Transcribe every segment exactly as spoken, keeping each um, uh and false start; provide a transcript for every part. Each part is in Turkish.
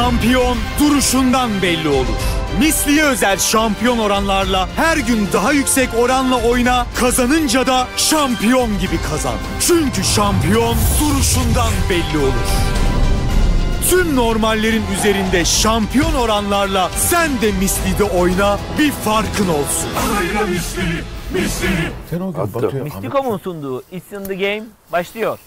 Şampiyon duruşundan belli olur. Misliye özel şampiyon oranlarla her gün daha yüksek oranla oyna, kazanınca da şampiyon gibi kazan. Çünkü şampiyon duruşundan belli olur. Tüm normallerin üzerinde şampiyon oranlarla sen de Misli'de oyna, bir farkın olsun. Aynen Misli, Misli. Mistico'nun sunduğu It's in the Game başlıyor.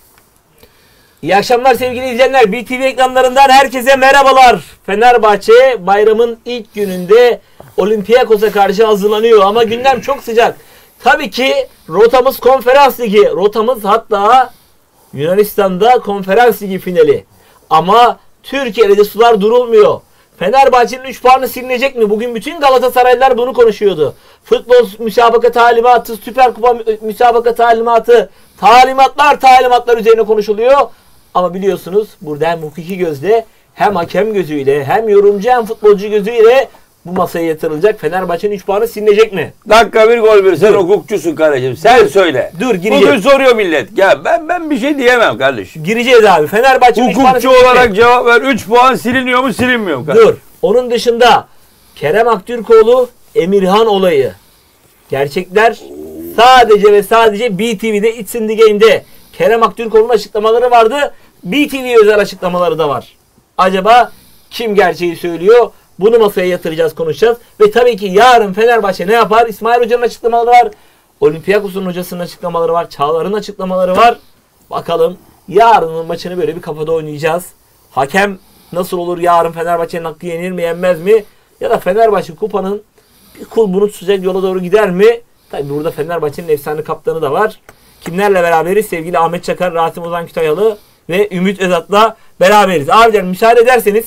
İyi akşamlar sevgili izleyenler. B T V ekranlarından herkese merhabalar. Fenerbahçe bayramın ilk gününde Olympiakos'a karşı hazırlanıyor ama gündem çok sıcak. Tabii ki rotamız Konferans Ligi. Rotamız hatta Yunanistan'da Konferans Ligi finali. Ama Türkiye'de de sular durulmuyor. Fenerbahçe'nin üç puanı silinecek mi? Bugün bütün Galatasaraylılar bunu konuşuyordu. Futbol müsabaka talimatı, Süper Kupa müsabaka talimatı, talimatlar talimatlar üzerine konuşuluyor. Ama biliyorsunuz burada hem hukuki gözle hem hakem gözüyle hem yorumcu hem futbolcu gözüyle bu masaya yatırılacak. Fenerbahçe'nin üç puanı silinecek mi? Dakika bir gol bir. Sen Dur. hukukçusun kardeşim. Sen Dur. söyle. Dur gireceğiz. Bugün soruyor millet. Ya ben ben bir şey diyemem kardeşim. Gireceğiz abi. Fenerbahçe'nin üç puanı hukukçu olarak cevap ver. üç puan siliniyor mu silinmiyor mu kardeşim? Dur. Onun dışında Kerem Aktürkoğlu Emirhan olayı. Gerçekler sadece ve sadece B T V'de It's in the Game'de. Kerem Aktürkoğlu'nun açıklamaları vardı. B T V özel açıklamaları da var. Acaba kim gerçeği söylüyor? Bunu masaya yatıracağız, konuşacağız. Ve tabii ki yarın Fenerbahçe ne yapar? İsmail Hoca'nın açıklamaları var. Olympiakos'un hocasının açıklamaları var. Çağlar'ın açıklamaları var. Bakalım yarının maçını böyle bir kafada oynayacağız. Hakem nasıl olur? Yarın Fenerbahçe'nin hakkı yenir mi yenmez mi? Ya da Fenerbahçe kupanın bir kulbunu tutacak yola doğru gider mi? Tabii burada Fenerbahçe'nin efsane kaptanı da var. Kimlerle beraberiz? Sevgili Ahmet Çakar, Rasim Ozan Kütahyalı ve Ümit Özat'la beraberiz. Abilerim müsaade ederseniz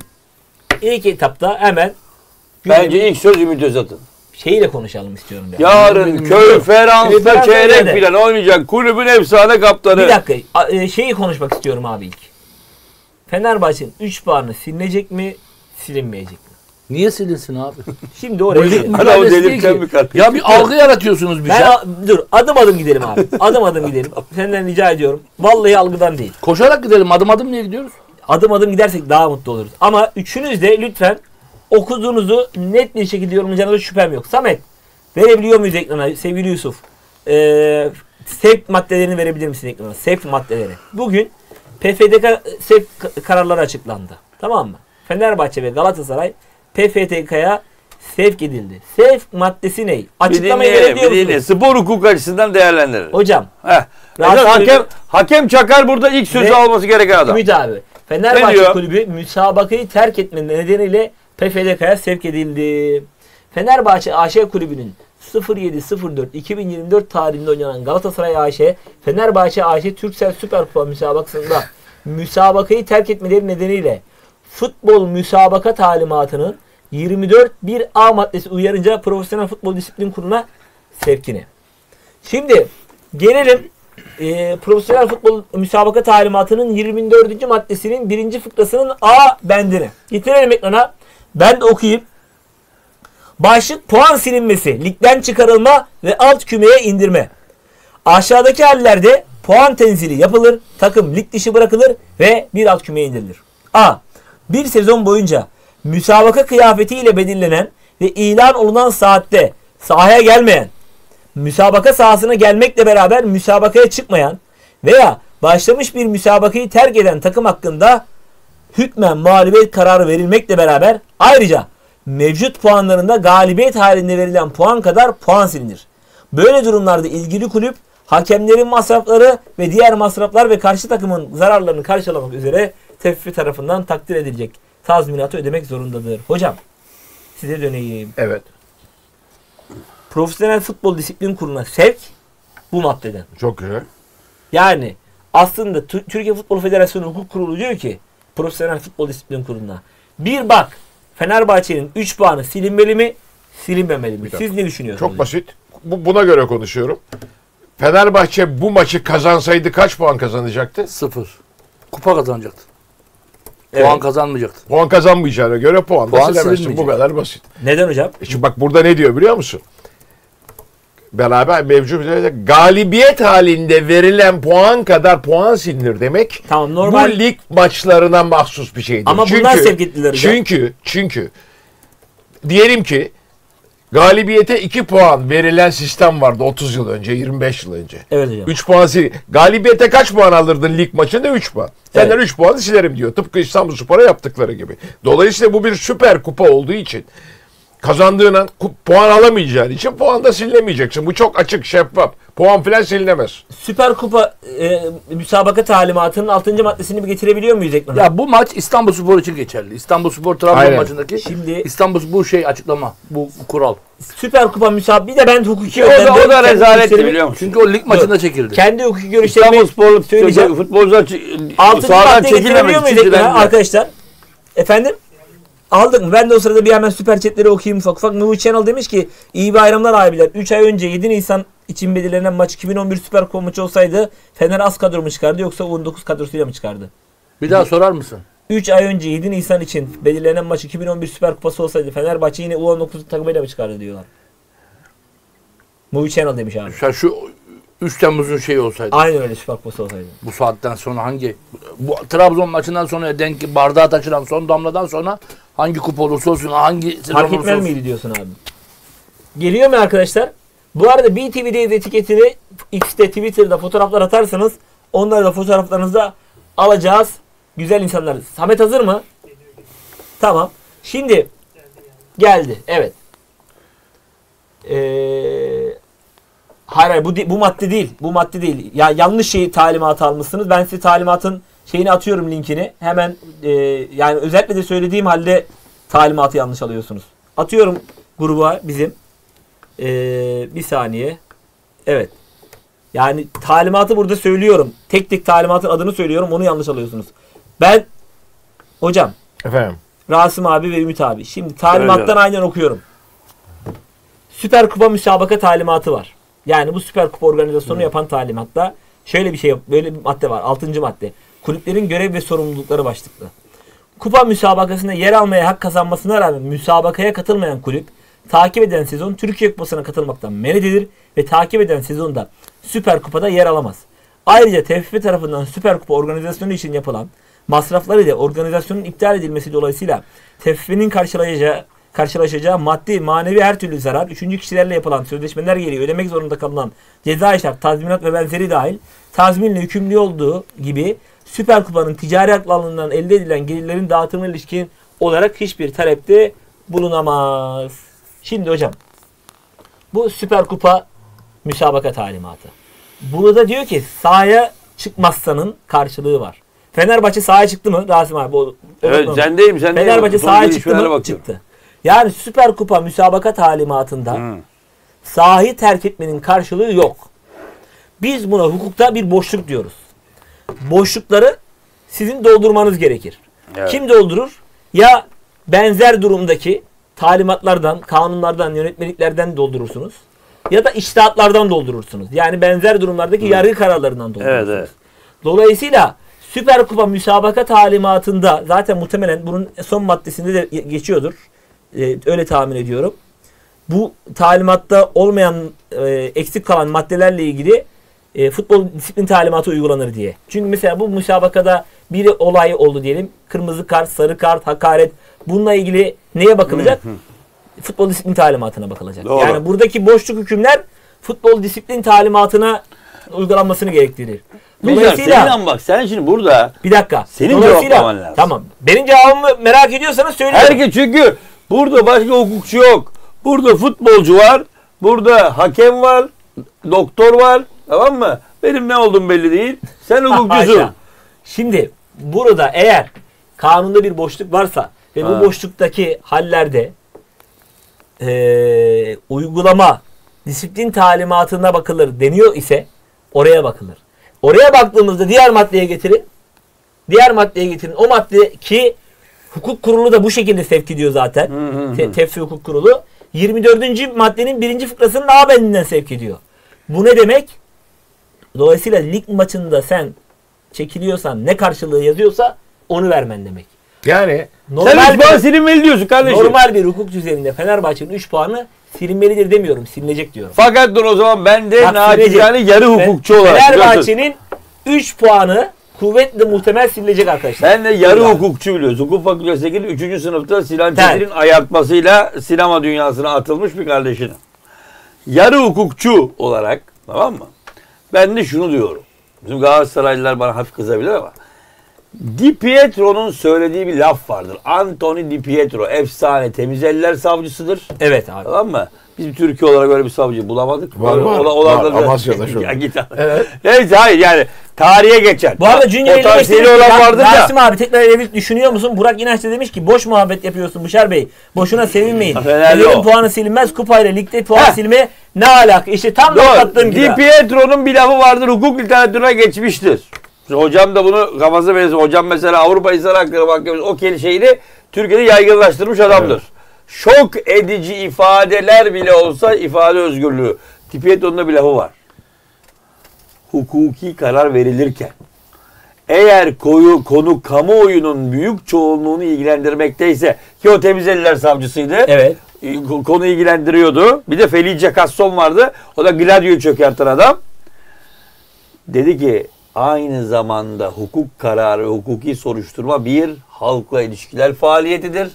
ilk etapta hemen bence ilk söz Ümit Özat'ın. Şeyiyle konuşalım istiyorum. Ben. Yarın Konferans'ta çeyrek falan oynayacak kulübün efsane kaptanı. Bir dakika şeyi konuşmak istiyorum abi ilk. Fenerbahçe'nin üç puanı silinecek mi silinmeyecek mi? Niye silinsin abi? Şimdi oraya gidelim. Hala o delirken mi kardeşim? Ya bir algı yaratıyorsunuz bir ben şey. Dur adım adım gidelim abi. Adım adım gidelim. Senden rica ediyorum. Vallahi algıdan değil. Koşarak gidelim. Adım adım niye gidiyoruz? Adım adım gidersek daha mutlu oluruz. Ama üçünüz de lütfen okuduğunuzu net bir şekilde yorumlayacağınıza şüphem yok. Samet verebiliyor muyuz ekrana? Sevgili Yusuf. Ee, sevk maddelerini verebilir misin ekrana? Sevk maddeleri. Bugün P F D K sevk kararları açıklandı. Tamam mı? Fenerbahçe ve Galatasaray P F D K'ya sevk edildi. Sevk maddesi ne? Açıklamayı verebiliyor musunuz? Spor hukuk açısından değerlendirir. Hocam. Heh. Hakem, hakem Çakar burada ilk sözü alması gereken adam. Ümit abi. Fenerbahçe kulübü müsabakayı terk etme nedeniyle P F D K'ya sevk edildi. Fenerbahçe A Ş kulübünün sıfır yedi sıfır dört iki bin yirmi dört tarihinde oynanan Galatasaray A Ş, Fenerbahçe A Ş Türksel Süper Kupa müsabakasında müsabakayı terk etmeleri nedeniyle futbol müsabaka talimatının yirmi dört bir A maddesi uyarınca Profesyonel Futbol Disiplin Kurulu'na sevkini. Şimdi gelelim e, Profesyonel Futbol Müsabaka Talimatı'nın yirmi dördüncü maddesinin birinci fıkrasının A bendini. Getirelim ekrana. Ben de okuyayım. Başlık puan silinmesi, ligden çıkarılma ve alt kümeye indirme. Aşağıdaki hallerde puan tenzili yapılır, takım lig dışı bırakılır ve bir alt kümeye indirilir. A. Bir sezon boyunca müsabaka kıyafetiyle belirlenen ve ilan olunan saatte sahaya gelmeyen, müsabaka sahasına gelmekle beraber müsabakaya çıkmayan veya başlamış bir müsabakayı terk eden takım hakkında hükmen mağlubiyet kararı verilmekle beraber ayrıca mevcut puanlarında galibiyet halinde verilen puan kadar puan silinir. Böyle durumlarda ilgili kulüp hakemlerin masrafları ve diğer masraflar ve karşı takımın zararlarını karşılamak üzere T F F tarafından takdir edilecek tazminatı ödemek zorundadır. Hocam size döneyim. Evet. Profesyonel Futbol Disiplin Kurulu'na sevk bu maddeden. Çok güzel. Yani aslında Türkiye Futbol Federasyonu Hukuk Kurulu diyor ki Profesyonel Futbol Disiplin Kurulu'na bir bak Fenerbahçe'nin üç puanı silinmeli mi silinmemeli mi? Siz ne düşünüyorsunuz? Çok basit. Bu, buna göre konuşuyorum. Fenerbahçe bu maçı kazansaydı kaç puan kazanacaktı? Sıfır. Kupa kazanacaktı. Evet. Puan kazanmayacaktı. Puan kazanmayacağına göre puan, Puan da silemezsin. Bu kadar basit. Neden hocam? E şimdi bak burada ne diyor biliyor musun? beraber mevcut galibiyet halinde verilen puan kadar puan silinir demek. Tamam, normal. Bu lig maçlarına mahsus bir şeydir. Ama çünkü, bunlar sevk ettiler. Çünkü, çünkü diyelim ki galibiyete iki puan verilen sistem vardı otuz yıl önce, yirmi beş yıl önce. Evet hocam. üç puan sil. Galibiyete kaç puan alırdın lig maçında? üç puan. Senden Evet. üç puanı silerim diyor. Tıpkı İstanbulspor'a yaptıkları gibi. Dolayısıyla bu bir süper kupa olduğu için kazandığın an ku- puan alamayacağın için puan da silinemeyeceksin. Bu çok açık, şeffaf. Puan filan silinemez. Süper Kupa e, müsabaka talimatının altıncı maddesini bir getirebiliyor muyuz ekrana? Ya bu maç İstanbulspor için geçerli. İstanbulspor Trabzon Aynen. maçındaki. Şimdi İstanbul bu şey açıklama. Bu kural. Süper Kupa müsabaka bir de ben hukuki O da, o da kendi rezaletti görüşlerimi- biliyor musun? Çünkü o lig maçında çekildi. Kendi hukuki görüşlerimi İstanbulsporlu söyleyeceğim. futbolcular Altıncı sahadan maddeyi getirebiliyor çekilemedi. muyuz ekrana çizdiler. arkadaşlar? Efendim? Aldık mı? Ben de o sırada bir hemen süper chatleri okuyayım ufak ufak. Movie Channel demiş ki iyi bayramlar abiler. üç ay önce yedi Nisan için belirlenen maç iki bin on bir Süper Kupa maçı olsaydı Fener az kadro mu çıkardı yoksa on dokuz kadrosuyla mı çıkardı? Bir daha sorar mısın? üç ay önce yedi Nisan için belirlenen maç iki bin on bir Süper Kupası olsaydı Fenerbahçe yine U on dokuz takımıyla mı çıkardı diyorlar. Movie Channel demiş abi. Şu, şu üç Temmuz'un şeyi olsaydı. Aynen öyle Süper Kupası olsaydı. Bu saatten sonra hangi bu Trabzon maçından sonra denk bardağa taşıran son damladan sonra hangi kupa olursa olsun hangi sezon Fark olursa etmez olsun. miydi diyorsun abi? Geliyor mu arkadaşlar? Bu arada B T V'de etiketini X'te Twitter'da fotoğraflar atarsanız onları da fotoğraflarınızda alacağız. Güzel insanlar. Samet hazır mı? Tamam. Şimdi geldi. Evet. Ee, hayır hayır bu, di- bu madde değil. Bu madde değil. Ya yanlış şeyi talimat almışsınız. Ben size talimatın şeyini atıyorum linkini. Hemen e, yani özellikle de söylediğim halde talimatı yanlış alıyorsunuz. Atıyorum gruba bizim. Ee, bir saniye. Evet. Yani talimatı burada söylüyorum. Tek tek talimatın adını söylüyorum. Onu yanlış alıyorsunuz. Ben hocam Efendim. Rasim abi ve Ümit abi. Şimdi talimattan Söyle. aynen okuyorum. Süper Kupa müsabaka talimatı var. Yani bu Süper Kupa organizasyonu yapan talimatta şöyle bir şey, böyle bir madde var. Altıncı madde. Kulüplerin görev ve sorumlulukları başlıklı. Kupa müsabakasında yer almaya hak kazanmasına rağmen müsabakaya katılmayan kulüp takip eden sezon Türkiye Kupası'na katılmaktan men edilir ve takip eden sezonda Süper Kupa'da yer alamaz. Ayrıca T F F tarafından Süper Kupa organizasyonu için yapılan masrafları ile organizasyonun iptal edilmesi dolayısıyla T F F'nin karşılayacağı, karşılaşacağı maddi, manevi her türlü zarar, üçüncü kişilerle yapılan sözleşmeler gereği ödemek zorunda kalınan ceza şart, tazminat ve benzeri dahil tazminle yükümlü olduğu gibi Süper Kupa'nın ticari haklarından elde edilen gelirlerin dağıtımına ilişkin olarak hiçbir talepte bulunamaz. Şimdi hocam bu Süper Kupa müsabaka talimatı. Burada diyor ki sahaya çıkmazsanın karşılığı var. Fenerbahçe sahaya çıktı mı? Rasim abi. O, Evet o- sendeyim sendeyim. Fenerbahçe Son sahaya çıktı gelişmelere mı? bakıyorum. Çıktı. Yani Süper Kupa müsabaka talimatında Hı. sahayı terk etmenin karşılığı yok. Biz buna hukukta bir boşluk diyoruz. Boşlukları sizin doldurmanız gerekir. Evet. Kim doldurur? Ya benzer durumdaki talimatlardan, kanunlardan, yönetmeliklerden doldurursunuz. Ya da içtihatlardan doldurursunuz. Yani benzer durumlardaki yargı kararlarından doldurursunuz. Evet, evet. Dolayısıyla Süper Kupa müsabaka talimatında zaten muhtemelen bunun son maddesinde de geçiyordur. Ee, öyle tahmin ediyorum. Bu talimatta olmayan, e, eksik kalan maddelerle ilgili e, futbol disiplin talimatı uygulanır diye. Çünkü mesela bu müsabakada bir olay oldu diyelim. Kırmızı kart, sarı kart, hakaret. Bununla ilgili neye bakılacak? Futbol disiplin talimatına bakılacak. Doğru. Yani buradaki boşluk hükümler futbol disiplin talimatına uygulanmasını gerektirir. Güzel, senin ama bak sen şimdi burada bir dakika. senin Dolayısıyla- cevaplaman lazım. Tamam. Benim cevabımı merak ediyorsanız söylüyorum. Herkes çünkü burada başka hukukçu yok. Burada futbolcu var. Burada hakem var. Doktor var. Tamam mı? Benim ne olduğum belli değil. Sen hukukçusun. Haşa. Şimdi burada eğer kanunda bir boşluk varsa ve Ha. bu boşluktaki hallerde eee, uygulama disiplin talimatına bakılır deniyor ise oraya bakılır. Oraya baktığımızda diğer maddeye getirin. Diğer maddeye getirin. O madde ki hukuk kurulu da bu şekilde sevk ediyor zaten. Hı hı hı. Te- Tefsir Hukuk Kurulu. yirmi dördüncü maddenin birinci fıkrasının A bendinden sevk ediyor. Bu ne demek? Dolayısıyla lig maçında sen çekiliyorsan ne karşılığı yazıyorsa onu vermen demek. Yani Sen Normal üç puan bir, silinmeli diyorsun kardeşim. normal bir hukuk düzeninde Fenerbahçe'nin üç puanı silinmelidir demiyorum. Silinecek diyorum. Fakat dur o zaman ben de Bak, naçizane yarı hukukçu olarak. Fenerbahçe'nin üç puanı kuvvetle muhtemel silinecek arkadaşlar. Ben de yarı hukukçu biliyoruz. Hukuk fakültesindeki üçüncü sınıfta Sinan Çetin'in ayartmasıyla sinema dünyasına atılmış bir kardeşinim. Yarı hukukçu olarak, tamam mı? Ben de şunu diyorum. Bizim Galatasaraylılar bana hafif kızabilir ama Di Pietro'nun söylediği bir laf vardır. Anthony Di Pietro efsane temiz eller savcısıdır. Evet abi. Tamam mı? Biz Türkiye olarak öyle bir savcı bulamadık. Var Öyle, var. ola, ola, var. ola, Amasya'da şu. ya git. Evet. Neyse hayır yani tarihe geçer. Bu arada Junior potansiyeli olan vardır ya. Rasim abi tekrar evlilik düşünüyor musun? Burak İnanç da demiş ki boş muhabbet yapıyorsun Bışar Bey. Boşuna sevinmeyin. Fener'in puanı silinmez. Kupayla ligde puan silme ne alaka? İşte tam da anlattığım gibi. Di Pietro'nun bir lafı vardır. Hukuk literatürüne geçmiştir. Hocam da bunu kafasına verirse. Hocam mesela Avrupa İnsan Hakları Mahkemesi o şeyini Türkiye'de yaygınlaştırmış adamdır. Evet. Şok edici ifadeler bile olsa ifade özgürlüğü. Di Pietro'nun da bir lafı var. Hukuki karar verilirken eğer koyu, konu kamuoyunun büyük çoğunluğunu ilgilendirmekteyse ki o temiz eller savcısıydı. Evet. Konu ilgilendiriyordu. Bir de Felice Casson vardı. O da Gladio'yu çökerten adam. Dedi ki aynı zamanda hukuk kararı, hukuki soruşturma bir halkla ilişkiler faaliyetidir.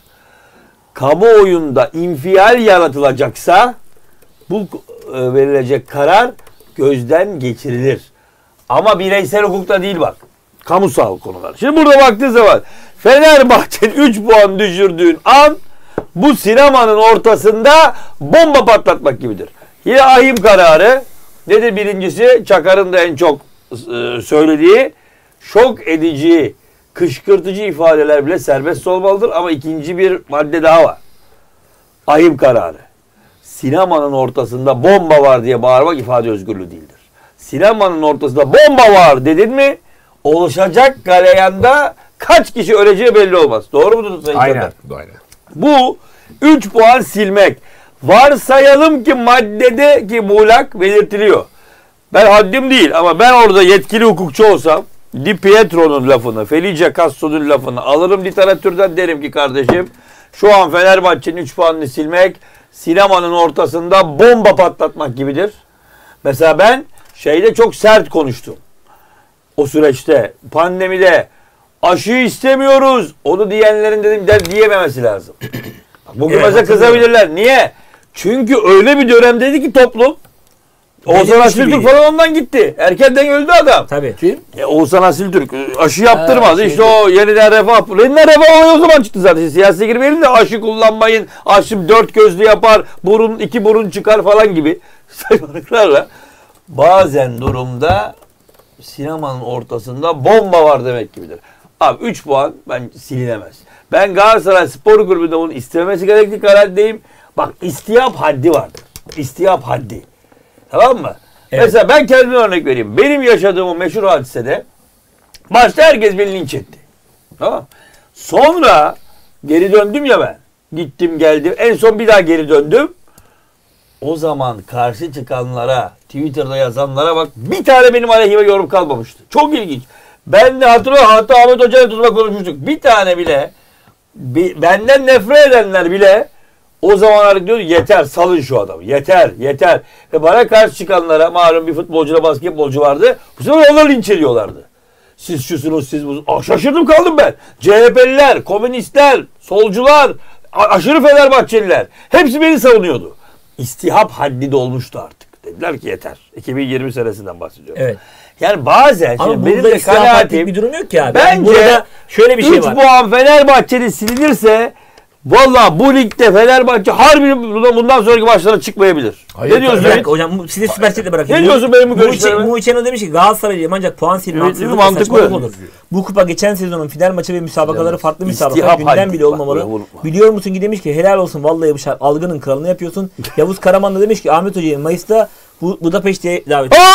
Kamuoyunda infial yaratılacaksa bu verilecek karar gözden geçirilir. Ama bireysel hukukta değil bak. Kamusal konular. Şimdi burada baktığı zaman Fenerbahçe'nin üç puan düşürdüğün an bu sinemanın ortasında bomba patlatmak gibidir. Yine ahim kararı nedir birincisi? Çakar'ın da en çok e, söylediği şok edici, kışkırtıcı ifadeler bile serbest olmalıdır. Ama ikinci bir madde daha var. Ahim kararı. Sinemanın ortasında bomba var diye bağırmak ifade özgürlüğü değildir. Sinemanın ortasında bomba var dedin mi oluşacak galeyanda kaç kişi öleceği belli olmaz. Doğru mudur Sayın Aynen. Aynen. Bu üç puan silmek. Varsayalım ki maddedeki muğlak belirtiliyor. Ben haddim değil ama ben orada yetkili hukukçu olsam Di Pietro'nun lafını, Felice Casson'un lafını alırım literatürden, derim ki kardeşim şu an Fenerbahçe'nin üç puanını silmek sinemanın ortasında bomba patlatmak gibidir. Mesela ben şeyde çok sert konuştum. O süreçte pandemide aşı istemiyoruz. Onu diyenlerin dedim der diyememesi lazım. Bugün evet, mesela kızabilirler. Niye? Çünkü öyle bir dönemdeydi ki toplum. Oğuzhan Asiltürk falan ondan gitti. Erkenden öldü adam. Tabii. Kim? E, Oğuzhan Asiltürk aşı yaptırmaz. Ha, işte o yeniden refah. Yeniden refah olayı o zaman çıktı zaten. Siyasi girmeyelim de aşı kullanmayın. Aşı dört gözlü yapar. Burun iki burun çıkar falan gibi. Sayfalıklarla. Bazen durumda sinemanın ortasında bomba var demek gibidir. Abi üç puan ben silinemez. Ben Galatasaray Spor Kulübü'nde bunu istememesi gerektiği kanaatindeyim. Bak istihap haddi vardır. İstihap haddi. Tamam mı? Evet. Mesela ben kendime örnek vereyim. Benim yaşadığım o meşhur hadisede başta herkes beni linç etti. Tamam. Sonra geri döndüm ya ben. Gittim geldim. En son bir daha geri döndüm. O zaman karşı çıkanlara, Twitter'da yazanlara bak bir tane benim aleyhime yorum kalmamıştı. Çok ilginç. Ben de hatırlıyorum, hatta Ahmet Hoca'yla tutma konuşmuştuk. Bir tane bile bir, benden nefret edenler bile o zamanlar diyordu yeter salın şu adamı. Yeter yeter. Ve bana karşı çıkanlara malum bir futbolcuyla basketbolcu vardı. Bu sefer onları linç ediyorlardı. Siz şusunuz siz bu. Ah, şaşırdım kaldım ben. C H P'liler, komünistler, solcular, aşırı Fenerbahçeliler. Hepsi beni savunuyordu. İstihap haddi dolmuştu artık. Dediler ki yeter. iki bin yirmi senesinden bahsediyorum. Evet. Yani bazen ama benim de kanaatim bir durum yok ki abi. Bence burada şöyle bir şey var. üç puan Fenerbahçe'de silinirse valla bu ligde Fenerbahçe harbi bundan sonraki maçlara çıkmayabilir. Hayır, ne diyorsun? Bırak, hocam size süper chat'e bırakayım. Ne diyorsun benim bu görüşlerime? Muhçeno demiş ki Galatasaray'ım ancak puan silme haksızlık ve saçmalık olur. Bu kupa geçen sezonun final maçı ve müsabakaları farklı müsabakalar gündem bile olmamalı. Biliyor musun ki demiş ki helal olsun vallahi Bışar algının kralını yapıyorsun. Yavuz Karaman da demiş ki Ahmet Hoca'yı Mayıs'ta bu Budapeşte'ye davet ediyor.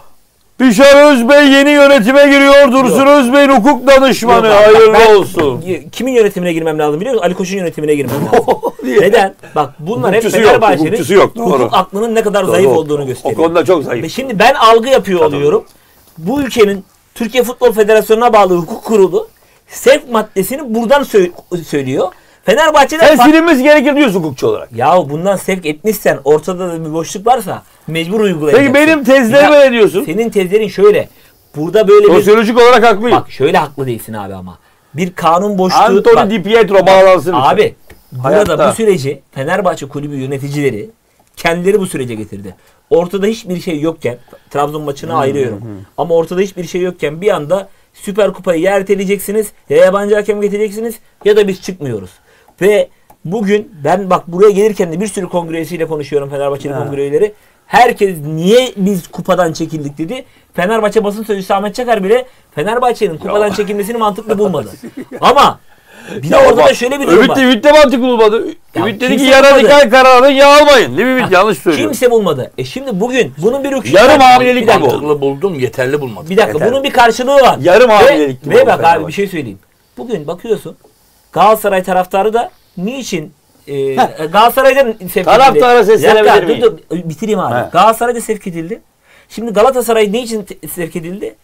Bişar Özbey yeni yönetime giriyor. Dursun Özbey'in hukuk danışmanı. Yok, hayırlı ben, olsun. Kimin yönetimine girmem lazım biliyor musun? Ali Koç'un yönetimine girmem lazım. Neden? Bak bunlar hep hukukçusu Fenerbahçe'nin yok, hukuk aklının ne kadar doğru, zayıf olduğunu gösteriyor. O konuda çok zayıf. Şimdi ben algı yapıyor Tabii. oluyorum. Bu ülkenin Türkiye Futbol Federasyonu'na bağlı hukuk kurulu sevk maddesini buradan sö- söylüyor. Fenerbahçe'den Sen fa- silinmesi gerekir diyorsun hukukçu olarak. Ya bundan sevk etmişsen ortada da bir boşluk varsa mecbur uygulayacaksın. Peki benim tezlerime Ya, ne diyorsun? Senin tezlerin şöyle. Burada böyle bir... Sosyolojik olarak haklıyım. Bak şöyle haklı değilsin abi ama. Bir kanun boşluğu... Antony bak, Di Pietro bağlansın. abi burada Hayatta. bu süreci Fenerbahçe kulübü yöneticileri kendileri bu sürece getirdi. Ortada hiçbir şey yokken Trabzon maçını ayırıyorum. Ama ortada hiçbir şey yokken bir anda Süper Kupayı ya erteleyeceksiniz ya yabancı hakem getireceksiniz ya da biz çıkmıyoruz. Ve bugün ben bak buraya gelirken de bir sürü kongre üyesiyle konuşuyorum, Fenerbahçeli kongre üyeleri. Herkes niye biz kupadan çekildik dedi. Fenerbahçe basın sözcüsü Ahmet Çakar bile Fenerbahçe'nin kupadan çekilmesini mantıklı bulmadı. Ama bir de orada da şöyle bir durum Ümit var. de, Ümit de mantıklı bulmadı. Ya Ümit dedi ki kimse ya bulmadı. radikal kararı ya almayın. Değil mi Ümit? Yanlış söylüyor. Kimse bulmadı. E şimdi bugün bunun bir hükmü Yarım var. hamilelik Bir de dakika, bu. Mantıklı buldum, yeterli bulmadım. Bir dakika Yeter. bunun bir karşılığı var. Yarım Ve, hamilelik gibi ve oldu bak abi Fenerbahçe. bir şey söyleyeyim. Bugün bakıyorsun Galatasaray taraftarı da niçin e, Galatasaray'dan sevk edildi. Taraftara seslenebilir Bir dakika, miyim? dur, dur, bitireyim abi. He. Galatasaray'da sevk edildi. Şimdi Galatasaray niçin te- sevk edildi?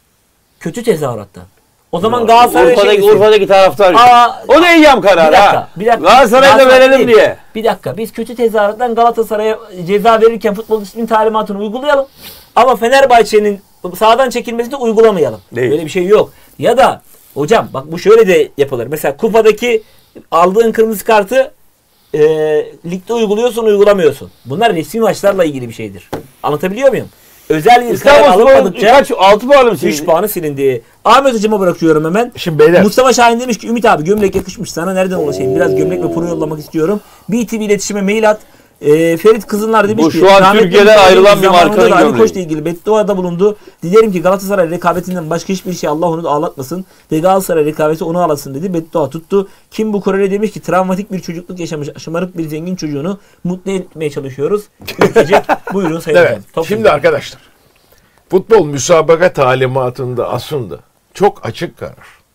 Kötü tezahürattan. O zaman Galatasaray Urfa'daki, Urfa'daki taraftar. Aa, o da eyyam kararı bir dakika, ha. bir dakika. Galatasaray'da Galatasaray verelim değil. diye. Bir dakika. Biz kötü tezahürattan Galatasaray'a ceza verirken futbol disiplin talimatını uygulayalım. Ama Fenerbahçe'nin sahadan çekilmesini de uygulamayalım. Değil. Böyle bir şey yok. Ya da hocam bak bu şöyle de yapılır. Mesela kupadaki aldığın kırmızı kartı e, ligde uyguluyorsun uygulamıyorsun. Bunlar resmi maçlarla ilgili bir şeydir. Anlatabiliyor muyum? Özel bir karar İstanbul alınmadıkça kaç? altı puanı mı üç sildi? puanı silindi. Ahmet hocama bırakıyorum hemen. Şimdi beyler. Mustafa Şahin demiş ki Ümit abi gömlek yakışmış sana, nereden ulaşayım? Biraz gömlek ve pro yollamak istiyorum. B T V iletişime mail at. Ee, Ferit Kızınlar demiş Bu ki şu an rahmetli Türkiye'den Ümit abi ayrılan bir zamanında markanın da Ali gömleği. Koç'la ilgili bedduada bulundu. Dilerim ki Galatasaray rekabetinden başka hiçbir şey Allah onu da ağlatmasın ve Galatasaray rekabeti onu ağlatsın dedi. Beddua tuttu. Kim bu Koreli demiş ki travmatik bir çocukluk yaşamış şımarık bir zengin çocuğunu mutlu etmeye çalışıyoruz. Ülkecek. Buyurun sayın Evet. hocam. Top Şimdi sizde. arkadaşlar. Futbol müsabaka talimatında aslında çok açık karar.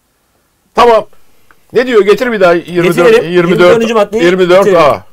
Tamam. Ne diyor? Getir bir daha yirmi dört Getirelim. yirmi yirmi dört dördüncü maddeyi yirmi dört getirelim. A.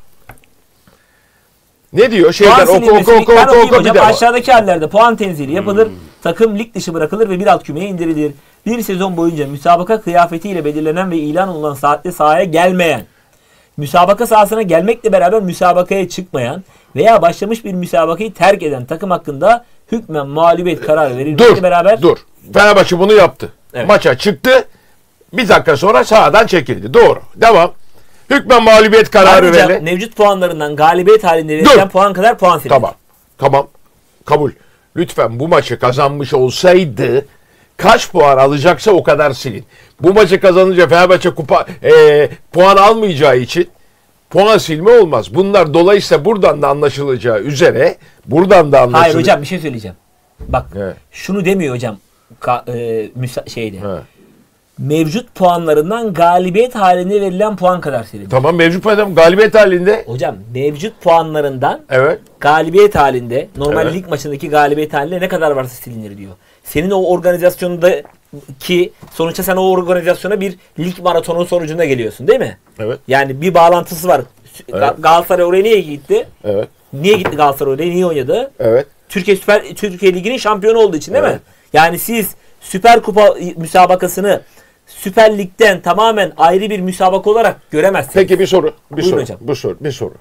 Ne diyor? Şeyden Puan oku silinmesi, oku oku ben oku okuyayım oku bir hocam. daha. Aşağıdaki hallerde puan tenzili yapılır. Takım lig dışı bırakılır ve bir alt kümeye indirilir. Bir sezon boyunca müsabaka kıyafetiyle belirlenen ve ilan olunan saatte sahaya gelmeyen, müsabaka sahasına gelmekle beraber müsabakaya çıkmayan veya başlamış bir müsabakayı terk eden takım hakkında hükmen mağlubiyet kararı verilmekle Dur. beraber Dur. Fenerbahçe bunu yaptı. Evet. Maça çıktı. Bir dakika sonra sahadan çekildi. Doğru. Devam. Hükmen mağlubiyet kararı ayrıca verildi. mevcut puanlarından galibiyet halinde verilen Dur. puan kadar puan silinir. Tamam. Tamam. Kabul. Lütfen bu maçı kazanmış olsaydı kaç puan alacaksa o kadar silin. Bu maçı kazanınca Fenerbahçe kupa e, puan almayacağı için puan silme olmaz. Bunlar dolayısıyla buradan da anlaşılacağı üzere buradan da anlaşılacak. Hayır hocam bir şey söyleyeceğim. Bak Evet. şunu demiyor hocam ka, e, müsa- şeyde. Evet. Mevcut puanlarından galibiyet halinde verilen puan kadar silinir. Tamam, mevcut puan galibiyet halinde. Hocam mevcut puanlarından Evet. galibiyet halinde normal Evet. lig maçındaki galibiyet halinde ne kadar varsa silinir diyor. Senin o organizasyondaki sonuçta sen o organizasyona bir lig maratonu sonucunda geliyorsun değil mi? Evet. Yani bir bağlantısı var. Ga- Galatasaray oraya niye gitti? Evet. Niye gitti Galatasaray oraya? Niye oynadı? Evet. Türkiye Süper Türkiye Ligi'nin şampiyonu olduğu için değil Evet. mi? Yani siz Süper Kupa müsabakasını Süper Lig'den tamamen ayrı bir müsabaka olarak göremezsiniz. Peki bir soru. Bir Buyurun soru. hocam. Bu soru. Bir soru.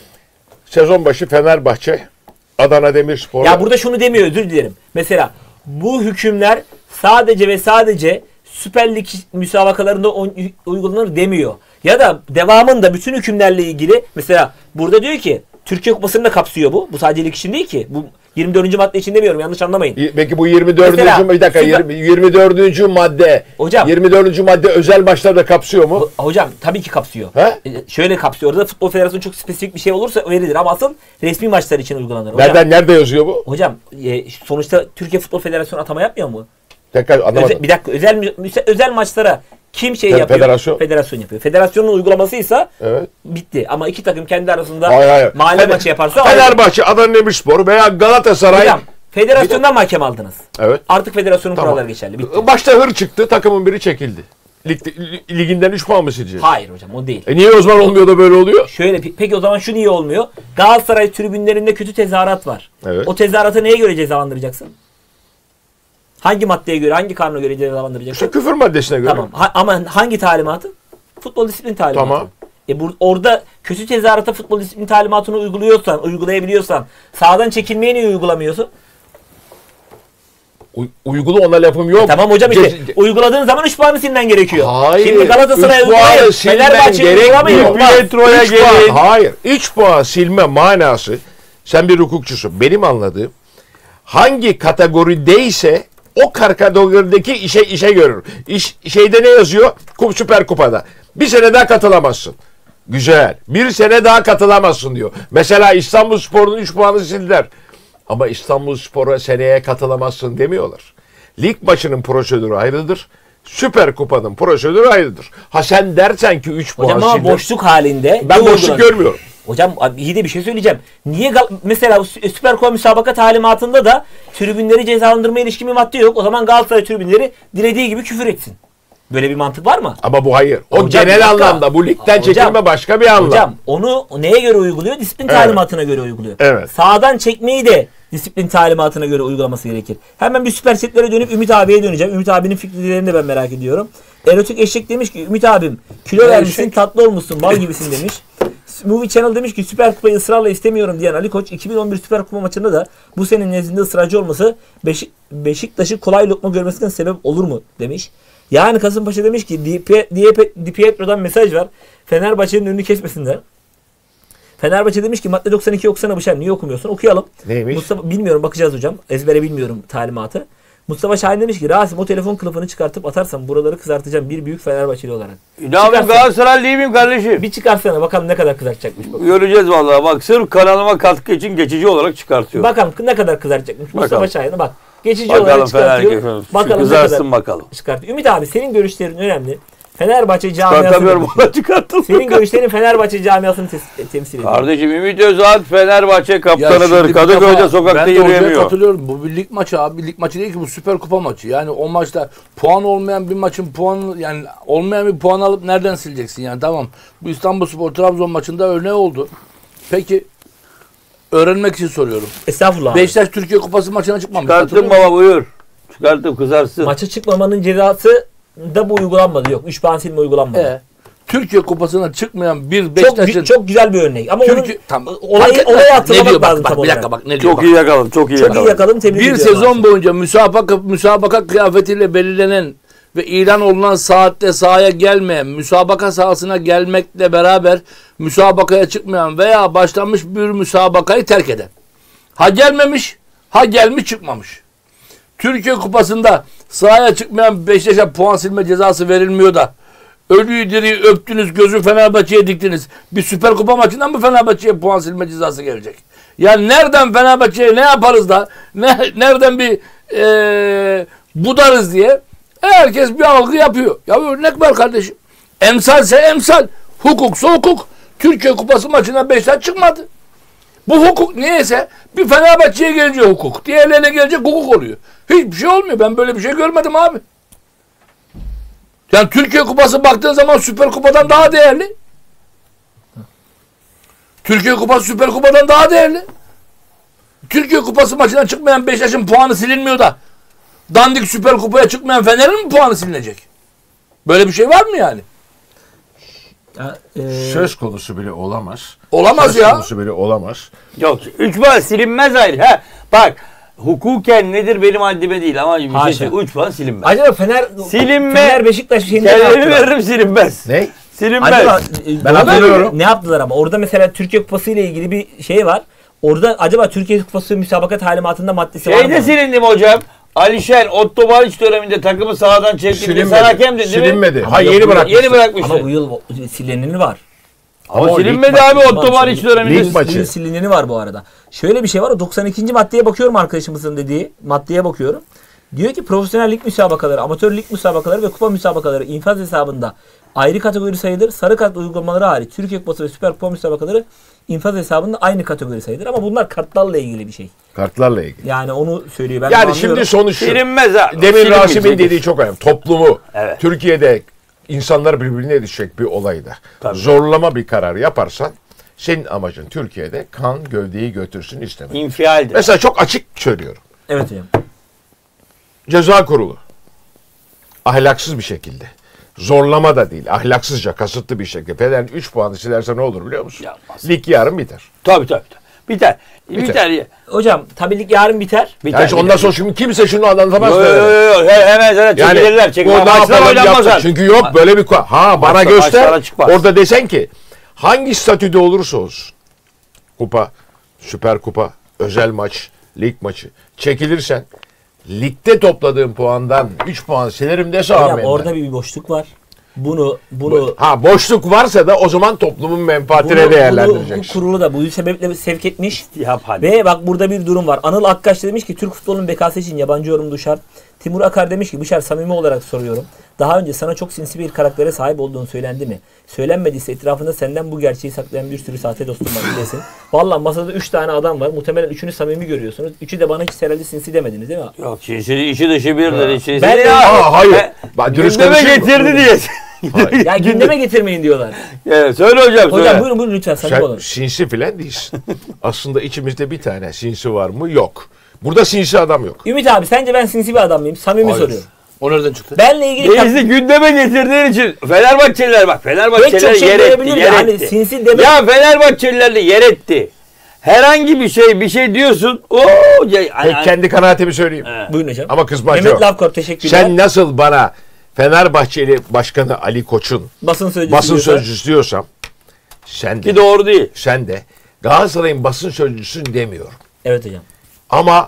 Sezon başı Fenerbahçe Adana Demirspor. Ya burada şunu demiyor, özür dilerim. Mesela bu hükümler sadece ve sadece Süper Lig müsabakalarında oy- uygulanır demiyor. Ya da devamında bütün hükümlerle ilgili mesela burada diyor ki Türkiye Kupası'nı da kapsıyor bu. Bu sadece lig için değil ki. Bu yirmi dördüncü madde için demiyorum, yanlış anlamayın. Peki bu yirmi dördüncü Mesela, bir dakika süper- yirmi, yirmi dördüncü madde. Hocam. yirmi dördüncü madde özel maçları da kapsıyor mu? Ho- Hocam tabii ki kapsıyor. He? E, Şöyle kapsıyor. Orada Futbol Federasyonu çok spesifik bir şey olursa verilir ama asıl resmi maçlar için uygulanır. Hocam, Nereden nerede yazıyor bu? hocam e, sonuçta Türkiye Futbol Federasyonu atama yapmıyor mu? Tekrar anlamadım. Özel, bir dakika özel mü- müse- özel maçlara kim şey Fe- yapıyor? federasyon. Federasyon yapıyor. Federasyonun uygulamasıysa Evet. bitti. Ama iki takım kendi arasında Hayır hayır. mahalle Fener- maçı yaparsa ayrı. Fenerbahçe, Adana Demirspor veya Galatasaray. Hocam federasyondan mı hakem aldınız? Evet. Artık federasyonun Tamam. kuralları geçerli. Bitti. Başta hır çıktı, takımın biri çekildi. Lig, li- liginden üç puan mı sileceğiz? Hayır hocam o değil. E niye o zaman olmuyor da böyle oluyor? Şöyle pe- peki o zaman şu niye olmuyor? Galatasaray tribünlerinde kötü tezahürat var. Evet. O tezahüratı neye göre cezalandıracaksın? Hangi maddeye göre, hangi kanuna göre cezalandıracaksın? İşte küfür maddesine göre. Tamam. Ha- ama hangi talimatı? Futbol disiplin talimatı. Tamam. E bu, orada kötü tezahürata futbol disiplin talimatını uyguluyorsan, uygulayabiliyorsan sahadan çekilmeyi niye uygulamıyorsun? U- uygulu ona lafım yok. E tamam hocam işte Ce- uyguladığın zaman üç puanı silmen gerekiyor. Hayır. Şimdi Galatasaray'a üç puanı uygulayın. silmen Fenerbahçe'ye uygulamayın. gerekmiyor. Olmaz. Metroya üç puan, gelin. hayır. üç puan silme manası, sen bir hukukçusun. Benim anladığım, hangi kategorideyse o kategorideki işe işe görür. İş, şeyde ne yazıyor? Kup, Süper Kupa'da. Bir sene daha katılamazsın. Güzel. Bir sene daha katılamazsın diyor. Mesela İstanbulspor'un üç puanı sildiler. Ama İstanbulspor'a seneye katılamazsın demiyorlar. Lig maçının prosedürü ayrıdır. Süper Kupa'nın prosedürü ayrıdır. Ha sen dersen ki üç puan Hocam ama sildim. boşluk halinde. Ben ne boşluk uygulanıyor? görmüyorum. Hocam iyi de bir şey söyleyeceğim. Niye Gal- mesela Süper Kupa müsabaka talimatında da tribünleri cezalandırma ilişkin bir madde yok. O zaman Galatasaray tribünleri dilediği gibi küfür etsin. Böyle bir mantık var mı? Ama bu hayır. O Hocam, genel bir dakika. anlamda. Bu ligden Hocam, çekilme başka bir anlam. Hocam onu neye göre uyguluyor? Disiplin Evet. talimatına göre uyguluyor. Evet. Sağdan çekmeyi de disiplin talimatına göre uygulaması gerekir. Hemen bir süper setlere dönüp Ümit abiye döneceğim. Ümit abinin fikirlerini de ben merak ediyorum. Erotik Eşek demiş ki Ümit abim kilo vermişsin, tatlı olmuşsun, mal gibisin demiş. Movie Channel demiş ki Süper Kupayı ısrarla istemiyorum diyen Ali Koç iki bin on bir Süper Kupa maçında da bu senin nezdinde ısrarcı olması Beşik, Beşiktaş'ı kolay lokma görmesine sebep olur mu demiş. Yani Kasımpaşa demiş ki Di Pietro'dan mesaj var. Fenerbahçe'nin önünü kesmesinler. Fenerbahçe demiş ki madde doksan iki okusana Bışar, niye okumuyorsun? Okuyalım. Neymiş? Mustafa, bilmiyorum, bakacağız hocam. Ezbere bilmiyorum talimatı. Mustafa Şahin demiş ki Rasim o telefon kılıfını çıkartıp atarsam buraları kızartacağım bir büyük Fenerbahçeli olarak. Ne yapayım, Galatasaray değil miyim kardeşim? Bir çıkarsana bakalım ne kadar kızartacakmış. Bakalım, Göreceğiz vallahi. Bak sırf kanalıma katkı için geçici olarak çıkartıyorum. bakalım ne kadar kızartacakmış. Mustafa Bakalım. Şahin'e bak. Geçici Bakalım olarak çıkartıyor. Fenerbahçe. Bakalım ne Kızarsın kadar bakalım. çıkartıyor. Ümit abi senin görüşlerin önemli. Fenerbahçe camiasını Çıkartamıyorum valla, çıkarttım. senin görüşlerin Fenerbahçe camiasını tes- temsil ediyor. Kardeşim Ümit Özal Fenerbahçe Ya kaptanıdır. şimdi bir Kadıköy'de defa sokakta ben de hocaya yürüyemiyor. katılıyorum. Bu bir lig maçı abi. Lig maçı değil ki, bu Süper Kupa maçı. Yani o maçta puan olmayan bir maçın puanı, yani olmayan bir puan alıp nereden sileceksin yani? Tamam. Bu İstanbulspor Trabzon maçında örneği oldu. Peki öğrenmek için soruyorum. Estağfurullah. abi. Beşiktaş Türkiye Kupası maçına çıkmamış. Çıkarttım Hatırlıyor musun? baba, buyur. Çıkarttım, kızarsın. Maça çıkmamanın cezası da bu uygulanmadı. Yok. üç puan silme uygulanmadı. Ee, Türkiye Kupası'na çıkmayan bir Çok, Beşiktaş'ın... gü- çok güzel bir örnek. Ama Türkiye, onun tam, olayı, fark etmez. olayı Ne hatırlamak diyor? Bak, lazım bak, tam bir dakika olarak. bak ne diyor? Çok Bak. iyi yakaladım, çok iyi Çok yakaladım. iyi yakaladım. Tebrik Bir ediyorum. sezon abi. boyunca müsabaka müsabaka kıyafetiyle belirlenen ve ilan olunan saatte sahaya gelmeyen, müsabaka sahasına gelmekle beraber müsabakaya çıkmayan veya başlanmış bir müsabakayı terk eden. Ha gelmemiş, ha gelmiş çıkmamış. Türkiye Kupası'nda sahaya çıkmayan Beşiktaş'a puan silme cezası verilmiyor da ölüyü diriyi öptünüz, gözü Fenerbahçe'ye diktiniz. Bir Süper Kupa maçından mı Fenerbahçe'ye puan silme cezası gelecek? Yani nereden Fenerbahçe'ye ne yaparız da ne, nereden bir ee, budarız diye herkes bir algı yapıyor. Ya örnek ver kardeşim. Emsalse emsal, hukuksa hukuk. Türkiye Kupası maçına Beşiktaş çıkmadı. Bu hukuk niyeyse bir Fenerbahçe'ye gelince hukuk, diğerlerine gelince hukuk oluyor. Hiçbir şey olmuyor. Ben böyle bir şey görmedim abi. Yani Türkiye Kupası baktığın zaman Süper Kupa'dan daha değerli. Türkiye Kupası Süper Kupa'dan daha değerli. Türkiye Kupası maçına çıkmayan Beşiktaş'ın puanı silinmiyor da dandik Süper Kupa'ya çıkmayan Fener'in mi puanı silinecek? Böyle bir şey var mı yani? Ya, e, Söz konusu bile olamaz. Olamaz Söz ya. konusu bile olamaz. Yok, üç puan silinmez ayrı. Ha, bak hukuken nedir benim haddime değil ama bir şey Haşa. söyleyeyim, üç puan silinmez. acaba Fener Silinme. Fener Beşiktaş şeyinde ne Kelleni yaptılar? veririm, silinmez. Ne? Silinmez. Acaba e, Ben doğru mu? hatırlıyorum. Ne yaptılar ama? Orada mesela Türkiye Kupası ile ilgili bir şey var. Orada acaba Türkiye Kupası müsabaka talimatında maddesi var mı? Şeyde silindim hocam. Alişen Otto Bariç döneminde takımı sahadan çektiğinde sen hakem dedin değil mi? Silinmedi. Ama Ha yok, yeni yok, bırakmıştı. Yeni bırakmıştı. Ama bu yıl silineni var. Ama Ama o silinmedi lig abi maçı. Otto Bariç döneminde. Lig maçı. Bu yıl silineni var bu arada. Şöyle bir şey var. O doksan ikinci maddeye bakıyorum, arkadaşımızın dediği maddeye bakıyorum. Diyor ki profesyonel lig müsabakaları, amatör lig müsabakaları ve kupa müsabakaları infaz hesabında ayrı kategori sayılır. Sarı kart uygulamaları hariç Türkiye Kupası ve Süper Kupa müsabakaları infaz hesabında aynı kategori sayılır. Ama bunlar kartlarla ilgili bir şey. Kartlarla ilgili. Yani onu söylüyor. Ben Yani de anlıyorum. şimdi sonuç şu. Silinmez abi. Demin Silinmeyecek. Rasim'in dediği çok önemli. Toplumu, Evet. Türkiye'de insanlar birbirine yetişecek bir olayda Tabii. zorlama bir karar yaparsan senin amacın Türkiye'de kan gövdeyi götürsün istemek. İnfialdir. Mesela çok açık söylüyorum. Evet hocam. Ceza Kurulu ahlaksız bir şekilde zorlama da değil. Ahlaksızca, kasıtlı bir şekilde. Fener'in üç puanı silerse ne olur biliyor musun? Yapmaz. Lig yarın biter. Tabii tabii. tabii. Biter. Biter. Biter. Hocam tabii lig yarın biter. Biter. Yani ondan sonra şimdi kimse şunu anlatamaz. Yo, yo, yo, yo. Hemen sana çekilirler. Yani Çekilirler. o ne Maçlar yapalım oynanmaz. yaptı. Çünkü yok böyle bir ko- ha bana Maçlar- göster. maçlara çıkmaz. Orada desen ki hangi statüde olursa olsun kupa, süper kupa, özel maç, lig maçı çekilirsen ligde topladığın puandan üç puan silerim dese Hocam amenna. orada bir boşluk var. Bunu bunu Ha boşluk varsa da o zaman toplumun menfaatine bunu, değerlendireceksin. bu kurulu da bu sebeple sevk etmiş. Yap hadi. Ve bak burada bir durum var. Anıl Akkaş demiş ki Türk futbolunun bekası için yabancı yorum şart. Timur Akar demiş ki Bışar samimi olarak soruyorum. Daha önce sana çok sinsi bir karaktere sahip olduğunu söylendi mi? Söylenmediyse etrafında senden bu gerçeği saklayan bir sürü sahte dostum var bilesin. Valla masada üç tane adam var. Muhtemelen üçünü samimi görüyorsunuz. Üçü de bana hiç herhalde sinsi demediniz değil mi? Yok işi, işi dışı birdir. İşi Ben de- Aa, hayır. Ben- Bak, dürüst Gündeme konuşayım mı? getirdi diye. Ya gündeme getirmeyin diyorlar. Evet, söyle hocam söyle. Hocam buyurun buyurun lütfen samimi Sen olun. sinsi filan değilsin. Aslında içimizde bir tane sinsi var mı? Yok. Burada sinsi adam yok. Ümit abi sence ben sinsi bir adam mıyım? Samimi Hayır. soruyorum. O nereden çıktı? Benle ilgili Değilse gündeme getirdiğin için Fenerbahçeliler bak pek Fenerbahçeliler çok şey yer etti, görebilir yer de hani etti. sinsi demek. Ya Fenerbahçelilerle yer etti. Herhangi bir şey bir şey diyorsun. Oo ya, Peki kendi kanaatimi söyleyeyim. Buyurun hocam. Ama kızma Mehmet çok. Lavkor teşekkürler. Sen nasıl bana Fenerbahçeli Başkanı Ali Koç'un basın sözcüsü basın diyorsa- sözcüsü diyorsam sen de, ki doğru değil. sen de Galatasaray'ın basın sözcüsün demiyorum. Evet hocam. Ama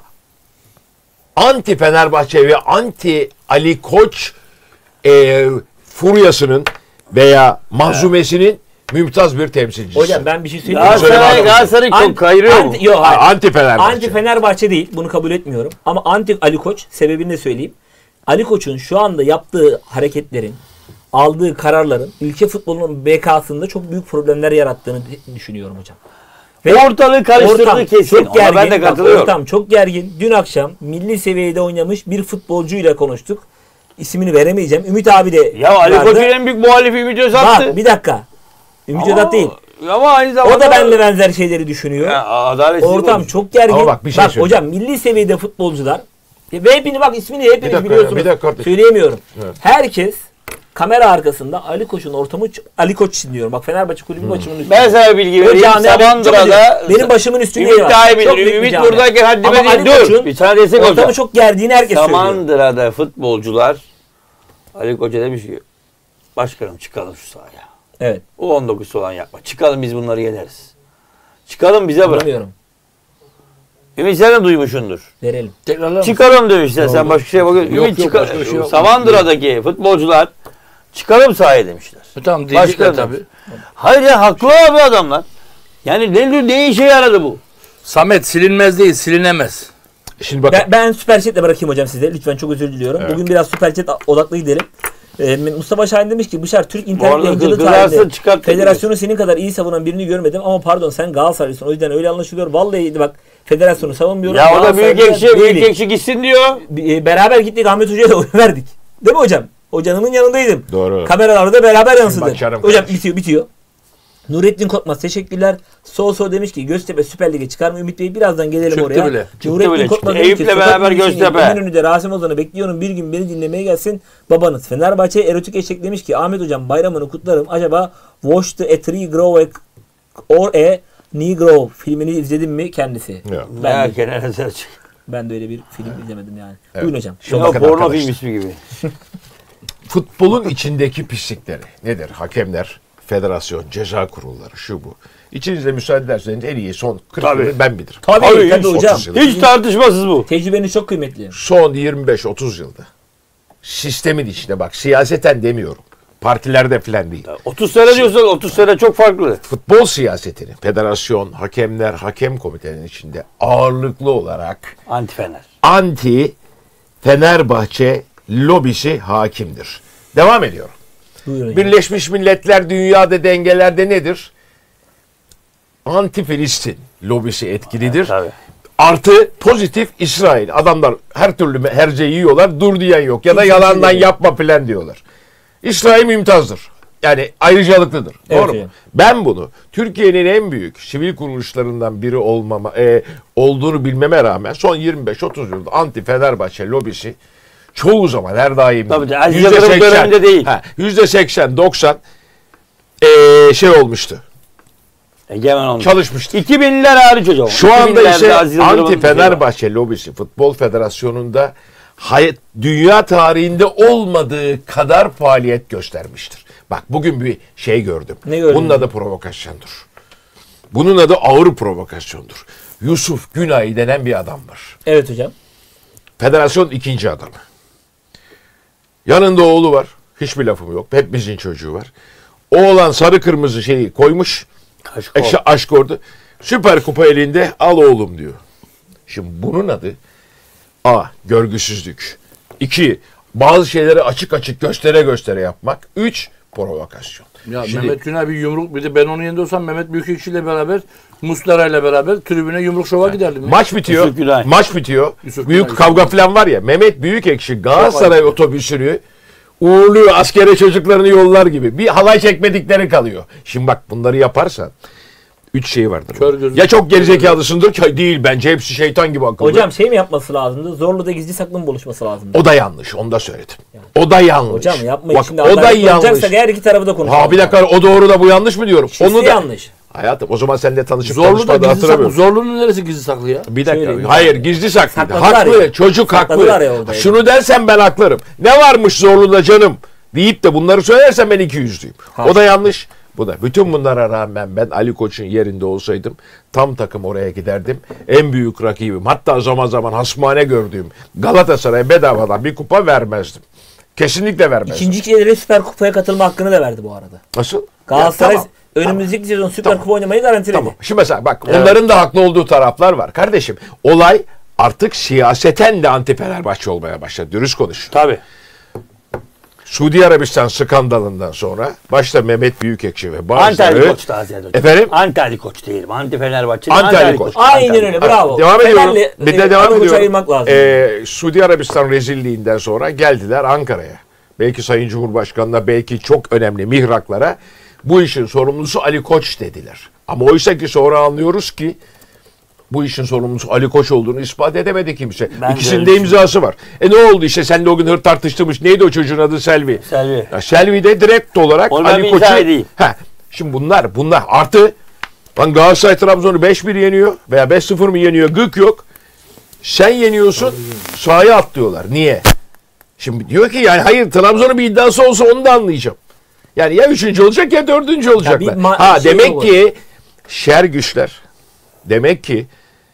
anti Fenerbahçe ve anti Ali Koç e, furyasının veya mahzumesinin mümtaz bir temsilcisi. Hocam ben bir şey söyleyeyim. mi? Galatasaray Galatasaray çok Anti- kayırıyor mu? anti- Yok hayır. Anti Fenerbahçe. Anti Fenerbahçe değil. Bunu kabul etmiyorum. Ama anti Ali Koç sebebini de söyleyeyim. Ali Koç'un şu anda yaptığı hareketlerin, aldığı kararların ülke futbolunun bekasında çok büyük problemler yarattığını düşünüyorum hocam. Ortalığı karıştırdı ortam kesin. çok Ona gergin. ben de Bak, katılıyorum. ortam çok gergin. Dün akşam milli seviyede oynamış bir futbolcuyla konuştuk. İsmini veremeyeceğim. Ümit abi de Ya Ali vardı. Koç'un en büyük muhalifi Ümit Özat'tı. Bak bir dakika. Ümit Özat değil. Ama aynı zamanda O da benimle benzer şeyleri düşünüyor. Ya, adaletsiz Ortam olmuş. çok gergin. Ama bak bir şey söyleyeyim. hocam milli seviyede futbolcular ve hepini bak ismini hepiniz Bir dakika biliyorsunuz. ya, bir dakika kardeşim. Söyleyemiyorum. Evet. Herkes kamera arkasında Ali Koç'un ortamı Ali Koç için diyorum. Bak Fenerbahçe kulübü maçının üstünde. Ben sana bir bilgi O vereyim. camia çok Samandıra'da üzüldüm. Benim başımın üstünde Ümit var. daha iyi Çok bilir. büyük bir Ümit camia. buradaki haddime Ama değil. Ali Dur. Koç'un Bir sana destek ortamı olacağım. çok gerdiğini herkes söylüyor. Samandıra'da futbolcular Ali Koç'a demiş ki başkanım çıkalım şu sahaya. Evet. O on dokuz olan yapma. Çıkalım biz bunları yeneriz. Çıkalım bize bırak. Anlamıyorum. Ümit sen de duymuşsundur. Verelim. Tekrarlar mısın? Çıkalım demişler. Sen başka şeye bakıyorsun. Yok, Ümit yok, çıkar. başka bir şey yok. Samandıra'daki futbolcular çıkalım sahaya demişler. E tamam diyecekler Başkanım. tabii. Hayır ya haklı abi adamlar. Yani ne, ne işe yaradı bu? Samet silinmez değil silinemez. Şimdi bak Ben, ben Süper Chat'le bırakayım hocam size. Lütfen çok özür diliyorum. Evet. Bugün biraz Süper Chat odaklı gidelim. Ee, Mustafa Şahin demiş ki Bışar Türk internet arada yayıncılığı kızarsa tarihinde çıkart- federasyonu senin kadar iyi savunan birini görmedim ama pardon sen Galatasaraylısın o yüzden öyle anlaşılıyor. Vallahi bak federasyonu savunmuyorum. Ya o da büyük Galatasaray'da ekşi, büyük değilim. ekşi gitsin diyor. E, beraber gittik Ahmet Hoca'ya da oy verdik. Değil mi hocam? Hocanın yanındaydım. Doğru. Kameralarda beraber yansıdı. Başarım Hocam kardeşim. bitiyor bitiyor. Nurettin Korkmaz teşekkürler. So So demiş ki Göztepe Süper Lig'e çıkar mı Ümit Bey? Birazdan gelelim Çıktı oraya. bile. Çıktı bile, çıktı. demiş ki, Eyüp'le sokak beraber müziğini Göztepe. Eminönü'nde Rasim Ozan'ı bekliyorum. Bir gün beni dinlemeye gelsin babanız. Fenerbahçe erotik eşek demiş ki Ahmet Hocam bayramını kutlarım. Acaba Watch the a Tree Grow a, or a Negro filmini izledin mi kendisi? Yok. Ben de, Merak kenara çık. ben de öyle bir film izlemedim yani. Evet. Buyurun hocam. Şimdi O bakın porno arkadaşlar. film ismi gibi. Futbolun içindeki pislikleri nedir? Hakemler, federasyon, ceza kurulları, şu bu. İçinizde müsaade ederseniz en iyi son kırk Tabii. yılı ben bilirim. Tabii, Tabii, tabii hiç hocam. otuz yıl. Hiç tartışmasız bu. Tecrübeniz çok kıymetli. Son yirmi beş otuz yılda sistemin içinde bak siyaseten demiyorum. Partilerde falan değil. otuz sene diyorsan otuz sene çok farklı. Futbol siyasetini, federasyon, hakemler, hakem komitenin içinde ağırlıklı olarak Anti Fener. anti Fenerbahçe lobisi hakimdir. Devam ediyorum. Buyurun hocam. Birleşmiş Milletler dünyada dengelerde nedir? Anti Filistin lobisi etkilidir. Tabii. Artı pozitif İsrail. Adamlar her türlü herceyi yiyorlar. Dur diyen yok. Ya da Kimse yalandan şey demiyor. yapma filan diyorlar. İsrail mümtazdır. Yani ayrıcalıklıdır. Evet, Doğru mu? hocam. Ben bunu Türkiye'nin en büyük sivil kuruluşlarından biri olmama e, olduğunu bilmeme rağmen son yirmi beş otuz yılda anti Fenerbahçe lobisi çoğu zaman her daim Tabii değil. de Aziz Yüzde Yıldırım seksen, döneminde değil. ha, yüzde seksen doksan ee, şey olmuştu. Egemen olmuş. Çalışmıştı. iki binler hariç hocam. Şu anda iki binlerde ise Aziz Yıldırım'ın anti Fenerbahçe lobisi Futbol Federasyonu'nda hayat, dünya tarihinde olmadığı kadar faaliyet göstermiştir. Bak bugün bir şey gördüm. Ne gördün? Bunun adı provokasyondur. Bunun adı ağır provokasyondur. Yusuf Günay denen bir adam var. Evet hocam. Federasyon ikinci adamı. Yanında oğlu var. Hiçbir lafım yok. Hepimizin çocuğu var. Oğlan sarı kırmızı şeyi koymuş. Aşk Ekşi aşk orada. Süper Kupa elinde, al oğlum diyor. Şimdi bunun adı A. Görgüsüzlük. İki. Bazı şeyleri açık açık göstere göstere yapmak. Üç. Provokasyon. Ya Şimdi- Mehmet Günay bir yumruk, bir de ben onun yerinde olsam Mehmet Büyükekşi ile beraber, Muslera ile beraber tribüne yumruk şova giderdim. Maç bitiyor. Yusuf Günay. Maç bitiyor. Yusuf Büyük Günay. kavga falan var ya. Mehmet Büyükekşi Galatasaray otobüsünü uğurluyor, askere çocuklarını yollar gibi. Bir halay çekmedikleri kalıyor. Şimdi bak bunları yaparsan üç şey vardır. Kör gözü- Ya çok gerizekalısındır ki değil, bence hepsi şeytan gibi akıllı. Hocam şey mi yapması lazımdı? Zorlu'da gizli saklı mı buluşması lazımdı? O da yanlış. Onu da söyledim. O da yanlış. Hocam yapmayın Bak, şimdi. o da adalet yanlış. olacaksa eğer iki tarafı da konuşalım. Ha bir dakika, o doğru da bu yanlış mı diyorum? İkisi Onu da yanlış. Hayatım o zaman seninle tanışıp Zorlu'da konuşmadı gizli saklı. hatırlamıyorum. Zorlu'nun neresi gizli saklı ya? Bir dakika. Söyleyeyim. Hayır, gizli saklıydı. Sakladılar Haklı. ya. Çocuk Sakladılar haklı. ya orada. Şunu dersen ben haklarım. Ne varmış Zorlu'da canım deyip de bunları söylersen ben iki yüzlüyüm. O da yanlış. Bu da. Bütün bunlara rağmen ben Ali Koç'un yerinde olsaydım tam takım oraya giderdim. En büyük rakibim. Hatta zaman zaman hasmane gördüğüm Galatasaray'a bedavadan bir kupa vermezdim. Kesinlikle vermezdim. İkinci kere Süper Kupa'ya katılma hakkını da verdi bu arada. Nasıl? Galatasaray Ya, tamam. önümüzdeki sezon Süper Tamam. Kupa oynamayı garantiledi. Tamam. Şimdi mesela bak onların da haklı olduğu taraflar var. Kardeşim olay artık siyaseten de anti Fenerbahçe olmaya başladı. Dürüst konuş. Tabii. Suudi Arabistan skandalından sonra başta Mehmet Büyükekşi ve Anti Ali bazıları Koç da Aziz hocam. Efendim? Anti Ali Koç diyelim. Anti Fenerbahçe. Anti Ali Koç. Aynen öyle, bravo. Devam ediyorum. Fenerli, Bir de e, devam Ali Koç'u ediyorum. ayırmak lazım. Ee, Suudi Arabistan rezilliğinden sonra geldiler Ankara'ya. Belki Sayın Cumhurbaşkanı'na, belki çok önemli mihraklara bu işin sorumlusu Ali Koç dediler. Ama oysa ki sonra anlıyoruz ki bu işin sorumlusu Ali Koç olduğunu ispat edemedi kimse. Ben de İkisinin öyle de imzası var. E ne oldu işte, sen de o gün hır tartıştırmış. Neydi o çocuğun adı? Selvi. Selvi. Ya Selvi de direkt olarak Onu ben Ali bir Koç'u... izah edeyim. Heh, şimdi bunlar bunlar artı lan Galatasaray Trabzon'u beş bir yeniyor veya beş sıfır mı yeniyor, gık yok. Sen yeniyorsun, sahaya atlıyorlar. Niye? Şimdi diyor ki yani hayır, Trabzon'un bir iddiası olsa onu da anlayacağım. Yani ya üçüncü olacak ya dördüncü olacaklar. ma- ha şey demek yok ki şer güçler, demek ki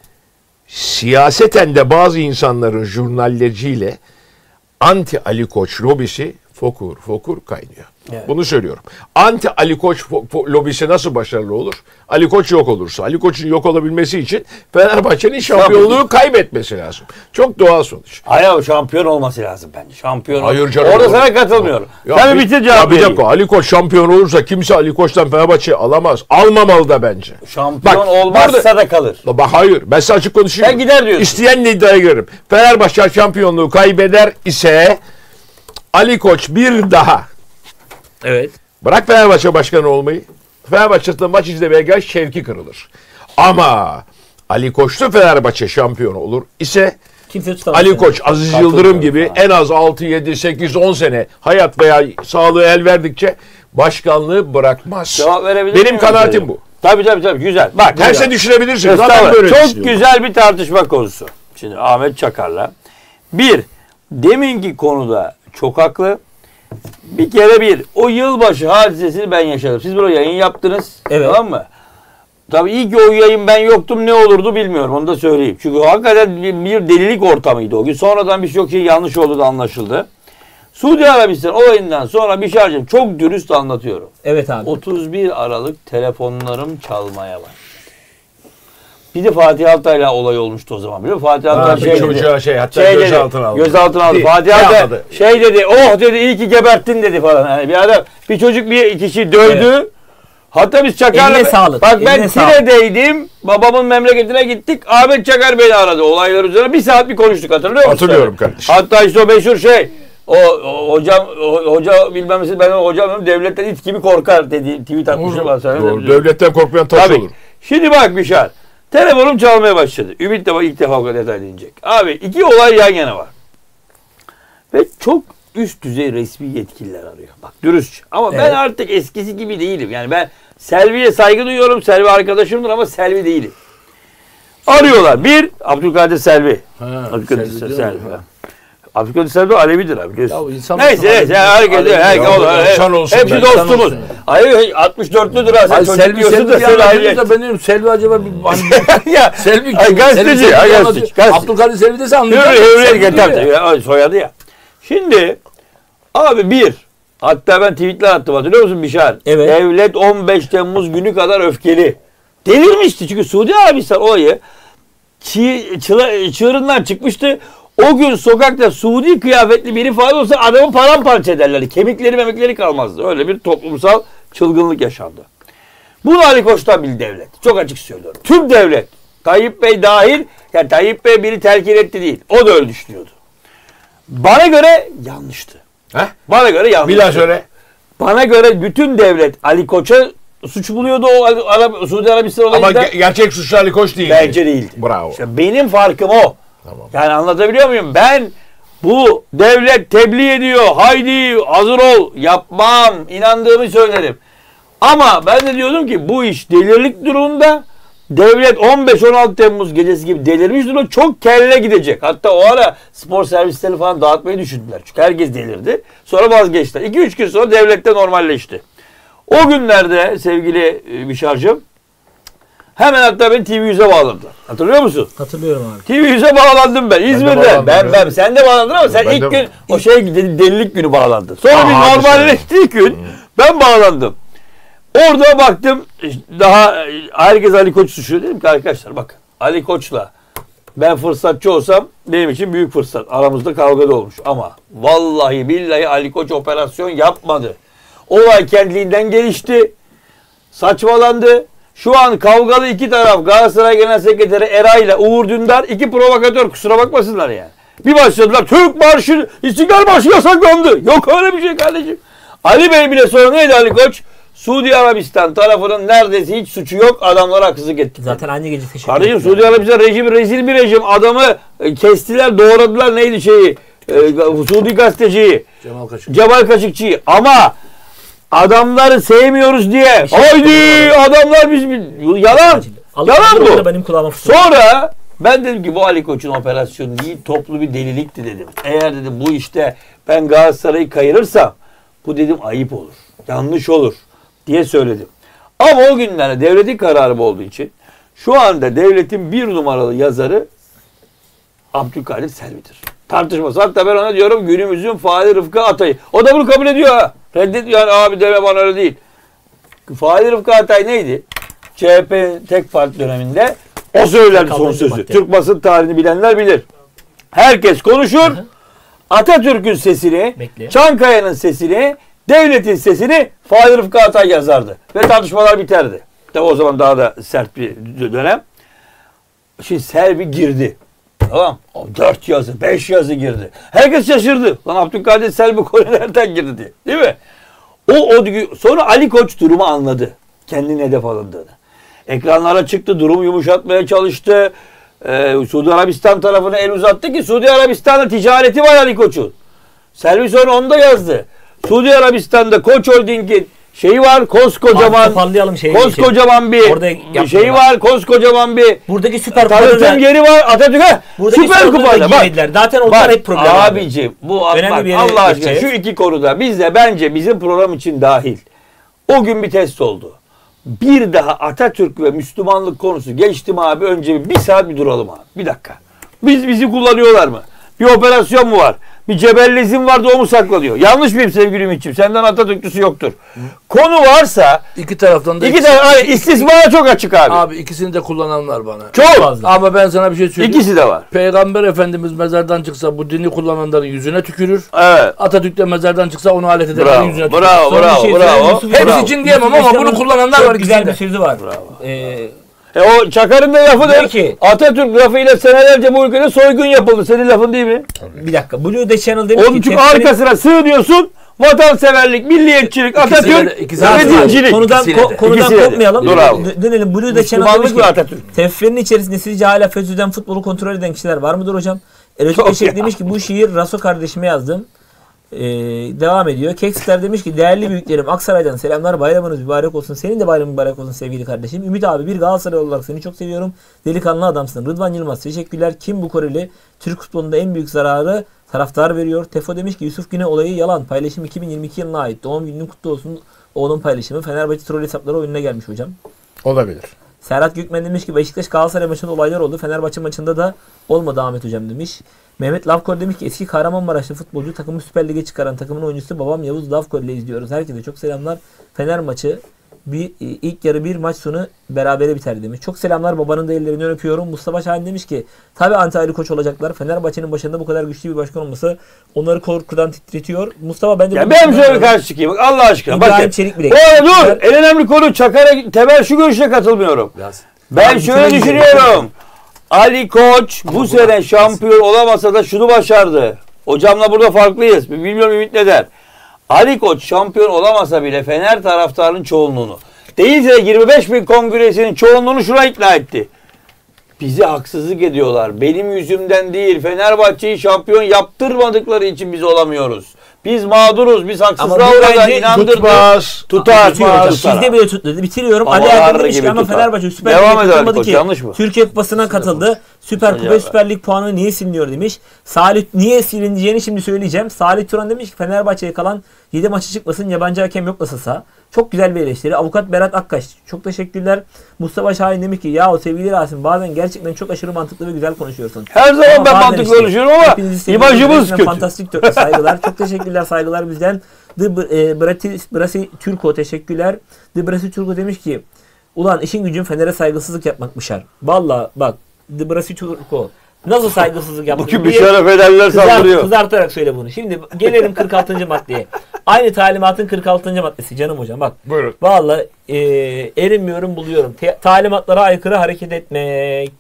siyaseten de bazı insanların jurnalleriyle anti Ali Koç lobisi fokur fokur kaynıyor. Evet. Bunu söylüyorum. Anti Ali Koç fo- fo- lobisi nasıl başarılı olur? Ali Koç yok olursa. Ali Koç'un yok olabilmesi için Fenerbahçe'nin şampiyonluğu kaybetmesi lazım. Çok doğal sonuç. Hayır o şampiyon olması lazım bence. Şampiyon. Hayır canım. Orada Doğru. sana katılmıyorum. Ya Sen bir- bitir ya cevap bir vereyim. dakika, Ali Koç şampiyon olursa kimse Ali Koç'tan Fenerbahçe'yi alamaz. Almamalı da bence. Şampiyon Bak, olmazsa burada- da kalır. Bak hayır, ben size açık konuşayım. Sen gider diyorsun. İsteyenle iddiaya girerim. Fenerbahçe şampiyonluğu kaybeder ise Ali Koç bir daha, Evet. bırak Fenerbahçe başkanı olmayı, Fenerbahçe'de maç izlemeye gel, şevki kırılır. Ama Ali Koç'ta Fenerbahçe şampiyon olur ise Kimse tutamaz. Ali Koç, Aziz Yıldırım gibi en az altı, yedi, sekiz, on sene hayat veya sağlığı el verdikçe başkanlığı bırakmaz. Cevap verebilir Benim miyim? kanaatim bu. Tabii tabii tabii güzel. Bak Terse düşünebilirsiniz. Zaten Estağfurullah. böyle Çok düşünüyorum. güzel bir tartışma konusu. Şimdi Ahmet Çakar'la. Bir, deminki konuda çok haklı. Bir kere bir, o yılbaşı hadisesini ben yaşadım. Siz burada yayın yaptınız. Evet. Tamam mı? Tabii iyi ki o yayın ben yoktum, ne olurdu bilmiyorum, onu da söyleyeyim. Çünkü hakikaten bir, bir delilik ortamıydı o gün. Sonradan birçok şey yanlış olduğu da anlaşıldı. Suudi Arabistan olayından sonra bir şey arayacağım. Çok dürüst anlatıyorum. Evet abi. otuz bir Aralık telefonlarım çalmaya başladı. Bir de Fatih Altay'la olay olmuştu o zaman, biliyor musun? Fatih Altay bir şey dedi. çocuğa şey, hatta şey gözaltına dedi, aldı. Gözaltına aldı. Değil, Fatih şey Altay yapmadı. şey dedi, oh dedi, iyi ki geberttin dedi falan. Yani bir adam, bir çocuk bir kişi dövdü. Hatta biz Çakar'la... Eline sağlık, Bak ben eline sağlık. Tire'deydim. Babamın memleketine gittik. Ahmet Çakar beni aradı. Olaylar üzerine bir saat bir konuştuk, hatırlıyor musun? Hatırlıyorum kardeşim. Hatta işte o meşhur şey. O, o hocam o, hoca bilmem ne, ben hocam devletten it gibi korkar dedi, tweet atmışım. Doğru, devletten korkmayan taş Tabii. olur. Şimdi bak Bişar. Telefonum çalmaya başladı. Ümit de bak ilk defa o kadar detay dinleyecek. Abi iki olay yan yana var. Ve çok üst düzey resmi yetkililer arıyor. Bak dürüstçe. Ama Evet. ben artık eskisi gibi değilim. Yani ben Selvi'ye saygı duyuyorum. Selvi arkadaşımdır ama Selvi değilim. Arıyorlar. Bir, Abdülkadir Selvi. Ha, Abdülkadir Selvi Selvi. diyor mu? Selvi. Abdülkadir Selvi Alevidir abi. biliyorsun. Ya insan Neyse olsun, neyse. Alevi- Herkes, Alevi- herkes, Ya, olur. insan olsun Hepsi be, insan dostumuz. olsun. Hayır altmış dörtlüdür ha. Sen Ay, çocuk Selvi diyorsun Selvi da diye sen anlatıyoruz aile. da ben diyorum Selvi acaba bir hani Ya, Selvi ay, kim? gazeteci, Selvi ay, Selvi gazeteci, anlatıyor. gazeteci. Abdülkadir Selvi dese Yürü anlayacak. yürü Selvi yeter diyor tabii. ya. Ya, soyadı ya. Şimdi abi bir hatta ben tweetler attım hatırlıyor musun Bişar? Evet. Devlet on beş Temmuz günü kadar öfkeli. Delirmişti çünkü Suudi Arabistan olayı çığ, çıla, çığırından çıkmıştı. O gün sokakta Suudi kıyafetli biri falan olsa adamı paramparça ederlerdi. Kemikleri memekleri kalmazdı. Öyle bir toplumsal çılgınlık yaşandı. Bunu Ali Koç'tan bil devlet. Çok açık söylüyorum. Tüm devlet. Tayyip Bey dahil. Yani Tayyip Bey biri telkin etti değil. O da öyle düşünüyordu. Bana göre yanlıştı. Heh? Bana göre yanlıştı. Bir daha söyle. Bana göre bütün devlet Ali Koç'a suç buluyordu o Arab Suudi Arabistan Ama olayında. ge- gerçek suçlu Ali Koç değil. Bence değildi. Bravo. İşte benim farkım o. Tamam. Yani anlatabiliyor muyum? Ben bu devlet tebliğ ediyor. Haydi hazır ol. Yapmam. İnandığımı söylerim. Ama ben de diyordum ki bu iş delirlik durumunda. Devlet on beş on altı Temmuz gecesi gibi delirmiş durumda çok kelle gidecek. Hatta o ara spor servislerini falan dağıtmayı düşündüler. Çünkü herkes delirdi. Sonra vazgeçtiler. iki üç gün sonra devlette normalleşti. O günlerde sevgili Bişar'cığım hemen hatta beni T V yüze bağladılar. Hatırlıyor musun? Hatırlıyorum abi. T V yüze bağlandım ben. İzmir'de. bağlandım Ben ya. ben, sen de bağlandın ama sen Ben ilk de- gün o şey dedi- delilik günü bağlandın. Sonra Aa, bir hadi normalleştiği gün ben bağlandım. Orada baktım daha herkes Ali Koç suçluyor. Dedim ki arkadaşlar bakın Ali Koç'la ben fırsatçı olsam benim için büyük fırsat. Aramızda kavga da olmuş ama vallahi billahi Ali Koç operasyon yapmadı. Olay kendiliğinden gelişti. Saçmalandı. Şu an kavgalı iki taraf Galatasaray Genel Sekreteri Eray ile Uğur Dündar iki provokatör kusura bakmasınlar yani. Bir başladılar Türk Marşı, İstiklal Marşı yasaklandı. Yok öyle bir şey kardeşim. Ali Bey bile sonra neydi Ali Koç? Suudi Arabistan tarafının neredeyse hiç suçu yok. Adamlara haksızlık etti. Zaten aynı gece teşekkür Kardeşim ettiler. Suudi Arabistan rejimi rezil bir rejim. Adamı e, kestiler doğradılar neydi şeyi. E, Suudi gazeteciyi. Cemal Kaşık. Cemal Kaşıkçı'yı. Ama adamları sevmiyoruz diye. şey Haydi adamlar biz yalan. Allah Yalan Allah bu. benim kulağıma fısıldı. Sonra ben dedim ki bu Ali Koç'un operasyonu değil toplu bir delilikti dedim. Eğer dedim bu işte ben Galatasaray'ı kayırırsam bu dedim ayıp olur. Yanlış olur diye söyledim. Ama o günlerde devletin kararı olduğu için şu anda devletin bir numaralı yazarı Abdülkadir Selvi'dir. Tartışması. Hatta ben ona diyorum günümüzün faali Rıfkı Atay. O da bunu kabul ediyor ha. Reddediyor yani abi deme bana öyle değil. Faali Rıfkı Atay neydi? C H P tek parti döneminde o söylerdi son Kalıcı sözü. madde. Türk basın tarihini bilenler bilir. Herkes konuşur. Atatürk'ün sesini, Bekle. Çankaya'nın sesini, devletin sesini Faali Rıfkı Atay yazardı. Ve tartışmalar biterdi. Tabi o zaman daha da sert bir dönem. Şimdi Selvi girdi. Tamam. O dört yazı, beş yazı girdi. Herkes şaşırdı. Lan Abdülkadir Selvi Kore nereden girdi diye. Değil mi? O, o sonra Ali Koç durumu anladı. Kendine hedef alındığını. Ekranlara çıktı, durumu yumuşatmaya çalıştı. Ee, Suudi Arabistan tarafına el uzattı ki Suudi Arabistan'da ticareti var Ali Koç'un. Selvi sonra onu da yazdı. Suudi Arabistan'da Koç Holding'in şeyi var, koskocaman Toparlayalım şeyi. koskocaman bir Orada bir şey var, koskocaman bir Buradaki Süper Kupa'da tanıtım da yeri var. Atatürk'e buradaki Süper Kupa'da bak. giymediler. Zaten onlar Bak hep problem. abi. abicim bu Önemli bak, bir yere Allah aşkına geçeceğiz. şu iki konuda biz de bence bizim program için dahil. O gün bir test oldu. Bir daha Atatürk ve Müslümanlık konusu geçti mi abi önce bir, bir saat bir duralım abi. Bir dakika. Biz bizi kullanıyorlar mı? Bir operasyon mu var? Bir cebellezim vardı o mu saklanıyor? Yanlış mıyım sevgili Ümit'ciğim? Senden Atatürkçüsü yoktur. Konu varsa İki taraftan da iki tane hayır, istismara çok açık abi. Abi ikisini de kullananlar bana. Çok fazla. Ama ben sana bir şey söyleyeyim. İkisi de var. Peygamber Efendimiz mezardan çıksa bu dini kullananların yüzüne tükürür. Evet. Atatürk de mezardan çıksa onu alet edenlerin Bravo. yüzüne tükürür. Bravo, Sonra bir bravo, şey bravo. söyleyeyim, Yusuf Hepsi Bravo. için diyemem ama bunu kullananlar çok var güzel ikisinde. bir sözü var. Ee, E o Çakar'ın da lafıdır. Peki. Atatürk lafıyla senelerce bu ülkede soygun yapıldı. Senin lafın değil mi? bir dakika. Blue The Channel demiş Onun ki çünkü tepkinin- arkasına sığınıyorsun. Vatanseverlik, milliyetçilik, İkisiyle Atatürk de- ikisiyle ve de var. dincilik. Konudan, İkisiyle ko- de. konudan İkisiyle de. kopmayalım. Bravo. Dö- Dönelim. Blue The Channel Müslümanlık demiş ve ki Atatürk. teflerin içerisinde sizce hala FETÖ'den futbolu kontrol eden kişiler var mıdır hocam? Erotik Eşek demiş ki bu şiir Raso kardeşime yazdım. Ee, devam ediyor. Keksler demiş ki değerli büyüklerim Aksaray'dan selamlar, bayramınız mübarek olsun. Senin de bayramın mübarek olsun sevgili kardeşim. Ümit abi bir Galatasaray olarak seni çok seviyorum. Delikanlı adamsın. Rıdvan Yılmaz teşekkürler. Kim bu Koreli? Türk futbolunda en büyük zararı taraftar veriyor. Tefo demiş ki Yusuf Güney olayı yalan. Paylaşım iki bin yirmi iki yılına ait. Doğum günün kutlu olsun. Oğlum paylaşımı. Fenerbahçe troll hesapları oyununa gelmiş hocam. Olabilir. Serhat Gökmen demiş ki Beşiktaş Galatasaray maçında olaylar oldu. Fenerbahçe maçında da olmadı Ahmet hocam demiş. Mehmet Lavkor demiş ki eski Kahramanmaraşlı futbolcu takımı Süper Lig'e çıkaran takımın oyuncusu babam Yavuz Lavkor ile izliyoruz. Herkese çok selamlar. Fener maçı bir ilk yarı bir maç sonu berabere biter demiş. Çok selamlar, babanın da ellerinden öpüyorum. Mustafa Şahin demiş ki tabi anti Ali Koç olacaklar. Fenerbahçe'nin başında bu kadar güçlü bir başkan olması onları korkudan titretiyor. Mustafa bence... Ya ben şöyle bir karşı çıkayım. Bak Allah aşkına. İbrahim Bak, Çelik bile. O dur. En önemli konu Çakar'a temel şu görüşe katılmıyorum. Biraz. Ben Abi, şöyle bitirelim. düşünüyorum. Ali Koç bu sene şampiyon olamasa da şunu başardı. Hocamla burada farklıyız. Bilmiyorum Ümit ne der. Ali Koç şampiyon olamasa bile Fener taraftarının çoğunluğunu, değilse de yirmi beş bin kongresinin çoğunluğunu şuna ikna etti. Bizi haksızlık ediyorlar. Benim yüzümden değil. Fenerbahçe'yi şampiyon yaptırmadıkları için biz olamıyoruz. Biz mağduruz. Biz haksızlığa Ama bu uğradan bence inandırdık. Tutmaz. Tutar. Tutuyor hocam. tutar. Sizde bile tuttu. Bitiriyorum. Ama Ali Erdoğan ağır demiş ki gibi ama tutar. Fenerbahçe Süper Devam Lig'e eder katılmadı Koç, ki. yanlış mı? Türkiye Kupası'na katıldı. Süper Kupa Acaba. Süper Lig puanı niye siliniyor demiş. Salih niye silineceğini şimdi söyleyeceğim. Salih Turan demiş ki Fenerbahçe'ye kalan yedi maçı çıkmasın, yabancı hakem yok nasılsa. Çok güzel bir eleştiri. Avukat Berat Akkaş çok teşekkürler. Mustafa Şahin demiş ki ya o sevgili Rasim bazen gerçekten çok aşırı mantıklı ve güzel konuşuyorsun. Her zaman Ama ben bazen mantıklı işte konuşuyorum ama hepinizi seviyorum. imajımız Resmen kötü. Fantastik dörtlü saygılar. Çok teşekkürler, saygılar bizden. The e, Brasi, Brasi Turco teşekkürler. The Brasi Turco demiş ki ulan işin gücün Fener'e saygısızlık yapmakmışar. Valla bak The Brasi Turco nasıl saygısızlık yapmış? Bugün bir şeref ederler Kızar, saldırıyor. kızartarak söyle bunu. Şimdi gelelim kırk altıncı maddeye. Aynı talimatın kırk altıncı maddesi canım hocam bak. Buyurun. Valla e, erinmiyorum buluyorum. Te- talimatlara aykırı hareket etmek.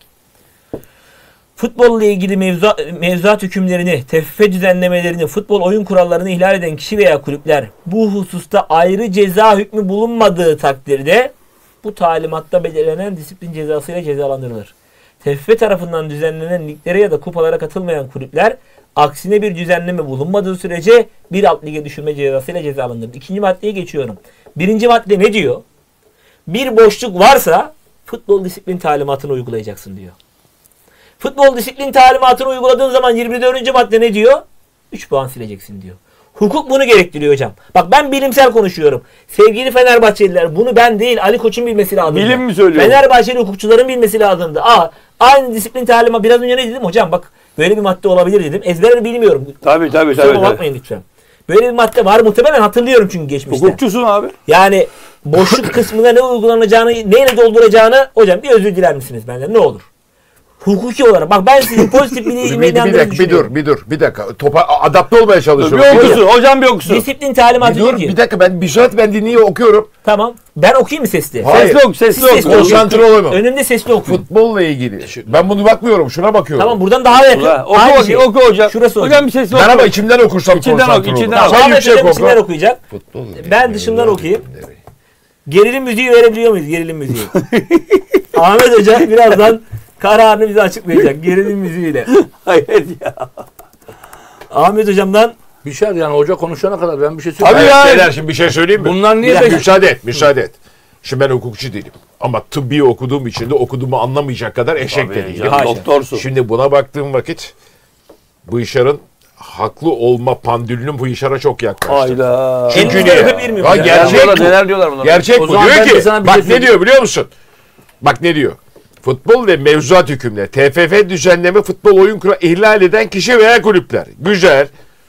Futbolla ilgili mevzu, mevzuat hükümlerini, T F F düzenlemelerini, futbol oyun kurallarını ihlal eden kişi veya kulüpler bu hususta ayrı ceza hükmü bulunmadığı takdirde bu talimatta belirlenen disiplin cezasıyla cezalandırılır. T F F tarafından düzenlenen liglere ya da kupalara katılmayan kulüpler aksine bir düzenleme bulunmadığı sürece bir alt lige düşürme cezasıyla cezalandırılır. İkinci maddeye geçiyorum. Birinci madde ne diyor? Bir boşluk varsa futbol disiplin talimatını uygulayacaksın diyor. Futbol disiplin talimatını uyguladığın zaman yirmi dördüncü madde ne diyor? üç puan sileceksin diyor. Hukuk bunu gerektiriyor hocam. Bak ben bilimsel konuşuyorum. Sevgili Fenerbahçeliler bunu ben değil Ali Koç'un bilmesi lazım. Bilim mi söylüyor? Fenerbahçeli hukukçuların bilmesi lazımdı. Aa, aynı disiplin talimatı biraz önce ne dedim hocam bak böyle bir madde olabilir dedim. Ezberini bilmiyorum. Tabii tabii Kusura tabii. bakmayın lütfen. Böyle bir madde var muhtemelen hatırlıyorum çünkü geçmişte. Hukukçusun abi. Yani boşluk kısmına ne uygulanacağını, neyle dolduracağını hocam bir özür diler misiniz benden ne olur? Hukuki olarak. Bak ben sizin pozitif bir Bir, bir, bir dakika, bir dur, bir dur, bir dakika. Topa adapte olmaya Bir çalışıyorum. okusun. Hocam bir okusun. Disiplin talimatı Bir diyor dur, ki. bir dakika ben bir saat ben dinliyor okuyorum. Tamam. Ben okuyayım mı sesli? Hayır. Sesli oku, sesli Siz oku. sesli okuyun. Konsantre olamam. Önümde sesli okuyun. Futbolla ilgili. Ben bunu bakmıyorum, şuna bakıyorum. Tamam buradan daha yakın. Ulan, Oku Aynı bakayım, şey. oku hocam. Şurası hocam hocam. bir sesli Ben oku. ama içimden okursam İçinden oku, konsantre olurum. içinden Sen oku. Ahmet yüksek hocam oku. içinden okuyacak. Futbol Ben dışımdan ilgili okuyayım. hükümleri. Gerilim müziği verebiliyor muyuz? Gerilim müziği. Ahmet Hoca birazdan kararını bize açıklayacak. Gerilim müziğiyle. Hayret ya. Ahmet Hocam'dan Bir şey yani hoca konuşana kadar ben bir şey söyleyeyim. Tabii Evet, ya. beyler şimdi bir şey söyleyeyim mi? Bunlar niye Bir dakika, beş- müsaade et, müsaade et. Şimdi ben hukukçu değilim. Ama tıbbi okuduğum için de okuduğumu anlamayacak kadar eşek de Tabii değilim. canım, doktorsun. Şimdi buna baktığım vakit bu işarın haklı olma pandülünün bu işara çok yaklaştı. Hayda. Çünkü Elinizde niye? öpebilir miyim Ha, ya? gerçek Neler bu. diyorlar, neler diyorlar bunlar? Gerçek O bu. zaman Diyor ben de ki sana bir bak şey ne söyleyeyim. diyor biliyor musun? Bak ne diyor? Futbol ve mevzuat hükümleri T F F düzenleme futbol oyun kuralı ihlal eden kişi veya kulüpler. Güzel.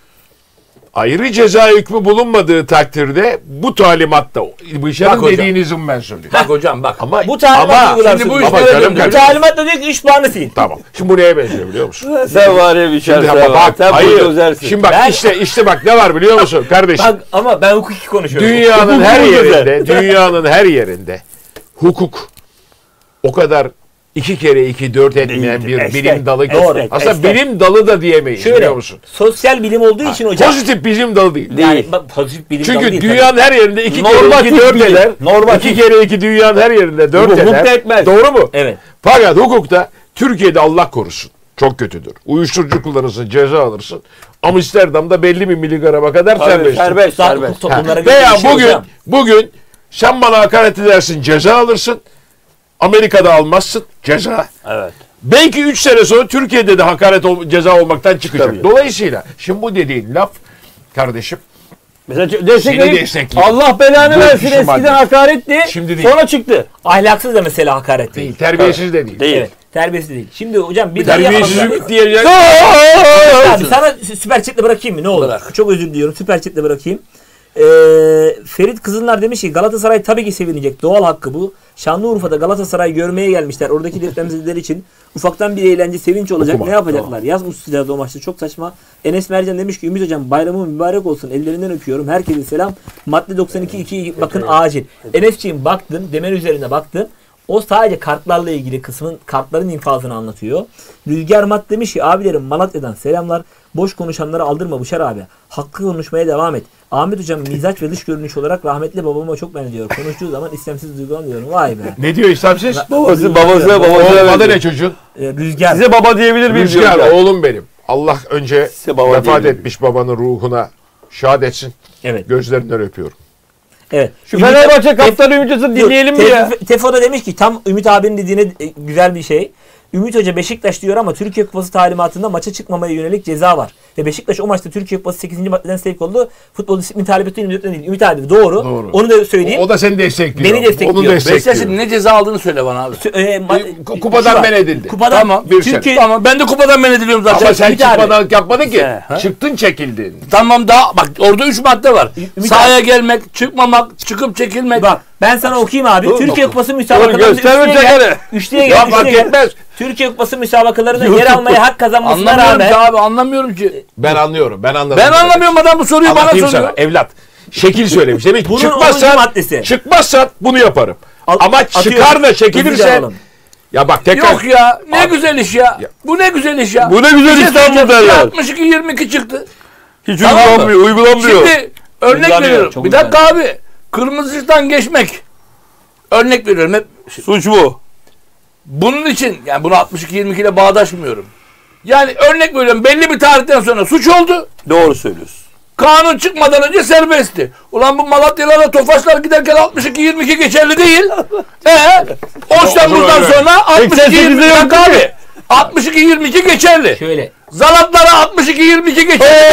Ayrı ceza hükmü bulunmadığı takdirde bu talimatta bu işaret Bak hocam. dediğinizin ben söylüyorum. Bak hocam bak. Ama bu talimatı ama, uygularsınız. şimdi bu ama işlere canım döndü. Bu kardeşim, talimatla diyor ki üç puanı sil. tamam. Şimdi bu neye benziyor biliyor musun? Sen var ya bir şey. Şimdi Sen ama var. bak Sen hayır. buldozersın. Şimdi bak Ben- işte işte bak ne var biliyor musun kardeşim? Bak ama ben hukuki konuşuyorum. Dünyanın her Hukuk yerinde, dünyanın her yerinde hukuk o kadar iki kere iki dört etmeyen bir Esnek, bilim dalı. doğru, Aslında esnek. bilim dalı da diyemeyiz Şöyle, biliyor musun? sosyal bilim olduğu için hocam. Pozitif bilim dalı değil. Yani bak, pozitif bilim dalı Çünkü değil dünyanın her yerinde iki kere Normatif iki dört bilim. eder. Normatif. İki kere iki dünyanın her yerinde dört Hukuk eder. da etmez. Doğru mu? Evet. Fakat hukukta Türkiye'de Allah korusun. Çok kötüdür. Uyuşturucu kullanırsın, ceza alırsın. Amsterdam'da belli bir miligrama kadar serbest. Serbest, serbest. Toplumlara Veya göre bugün hocam. bugün sen bana hakaret edersin, ceza alırsın. Amerika'da almazsın, ceza. Evet. Belki üç sene sonra Türkiye'de de hakaret ol- ceza olmaktan çıkacak. Tabii. Dolayısıyla şimdi bu dediğin laf kardeşim Mesela destekleyin. destekliyor. Allah belanı Dur, versin, şu eskiden madde. hakaretti. Şimdi değil. Sonra çıktı. Ahlaksız da mesela hakaret değil. değil, terbiyesiz de değil. Değil. Evet. Terbiyesiz değil. Şimdi hocam bir Terbiyesizlik diyecek. Abi sana süper chatle bırakayım mı? Ne olur? Bırak. Çok özür diliyorum. Süper chatle bırakayım. Ee, Ferit Kızıllar demiş ki Galatasaray tabii ki sevinecek. Doğal hakkı bu. Şanlıurfa'da Galatasaray görmeye gelmişler. Oradaki depremzedeler için ufaktan bir eğlence, sevinç olacak. Okuma. Ne yapacaklar? Yazmışsınız o maçta. Çok saçma. Enes Mercan demiş ki Ümit Hocam bayramın mübarek olsun. Ellerinden öpüyorum. Herkese selam. Madde doksan iki iki bakın acil. Enes'ciğim baktın. Demen üzerine baktın. O sadece kartlarla ilgili kısmın, kartların infazını anlatıyor. Rüzgar Mat demiş ki abilerim Malatya'dan selamlar. Boş konuşanları aldırma Buşar abi. Hakkı konuşmaya devam et. Ahmet hocam mizaç ve dış görünüş olarak rahmetli babama çok benziyor. Konuştuğu zaman istemsiz duygulanıyorum. Vay be. Ne diyor İslamsız? Babası, babası, Oğlum babası. adı ne çocuğun? Ee, Rüzgar. Size baba diyebilir miyim? Rüzgar diyor. oğlum benim. Allah önce Size baba vefat diyebilirim. etmiş babanın ruhuna şad etsin. Evet. Gözlerinden öpüyorum. Evet. Şu Ümit- Fenerbahçe kaptanı Ümit Hoca'sı dinleyelim mi Tef- ya? Tefo da demiş ki tam Ümit abinin dediğine e, güzel bir şey. Ümit Hoca Beşiktaş diyor ama Türkiye Kupası talimatında maça çıkmamaya yönelik ceza var. Ve Beşiktaş o maçta Türkiye Kupası sekizinci maddeden sevk oldu. Futbol disiplin talimatı yirmi dörtten değil. Ümit abi doğru. Doğru. Onu da söyleyeyim. O da seni destekliyor. Beni destekliyor. Onu destekliyor. Beşiktaş'ın ne ceza aldığını söyle bana abi. Sö- e, ma- E, ku- kupadan şu var. men edildi. Kupadan Tamam. Bir Türkiye Tamam ben de kupadan men ediliyorum zaten. Ama sen Ümit abi. çıkmadan yapmadın ki. Ha? Çıktın çekildin. Tamam daha bak orada üç madde var. Ümit Sahaya gelmek, çıkmamak, çıkıp çekilmek. Bak ben sana okuyayım abi. Dur, Türkiye oku. Kupası Dur, müsabakalarında gösterme üçlüye gel. çekeri. Üçlüye Ya gel. fark üçlüye gel. etmez. Türkiye Kupası müsabakalarında yer almaya hak kazanmasına Anlamıyorum ki rağmen abi anlamıyorum ki. Ben anlıyorum. Ben anladım. Ben anlamıyorum adam bu soruyu bana Anlatayım soruyor. sana evlat. Şekil söylemiş. Demek ki Bunun onuncu çıkmazsan, maddesi. çıkmazsan bunu yaparım. Al- Ama atıyorum. çıkar da Hızlıca çekilirsen alalım. ya bak tekrar Yok ya ne Abi- güzel iş ya. Ya. Bu ne güzel iş ya. Bu ne güzel Bir şey İstanbul söyleyeceğim. derler. altmış iki yirmi iki çıktı. Hiç Tamam mı? uygulanmıyor, uygulanmıyor. Şimdi örnek Uygulanıyor, veriyorum. çok Bir dakika abi. Kırmızı ışıktan geçmek. Örnek veriyorum hep. Suç bu. Bunun için yani bunu altmış iki yirmi iki ile bağdaşmıyorum. Yani örnek veriyorum belli bir tarihten sonra suç oldu. Doğru söylüyorsun. Kanun çıkmadan önce serbestti. Ulan bu Malatyalara Tofaşlar giderken altmış iki yirmi iki geçerli değil. Eee on Temmuz'dan öyle. sonra altmış iki yirmi iki seksen sekizde yok abi. altmış iki yirmi iki geçerli. Şöyle. Zalatlara altmış iki yirmi iki geçerli.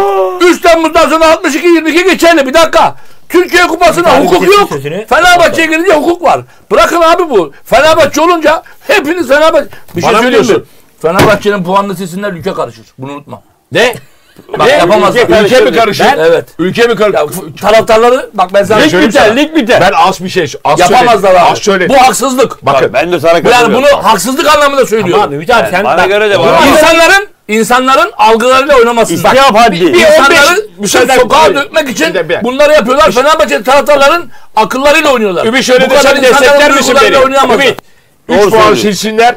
üç Temmuz'dan sonra altmış iki yirmi iki geçerli. Bir dakika. Türkiye Kupası'na Bir tane hukuk bitirsin yok. sözünü. Fenerbahçe'ye gelince hukuk var. Bırakın abi bu. Fenerbahçe olunca hepiniz Fenerbahçe. Bir şey Bana mı söyleyeyim mi? diyorsun? Fenerbahçe'nin puanlı silsinler ülke karışır. Bunu unutma. ne? Bak yapamazlar. Ülke, ülke mi karışır? Ben- evet. Ülke mi karışır? Ya, taraftarları bak ben sana Lig söyleyeyim biter, sana. lig biter. Ben az bir şey az Yapamazlar söyledim. abi. Az söyledim. Bu haksızlık. Bakın Bak, ben de sana Yani katılıyorum. bunu haksızlık anlamında söylüyorum. Tamam Ümit abi sen Bana bak, göre de bu bana- arada- İnsanların insanların algılarıyla oynamasın. Bak, İstihap haddi. bir- İnsanları müsaade- sokağa bir- dökmek için bir de- bir- bunları yapıyorlar. Fenerbahçe taraftarların akıllarıyla oynuyorlar. Ümit şöyle Bu de kadar sen insanların destekler misin duygularıyla beni? oynayamazlar. Ümit. üç Doğru puan söylüyorsun. silsinler.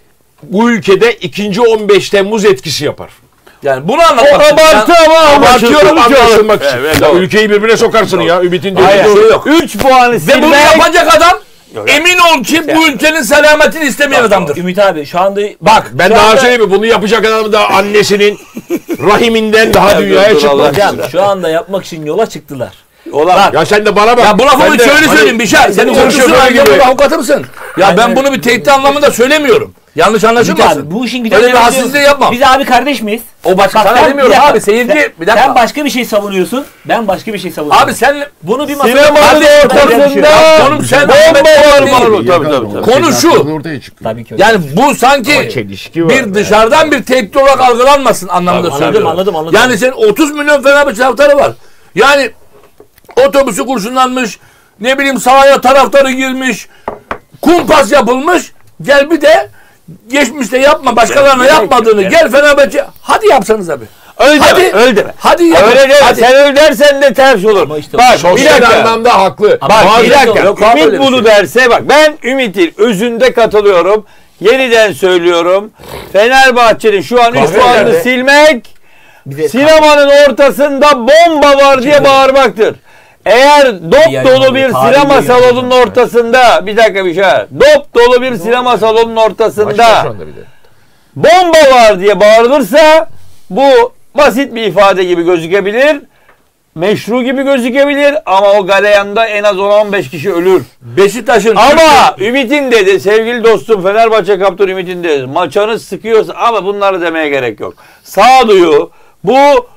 Bu ülkede ikinci on beş Temmuz etkisi yapar. Yani bunu anlatmak O için. abartı ama Abartıyorum anlaşılır. anlaşılmak için. Evet, Ya doğru. ülkeyi birbirine sokarsın ya. Ümit'in dediği Hayır. doğru yok. üç puanı Ve bunu silmek. yapacak adam emin ol ki bu ülkenin selametini istemeyen adamdır. Ümit abi şu anda Bak ben şu daha anda- söyleyeyim mi? Bunu yapacak adam da annesinin rahiminden daha dünyaya dur, çıkmaz. Allah hocam şu anda yapmak için yola çıktılar. Olan. Ya sen de bana bak. Ya bu lafı Sen bir de şöyle hani- söyleyeyim bir şey. Senin Senin konuşuyorsun şoförü aynı zamanda gibi. avukatı mısın? Ya ben bunu bir tehdit anlamında söylemiyorum. Yanlış Ümit anlaşılmasın. abi bu işin güzel Öyle bir yanı hadsizliği diyorsun. yapmam. Biz abi kardeş miyiz? O başka Bak, sana sen- demiyorum bir dakika. abi seyirci Sen- bir dakika. Sen başka bir şey savunuyorsun. Ben başka bir şey savunuyorum. Abi sen bunu bir masada Sinemanın tartışmaya ortasında çalışıyoruz. Oğlum sen bomba var Ahmet var. değil. Tabii tabii tabii. Konu şu. Ortaya çıkıyor. Tabii ki öyle. Yani bu sanki Çelişki var. bir dışarıdan bir tehdit olarak algılanmasın anlamında Anladım, söylüyorum. anladım, anladım. Yani senin otuz milyon Fenerbahçe taraftarı var. Yani otobüsü kurşunlanmış, ne bileyim sahaya taraftarı girmiş, kumpas yapılmış. Gel bir de geçmişte yapma, başkalarına yapmadığını gel Fenerbahçe. Hadi yapsanız abi. Öyle Hadi. deme, öyle deme. Hadi yapın. Öyle deme. Hadi. Sen öyle dersen de ters olur. Ama işte bak bir Sosyal dakika. anlamda haklı. Ama Bak Bazı- bir dakika. Yok abi, öyle Ümit bir bunu şey. derse bak ben Ümit'in özünde katılıyorum. Yeniden söylüyorum. Fenerbahçe'nin şu an üç Kahve puanını nerede? silmek Bize- sinemanın ortasında bomba var diye bağırmaktır. Eğer dop Yani dolu bir tarihi sinema yayın salonunun hocam. ortasında bir dakika bir şey. Dop dolu bir sinema salonunun Başla ortasında şu anda bir de. bomba var diye bağırılırsa bu basit bir ifade gibi gözükebilir. Meşru gibi gözükebilir ama o galeyanda en az on on beş kişi ölür. Beşiktaş'ın Ama Ümit'in dedi sevgili dostum Fenerbahçe kaptanı Ümit'in dedi maçanız sıkıyorsa ama bunları demeye gerek yok. Sağduyu bu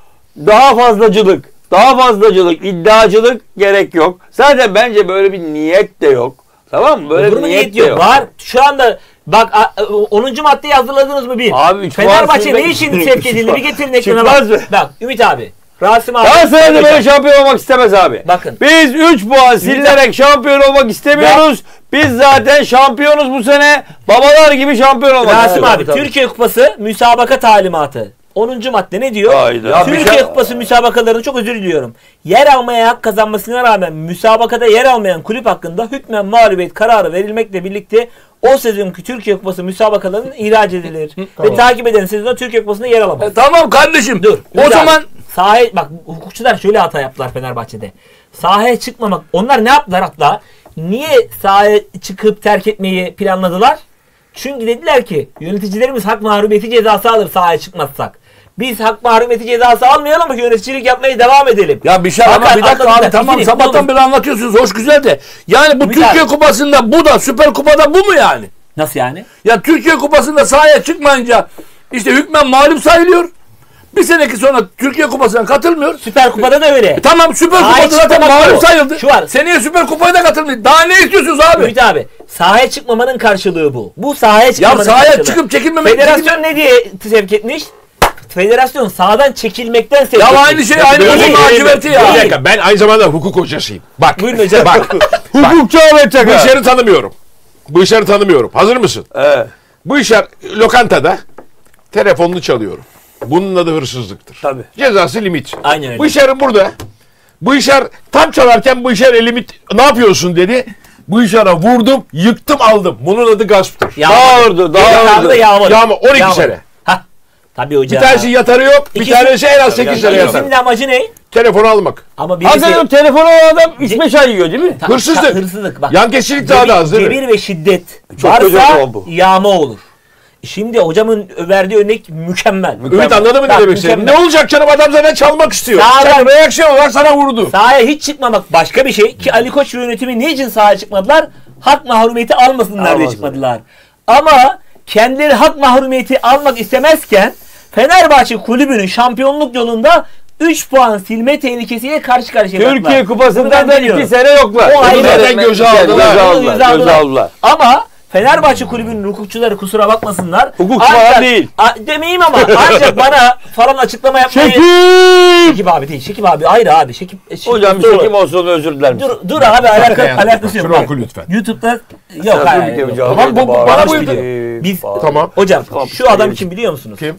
daha fazlacılık, daha fazlacılık, iddiacılık gerek yok. Zaten bence böyle bir niyet de yok. Tamam mı? Böyle Olur bir mu niyet de yok. yok. Var. Şu anda bak a- onuncu maddeyi hazırladınız mı bir? Abi, üç Fenerbahçe puan ne için silmek- sevk edildi? Bir getirin ekrana Çıkmaz mı? bak. Bak Ümit abi. Rasim abi. Galatasaray'da böyle şampiyon olmak istemez abi. Bakın. Biz üç puan silinerek şampiyon olmak istemiyoruz. Biz zaten şampiyonuz bu sene. Babalar gibi şampiyon olmak Rasim istiyoruz. abi Türkiye Kupası müsabaka talimatı. onuncu madde ne diyor? Hayda. Ya bir Türkiye şey- Kupası müsabakalarını çok özür diliyorum. Yer almaya hak kazanmasına rağmen müsabakada yer almayan kulüp hakkında hükmen mağlubiyet kararı verilmekle birlikte o sezonki Türkiye Kupası müsabakalarının ihraç edilir. Ve takip eden sezonda Türkiye Kupası'nda yer alamaz. E, tamam kardeşim. Dur. O Ümit zaman abi, sahaya bak hukukçular şöyle hata yaptılar Fenerbahçe'de. Sahaya çıkmamak. Onlar ne yaptılar hatta? Niye sahaya çıkıp terk etmeyi planladılar? Çünkü dediler ki yöneticilerimiz hak mahrumiyeti cezası alır sahaya çıkmazsak. Biz hak mahrumiyeti cezası almayalım mı? Yöneticilik yapmaya devam edelim. ya bir şey ama Fakat bir dakika anladım abi da, tamam bitireyim, sabahtan dur. beri anlatıyorsunuz hoş güzel de. Yani bu Ümit Türkiye abi. Kupası'nda bu da Süper Kupa'da bu mu yani? Nasıl yani? Ya Türkiye Kupası'nda sahaya çıkmayınca işte hükmen mağlup sayılıyor. Bir seneki sonra Türkiye Kupası'na katılmıyor. Süper Kupa'da da öyle. E tamam Süper Sahaya Kupa'da zaten çıkmamak mağlup bu. sayıldı. Şu var. Seneye Süper Kupa'ya da katılmıyor. Daha ne istiyorsunuz abi? Ümit abi sahaya çıkmamanın karşılığı bu. Bu sahaya Ya çıkmamanın sahaya karşılığı. çıkıp çekilmemek... Federasyon ne diye sevk etmiş? Federasyon sahadan çekilmekten sevk Ya etmiş. aynı şey aynı Değil, onun değil, laciverti ya. Bir dakika ben aynı zamanda hukuk hocasıyım. Bak. Buyurun hocam. Bak. Hukukçu Ahmet Bu Çakar. işleri tanımıyorum. Bu işleri tanımıyorum. Hazır mısın? Evet. Bu işler lokantada telefonunu çalıyorum. Bunun adı hırsızlıktır. Tabii. Cezası limit. Aynen öyle. Bu işler burada. Bu işler tam çalarken bu işler limit ne yapıyorsun dedi. Bu işlere vurdum, yıktım, aldım. Bunun adı gasptır. Dağırdı, dağırdı. Yağmur. Yağmur, on iki sene. Hah. Tabii hocam. Bir tanesi yatarı yok, bir İkisi- tanesi en az sekiz sene yatar. İkisinin de amacı ne? Telefonu almak. Ama birisi... Hakikaten o telefonu olan adam üç beş ay yiyor değil mi? Ta- Hırsızlık. ta- Hırsızlık. Bak. Yan kesicilik daha da az değil mi? Cebir ve şiddet Çok güzel varsa oldu. yağma olur. Şimdi hocamın verdiği örnek mükemmel. Ümit anladın mı ne Bak, demek istediğimi? mükemmel. Ne olacak canım adam zaten çalmak istiyor. Sağdan- Sen reaksiyon olarak sana vurdu. Sahaya hiç çıkmamak başka bir şey ki Ali Koç yönetimi niçin sahaya çıkmadılar? Hak mahrumiyeti almasınlar diye Almasın. çıkmadılar. Ama kendileri hak mahrumiyeti almak istemezken Fenerbahçe kulübünün şampiyonluk yolunda üç puan silme tehlikesiyle karşı karşıya Türkiye kaldılar. Bunu Kupası'ndan ben da biliyorum. iki sene yoklar. O ayrı. Zaten göze aldılar. Göze Göze aldılar. Göze aldılar. aldılar. Ama Fenerbahçe kulübünün hukukçuları kusura bakmasınlar. Hukukçu falan değil. A, demeyeyim ama ancak bana falan açıklama yapmayı... Şekip! Şekip abi değil. Şekip abi ayrı abi. Şekip, Şekip Hocam bir Doğru. şekim olsun özür dilerim. Dur, dur abi alaka, yani. alakası yok. Şunu Bak, oku lütfen. YouTube'da yok hayır. yok. Tamam, bu- bu- bana bu- Biz Tamam. hocam şu adam kim biliyor musunuz? Kim?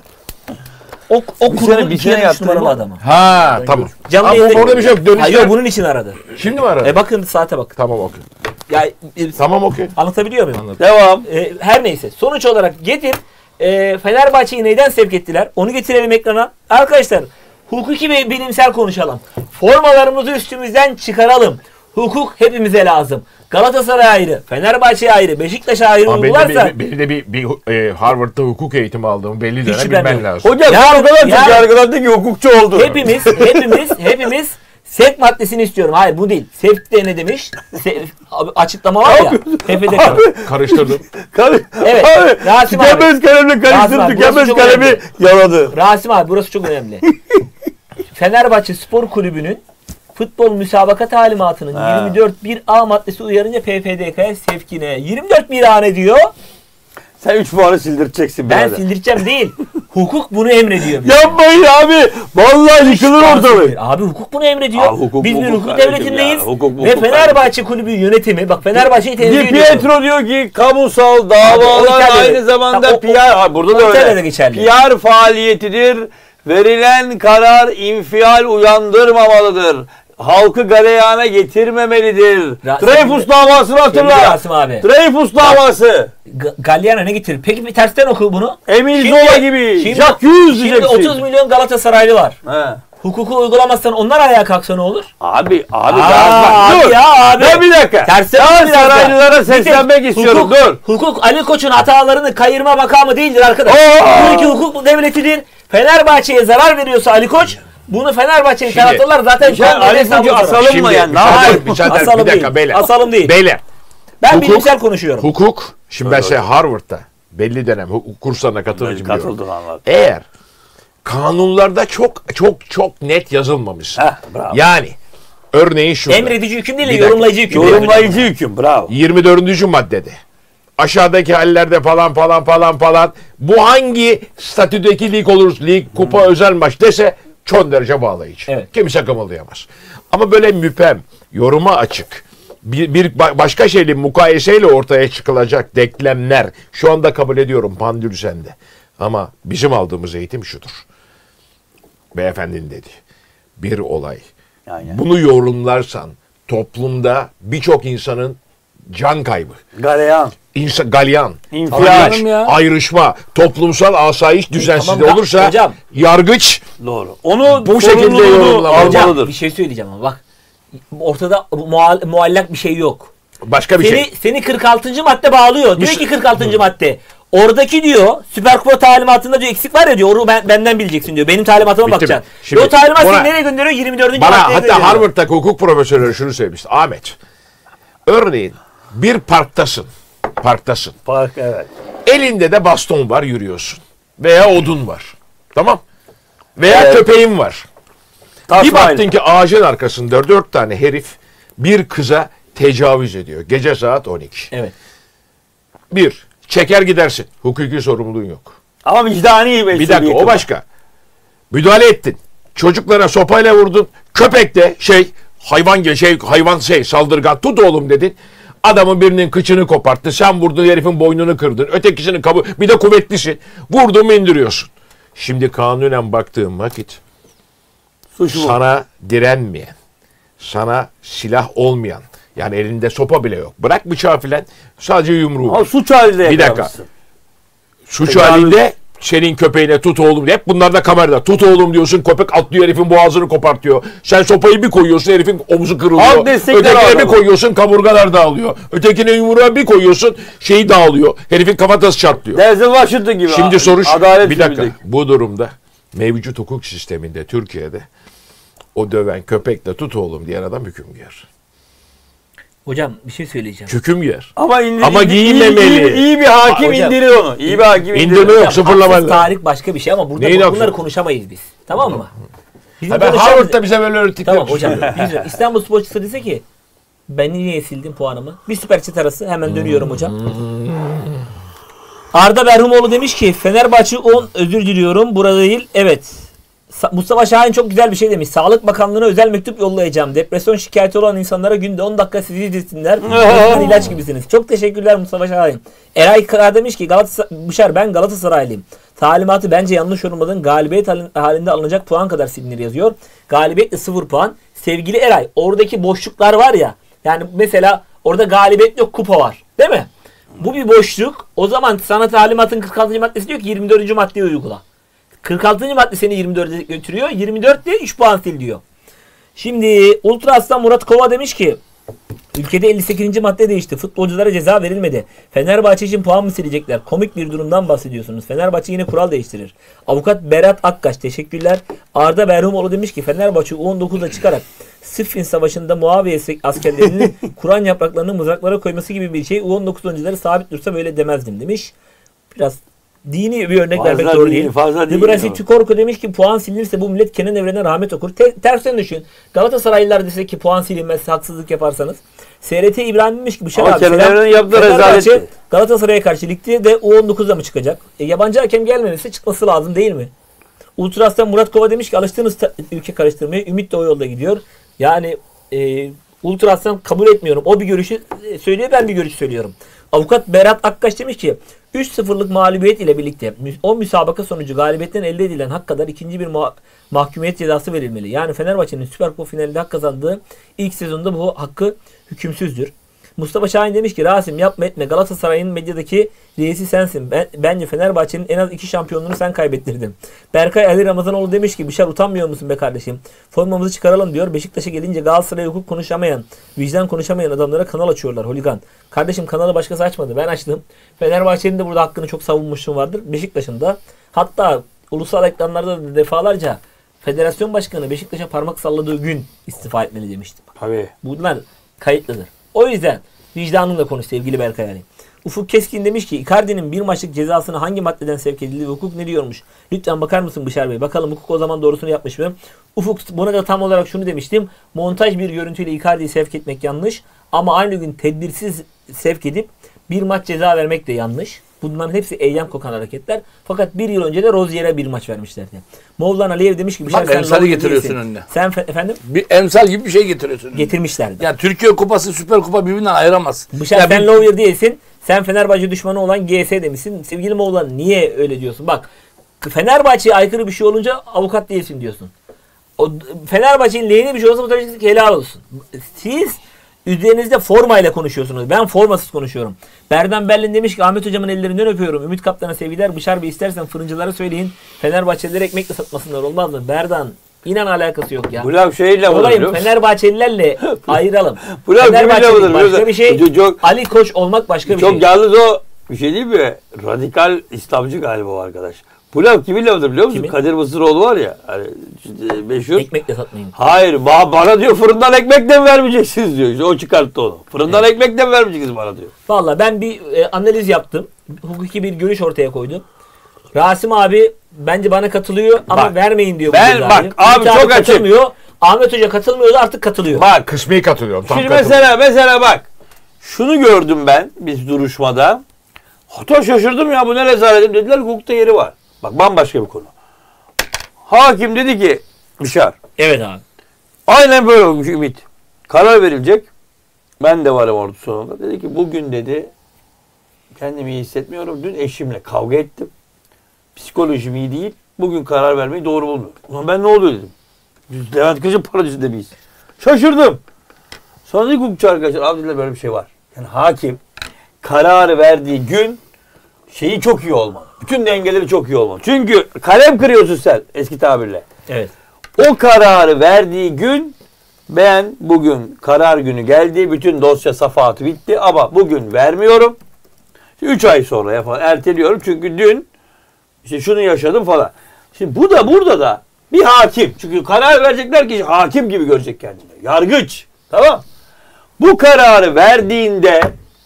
O, o Bir kurulun sene- bir iki sene ya da üç yaptı numaralı mı? adamı. Ha tamam. Canlı Ama yayında- orada bir şey yok. Ha, Dönüşler. yok, bunun için aradı. Şimdi mi ara? E bakın saate bak. Tamam okey. Ya e, Tamam okey. anlatabiliyor muyum? Devam. E, her neyse. Sonuç olarak getir e, Fenerbahçe'yi neyden sevk ettiler? Onu getirelim ekrana. Arkadaşlar hukuki ve bilimsel konuşalım. Formalarımızı üstümüzden çıkaralım. Hukuk hepimize lazım. Galatasaray ayrı, Fenerbahçe ayrı, Beşiktaş ayrı Ama benim de uygularsa... bir, benim de bir, bir e, Harvard'da hukuk eğitimi aldığımı belli dönem şüphem bilmen yok. lazım. Hocam Ya- ya, o kadar çok ya- yargılandı ki hukukçu oldu. Hepimiz, hepimiz, hepimiz sevk maddesini istiyorum. Hayır bu değil. Sevk de ne demiş? Se- abi, açıklama var ya. F F D K. Karıştırdım. Kar- Evet, Abi, Rasim abi. tükenmez kalemle Rasim karıştırdı. abi, Tükenmez burası çok kalemi önemli. yaladı. Rasim abi burası çok önemli. Fenerbahçe Spor Kulübü'nün futbol müsabaka talimatının Ha. yirmi dört bir A maddesi uyarınca P F D K'ya sevkine. yirmi dört bir A ne diyor? Sen üç puanı sildireceksin Ben birader. sildireceğim değil. Hukuk bunu emrediyor. bize. Yapmayın abi. Vallahi yıkılır ortalık. Abi hukuk bunu emrediyor. Abi hukuk, Biz bir hukuk hukuk kardeşim devletindeyiz. ya. Hukuk, hukuk Ve Fenerbahçe Kulübü yönetimi, bak Fenerbahçe'yi tenzih Di ediyor. Pietro diyor ki kamusal Abi, davalar o İtalya'da- aynı zamanda Ha, o- P R, ha, burada da o İtalya'da öyle. geçerli. P R faaliyetidir. Verilen karar infial uyandırmamalıdır. Halkı galeyana getirmemelidir. Ra- Dreyfus davasını Sevgili hatırla. Rasim abi. Dreyfus davası. Ga- Galliana ne getirir? Peki bir tersten oku bunu. Emil Şimdi- Zola gibi. şimdi- Jacques Hughes Şimdi diyeceksin. otuz milyon Galatasaraylı var. He. Hukuku uygulamazsan onlar ayağa kalksa ne olur? Abi abi Aa, daha bak dur. abi ya abi. Ya bir dakika. Tersi Galatasaraylılara seslenmek istiyorum. Hukuk, Dur. hukuk Ali Koç'un hatalarını kayırma makamı değildir arkadaş. Oo. Bu ülke hukuk devletidir. Fenerbahçe'ye zarar veriyorsa Ali Koç bunu Fenerbahçe'yi Şimdi- taraftarlar zaten şu an Ali hesabını Koç'u sorar. asalım mı yani? Ne müsaade, yapalım? müsaade, Asalım bir dakika değil. beyler. Asalım değil. Beyler. Ben Hukuk- bilimsel konuşuyorum. Hukuk, şimdi ben size Harvard'da belli dönem hukuk kurslarına katılınca biliyorum. Katıldım anladım. Eğer kanunlarda çok çok çok net yazılmamış. Heh, bravo. Yani örneğin şurada. Emredici hüküm değil de Bir dakika. yorumlayıcı hüküm. Yorumlayıcı hüküm bravo. yirmi dördüncü maddede. Aşağıdaki hallerde falan falan falan falan. Bu hangi statüdeki lig olur? Lig, kupa, özel maç dese çok derece bağlayıcı. Evet. Kimse kımıldayamaz. Ama böyle müpem, yoruma açık, bir, bir ba- başka şeyle mukayeseyle ortaya çıkılacak denklemler şu anda kabul ediyorum pandül sende. Ama bizim aldığımız eğitim şudur. Beyefendinin dedi. Bir olay. Yani. Bunu yorumlarsan toplumda birçok insanın can kaybı, Galeyan. insan, galyan, İnfial. paylaş, ya. ayrışma, toplumsal asayiş düzensizliği tamam, olursa hocam. yargıç Doğru. Onu Bu şekilde sorumluluğunu yorumlamalı. Hocam almalıdır. bir şey söyleyeceğim ama bak. Ortada mual, muallak bir şey yok. başka bir Seni, şey. seni kırk altıncı madde bağlıyor. Diyor Müs- ki kırk altıncı madde. Oradaki diyor Süper Kupa talimatında diyor eksik var ya diyor. Onu ben, benden bileceksin diyor. Benim talimatıma Bitti mi? bakacaksın. Şimdi Ve o talimat buna- seni nereye gönderiyor? yirmi dördüncü Bana maddeye hatta gönderiyor. Harvard'daki hukuk profesörleri şunu söylemişti. Ahmet, örneğin bir parktasın. Parktasın. Park evet. Elinde de baston var, yürüyorsun. Veya odun var. Tamam? Veya Evet. köpeğin var. Bir Tasmayla. baktın ki ağacın arkasında dört tane herif bir kıza tecavüz ediyor. Gece saat on iki. Evet. Bir, çeker gidersin. Hukuki sorumluluğun yok. Ama vicdani Bir dakika, mesuliyeti o var. başka. Müdahale ettin. Çocuklara sopayla vurdun. Köpek de şey hayvan ge- şey hayvan şey saldırgan tut oğlum dedin. Adamın birinin kıçını koparttı. Sen vurdun herifin boynunu kırdın. Ötekisinin kabı bir de kuvvetlisin. Vurdun mu indiriyorsun. Şimdi kanunen baktığım vakit Suç bu. sana direnmeyen, sana silah olmayan, yani elinde sopa bile yok. Bırak bıçağı filan, sadece yumruğu. Ama suç halinde Bir dakika. yakalamışsın. Suç Tecavüz. halinde senin köpeğine tut oğlum diye. Hep bunlar da kamerada. Tut oğlum diyorsun, köpek atlıyor herifin boğazını kopartıyor. Sen sopayı bir koyuyorsun herifin omuzu kırılıyor. Halk destekler Ötekine bir adamı. koyuyorsun kaburgalar dağılıyor. Ötekine yumruğa bir koyuyorsun şeyi dağılıyor. Herifin kafatası çatlıyor. Denzel Washington gibi. Şimdi soru şu. Adalet Bir dakika. filmindeki. Bu durumda mevcut hukuk sisteminde Türkiye'de o döven köpekle tut oğlum diyen adam hüküm giyer. Hocam bir şey söyleyeceğim. Hüküm giyer. Ama, indir, Ama iyi- giyinmemeli. iyi, iyi bir hakim Hocam. indirir onu. İyi bir hakim indirir. İndirme yok. Hocam, sıfırlama haksız lazım. tarih başka bir şey ama burada Neyin bunları haksız? konuşamayız biz. Tamam mı? Bizim Ha ben konuşacağımız- Harvard'da bize böyle öğrettikler. Tamam hocam. Biz- İstanbul Sporcusu dese ki ben niye sildim puanımı? Bir süper chat arası hemen dönüyorum hocam. Arda Merhumoğlu demiş ki Fenerbahçe on özür diliyorum. Burada değil. Evet. Sa- Mustafa Şahin çok güzel bir şey demiş. Sağlık Bakanlığı'na özel mektup yollayacağım. Depresyon şikayeti olan insanlara günde on dakika sizi izlesinler. Resmen ilaç gibisiniz. Çok teşekkürler Mustafa Şahin. Eray Kara demiş ki Galatasaray Bışar ben Galatasaraylıyım. Talimatı bence yanlış yorumladın. Galibiyet halin- halinde alınacak puan kadar silinir yazıyor. Galibiyetle sıfır puan. Sevgili Eray oradaki boşluklar var ya. Yani mesela orada galibiyet yok kupa var. Değil mi? Bu bir boşluk. O zaman sana talimatın kırk altıncı maddesi diyor ki yirmi dördüncü maddeyi uygula. kırk altıncı madde seni yirmi dörde götürüyor. yirmi dört de üç puan sil diyor. Şimdi Ultra Aslan Murat Kova demiş ki ülkede elli sekizinci madde değişti. Futbolculara ceza verilmedi. Fenerbahçe için puan mı silecekler? Komik bir durumdan bahsediyorsunuz. Fenerbahçe yine kural değiştirir. Avukat Berat Akkaş teşekkürler. Arda Berhumoğlu demiş ki Fenerbahçe U on dokuzda çıkarak Sıffin Savaşı'nda Muaviye askerlerinin Kur'an yapraklarını mızraklara koyması gibi bir şey U on dokuz oyuncuları sabit dursa böyle demezdim demiş. Biraz dini bir örnek Fazla vermek doğru değil, değil. fazla değil Librasi ama. Tükorko demiş ki puan silinirse bu millet Kenan Evren'e rahmet okur. Te- tersten düşün. Galatasaraylılar dese ki puan silinmezse haksızlık yaparsanız. S R T İbrahim demiş ki Bışar Ama abi Kenan selam. Evren'in yaptığı Fenerbahçe rezaletti. Galatasaray'a karşı ligde de U on dokuzda mı çıkacak? E, yabancı hakem gelmemişse çıkması lazım değil mi? Ultras'tan Murat Kova demiş ki alıştığınız ta- ülke karıştırmaya Ümit de o yolda gidiyor. Yani e, Ultras'tan kabul etmiyorum. O bir görüşü e, söylüyor ben bir görüş söylüyorum. Avukat Berat Akkaş demiş ki üç sıfırlık mağlubiyet ile birlikte mü- o müsabaka sonucu galibiyetten elde edilen hak kadar ikinci bir ma- mahkumiyet cezası verilmeli. Yani Fenerbahçe'nin Süper Kupa finalinde hak kazandığı ilk sezonda bu hakkı hükümsüzdür. Mustafa Şahin demiş ki Rasim yapma etme, Galatasaray'ın medyadaki reisi sensin. Ben, bence Fenerbahçe'nin en az iki şampiyonluğunu sen kaybettirdin. Berkay Ali Ramazanoğlu demiş ki Bişar utanmıyor musun be kardeşim? Formamızı çıkaralım diyor. Beşiktaş'a gelince Galatasaray'a hukuk konuşamayan, vicdan konuşamayan adamlara kanal açıyorlar holigan. Kardeşim kanalı başkası açmadı. Ben açtım. Fenerbahçe'nin de burada hakkını çok savunmuşluğum vardır. Beşiktaş'ın da. Hatta ulusal ekranlarda da defalarca Federasyon Başkanı Beşiktaş'a parmak salladığı gün istifa etmeli demiştim. Tabii. Bunlar kayıtlıdır. O yüzden vicdanınla konuş sevgili Berkay Ali. Ufuk Keskin demiş ki Icardi'nin bir maçlık cezasını hangi maddeden sevk edildi? Hukuk ne diyormuş? Lütfen bakar mısın Bışar Bey? Bakalım hukuk o zaman doğrusunu yapmış mı? Ufuk buna da tam olarak şunu demiştim. Montaj bir görüntüyle Icardi'yi sevk etmek yanlış. Ama aynı gün tedbirsiz sevk edip bir maç ceza vermek de yanlış. Bunların hepsi eylem kokan hareketler. Fakat bir yıl önce de Rozier'e bir maç vermişlerdi. Moğlan Aliyev demiş ki... Bak emsali getiriyorsun değilsin. Önüne. Sen efendim? Bir emsal gibi bir şey getiriyorsun önüne. Getirmişlerdi. Yani Türkiye Kupası, Süper Kupa birbirinden ayıramaz. Bışar ya sen bir... lawyer değilsin. Sen Fenerbahçe düşmanı olan G S demişsin. Sevgili Moğlan niye öyle diyorsun? Bak Fenerbahçe'ye aykırı bir şey olunca avukat değilsin diyorsun. O Fenerbahçe'nin lehine bir şey olsa bu tabii ki helal olsun. Siz üzerinizde formayla konuşuyorsunuz. Ben formasız konuşuyorum. Berdan Berlin demiş ki Ahmet Hocam'ın ellerinden öpüyorum. Ümit Kaptan'a sevgiler. Bışar Bey istersen fırıncılara söyleyin. Fenerbahçeliler ekmekle satmasınlar olmaz mı? Berdan inan alakası yok ya. Bu laf şeyle olur. Olayım Fenerbahçelilerle ayıralım. Bu laf Fenerbahçeli başka bir şey. Çok, çok, Ali Koç olmak başka bir çok şey. Çok yalnız o bir şey değil mi? Radikal İslamcı galiba o arkadaş. Bu laf kimin lafıdır biliyor musun? Kimin? Kadir Mısıroğlu var ya. Hani işte meşhur. Ekmekle satmayın. Hayır. Ba bana diyor fırından ekmek de mi vermeyeceksiniz diyor. İşte o çıkarttı onu. Fırından evet. ekmek de mi vermeyeceksiniz bana diyor. Valla ben bir e, analiz yaptım. Hukuki bir görüş ortaya koydum. Rasim abi bence bana katılıyor ama bak, vermeyin diyor. Ben bak abi, abi çok açık. Katılmıyor. Ahmet Hoca katılmıyordu artık katılıyor. Bak kısmi katılıyorum. Tam Şimdi katılıyorum. mesela mesela bak. Şunu gördüm ben biz duruşmada. Hatta şaşırdım ya bu ne rezaletim dediler hukukta yeri var. Bak bambaşka bir konu. Hakim dedi ki Bişar. Evet abi. Aynen böyle olmuş Ümit. Karar verilecek. Ben de varım orada sonunda. Dedi ki bugün dedi kendimi iyi hissetmiyorum. Dün eşimle kavga ettim. Psikolojim iyi değil. Bugün karar vermeyi doğru bulmuyorum. Ulan ben ne oluyor dedim. Biz Levent Kırca'nın paradisinde miyiz? Şaşırdım. Sonra dedi hukukçu arkadaşlar abi dediler böyle bir şey var. Yani hakim kararı verdiği gün şeyi çok iyi olmalı. Bütün dengeleri çok iyi olmalı. Çünkü kalem kırıyorsun sen eski tabirle. Evet. O kararı verdiği gün ben bugün karar günü geldi. Bütün dosya safahatı bitti ama bugün vermiyorum. üç ay sonra yapalım. Erteliyorum çünkü dün işte şunu yaşadım falan. Şimdi bu da burada da bir hakim. Çünkü karar verecekler ki hakim gibi görecek kendini. Yargıç. Tamam. Bu kararı verdiğinde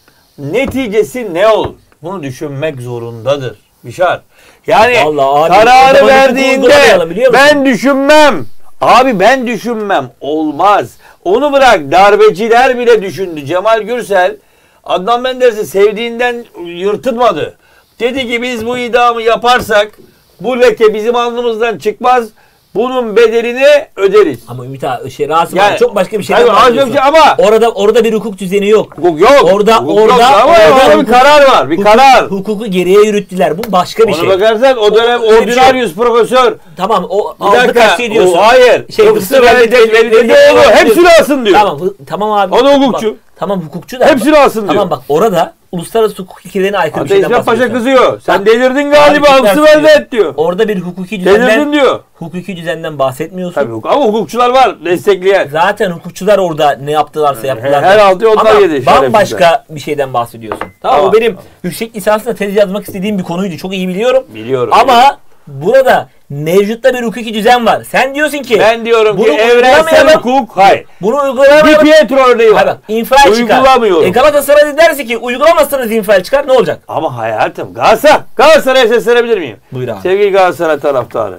neticesi ne olur? Bunu düşünmek zorundadır. Bişar. Yani Vallahi kararı verdiğinde ben düşünmem. Abi ben düşünmem. Olmaz. Onu bırak. Darbeciler bile düşündü. Cemal Gürsel Adnan Menderes'i sevdiğinden yırtılmadı. Dedi ki biz bu idamı yaparsak bu leke bizim alnımızdan çıkmaz. Bunun bedelini öderiz. Ama Ümit abi şey Rasim yani, abi çok başka bir şeyden yani, bahsediyorsun. Şey ama orada orada bir hukuk düzeni yok. Hukuk yok. Orada hukuk orada, yok. Ama orada orada hukuk, bir karar var. Bir hukuk, karar. Hukuku geriye yürüttüler. Bu başka bir Ona şey. bakarsan o dönem o, ordinaryus şey profesör. Tamam o bir aldı dakika. kaç şey diyorsun. O, hayır. Şey, Hıfzı Velidet Velideoğlu hepsini alsın diyor. Tamam tamam abi. O da hukukçu. Bak, tamam hukukçu da. Hepsini alsın diyor. Tamam bak orada uluslararası hukuk ilkelerine aykırı bir şeyden bahsediyorsun. bahsediyorsun. Paşa kızıyor. Sen bak, delirdin galiba hıfzı Velidet diyor. Orada bir hukuki düzenden. Delirdin diyor. Hukuki düzenden bahsetmiyorsun. Tabii ama hukukçular var destekleyen. Zaten hukukçular orada ne yaptılarsa yaptılar. Her altı onlar ama yedi. bambaşka bir şeyden bahsediyorsun. Tamam, tamam o benim tamam. yüksek lisansında tez yazmak istediğim bir konuydu. Çok iyi biliyorum. Biliyorum. Ama biliyorum. burada mevcutta bir hukuki düzen var. Sen diyorsun ki ben diyorum ki evrensel hukuk hayır. Bunu uygulayamayalım. Bir Pietro örneği var. Bak, infial çıkar. E Galatasaray derse ki uygulamazsanız infial çıkar ne olacak? Ama hayatım Galatasaray Galatasaray'a seslenebilir miyim? Buyur abi. Sevgili Galatasaray taraftarı.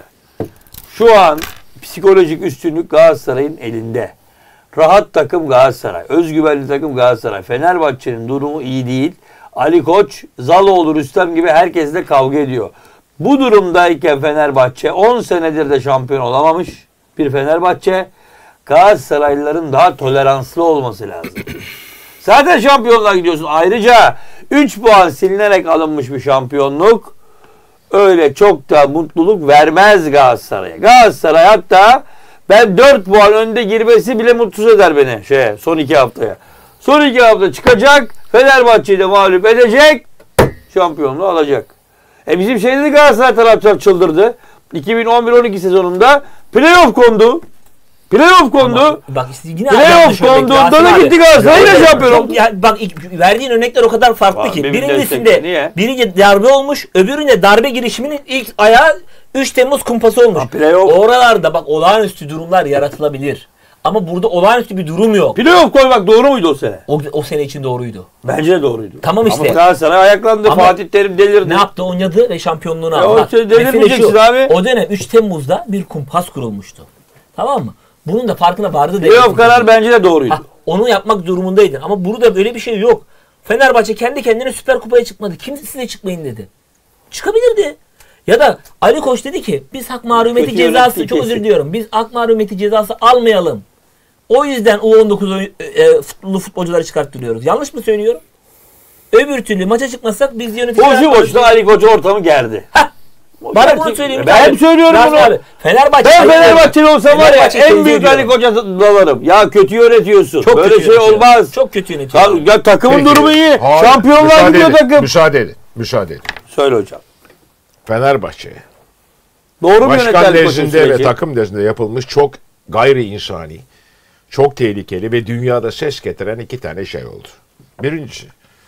Şu an psikolojik üstünlük Galatasaray'ın elinde. Rahat takım Galatasaray. Özgüvenli takım Galatasaray. Fenerbahçe'nin durumu iyi değil. Ali Koç, Zaloğlu, Rüstem gibi herkesle kavga ediyor. Bu durumdayken Fenerbahçe on senedir de şampiyon olamamış bir Fenerbahçe. Galatasaraylıların daha toleranslı olması lazım. Zaten şampiyonluğa gidiyorsun. Ayrıca üç puan silinerek alınmış bir şampiyonluk öyle çok da mutluluk vermez Galatasaray'a. Galatasaray hatta ben dört puan önde girmesi bile mutsuz eder beni şeye, son iki haftaya. Son iki hafta çıkacak. Fenerbahçe'yi de mağlup edecek. Şampiyonluğu alacak. E bizim şeyde de Galatasaray taraftar çıldırdı. iki bin on bir on iki sezonunda playoff kondu. Playoff kondu. Ama bak işte yine playoff konduğunda da gitti Galatasaray yine şampiyon oldu. Bak ilk, verdiğin örnekler o kadar farklı Aa, ki. benim Birincisinde niye? birinci darbe olmuş, öbüründe darbe girişiminin ilk ayağı üç Temmuz kumpası olmuş. Ha, playoff. Oralarda bak olağanüstü durumlar yaratılabilir. Ama burada olağanüstü bir durum yok. Playoff koymak doğru muydu o sene? O, o sene için doğruydu. Bence de doğruydu. Tamam işte. Ama Galatasaray ayaklandı. Ama Fatih Terim delirdi. Ne yaptı? Oynadı ve şampiyonluğunu Ya aldı. o Bak, şey delirmeyeceksin mesele şu, abi. o dönem üç Temmuz'da bir kumpas kurulmuştu. Tamam mı? Bunun da farkına vardı. Playoff karar bence de doğruydu. Ha, onu yapmak durumundaydın. Ama burada böyle bir şey yok. Fenerbahçe kendi kendine Süper Kupa'ya çıkmadı. Kimse size çıkmayın dedi. Çıkabilirdi. Ya da Ali Koç dedi ki biz hak mahrumiyeti Kötü cezası, yönetim çok kesin. özür diliyorum. Biz hak mahrumiyeti cezası almayalım. O yüzden U on dokuz oy- e, futbolu futbolcuları çıkarttırıyoruz. Yanlış mı söylüyorum? Öbür türlü maça çıkmasak biz yöneticiler... Boşu boşuna Ali Koç ortamı gerdi. Hah! Bana Gerçek- bunu söyleyeyim. Ben Abi, hep söylüyorum Rasim bunu. abi, Fenerbahçe... Ben Hayır, Fenerbahçeli olsam var ya Fenerbahçe'yi en tenzih büyük Ali ediyorum. Koç'a dalarım. Ya kötü yönetiyorsun. Çok Böyle kötü şey yönetiyor. olmaz. Çok kötü yönetiyor. Ta- ya takımın Peki. durumu iyi. Hayır, Şampiyonlar müsaade gidiyor edin, takım. Müsaade edin. Müsaade edin. Söyle hocam. Fenerbahçe'ye Doğru mu yönetti başkan Ali Koç'un nezdinde ve süreci? takım nezdinde yapılmış çok gayri insani, çok tehlikeli ve dünyada ses getiren iki tane şey oldu. Birincisi,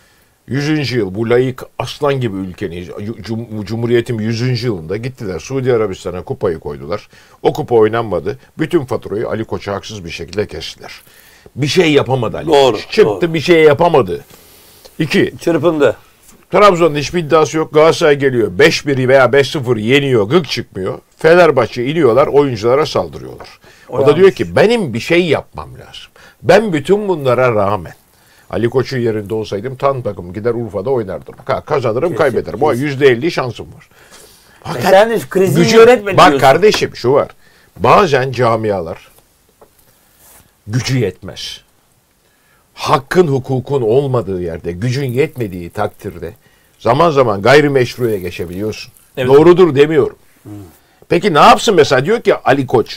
yüzüncü yıl bu layık aslan gibi ülkenin, cum- Cumhuriyet'in yüzüncü yılında gittiler Suudi Arabistan'a kupayı koydular. O kupa oynanmadı. Bütün faturayı Ali Koç'a haksız bir şekilde kestiler. Bir şey yapamadı Ali Doğru, Koç. Çıktı doğru. bir şey yapamadı. İki, Çırpındı. Trabzon'un hiçbir iddiası yok. Galatasaray geliyor. beş bir veya beş sıfır yeniyor. Gık çıkmıyor. Fenerbahçe iniyorlar. Oyunculara saldırıyorlar. O, O da diyor ki benim bir şey yapmam lazım. Ben bütün bunlara rağmen Ali Koç'un yerinde olsaydım tam takım gider Urfa'da oynardım. Ka- Kazanırım Kesin, kaybederim. O yüzde elli şansım var. E Fakat sen de krizi gücü- yönetme Bak diyorsun. kardeşim şu var. Bazen camialar gücü yetmez. Hakkın hukukun olmadığı yerde, gücün yetmediği takdirde zaman zaman gayrimeşruya geçebiliyorsun. Evet. Doğrudur demiyorum. Peki ne yapsın mesela? Diyor ki Ali Koç,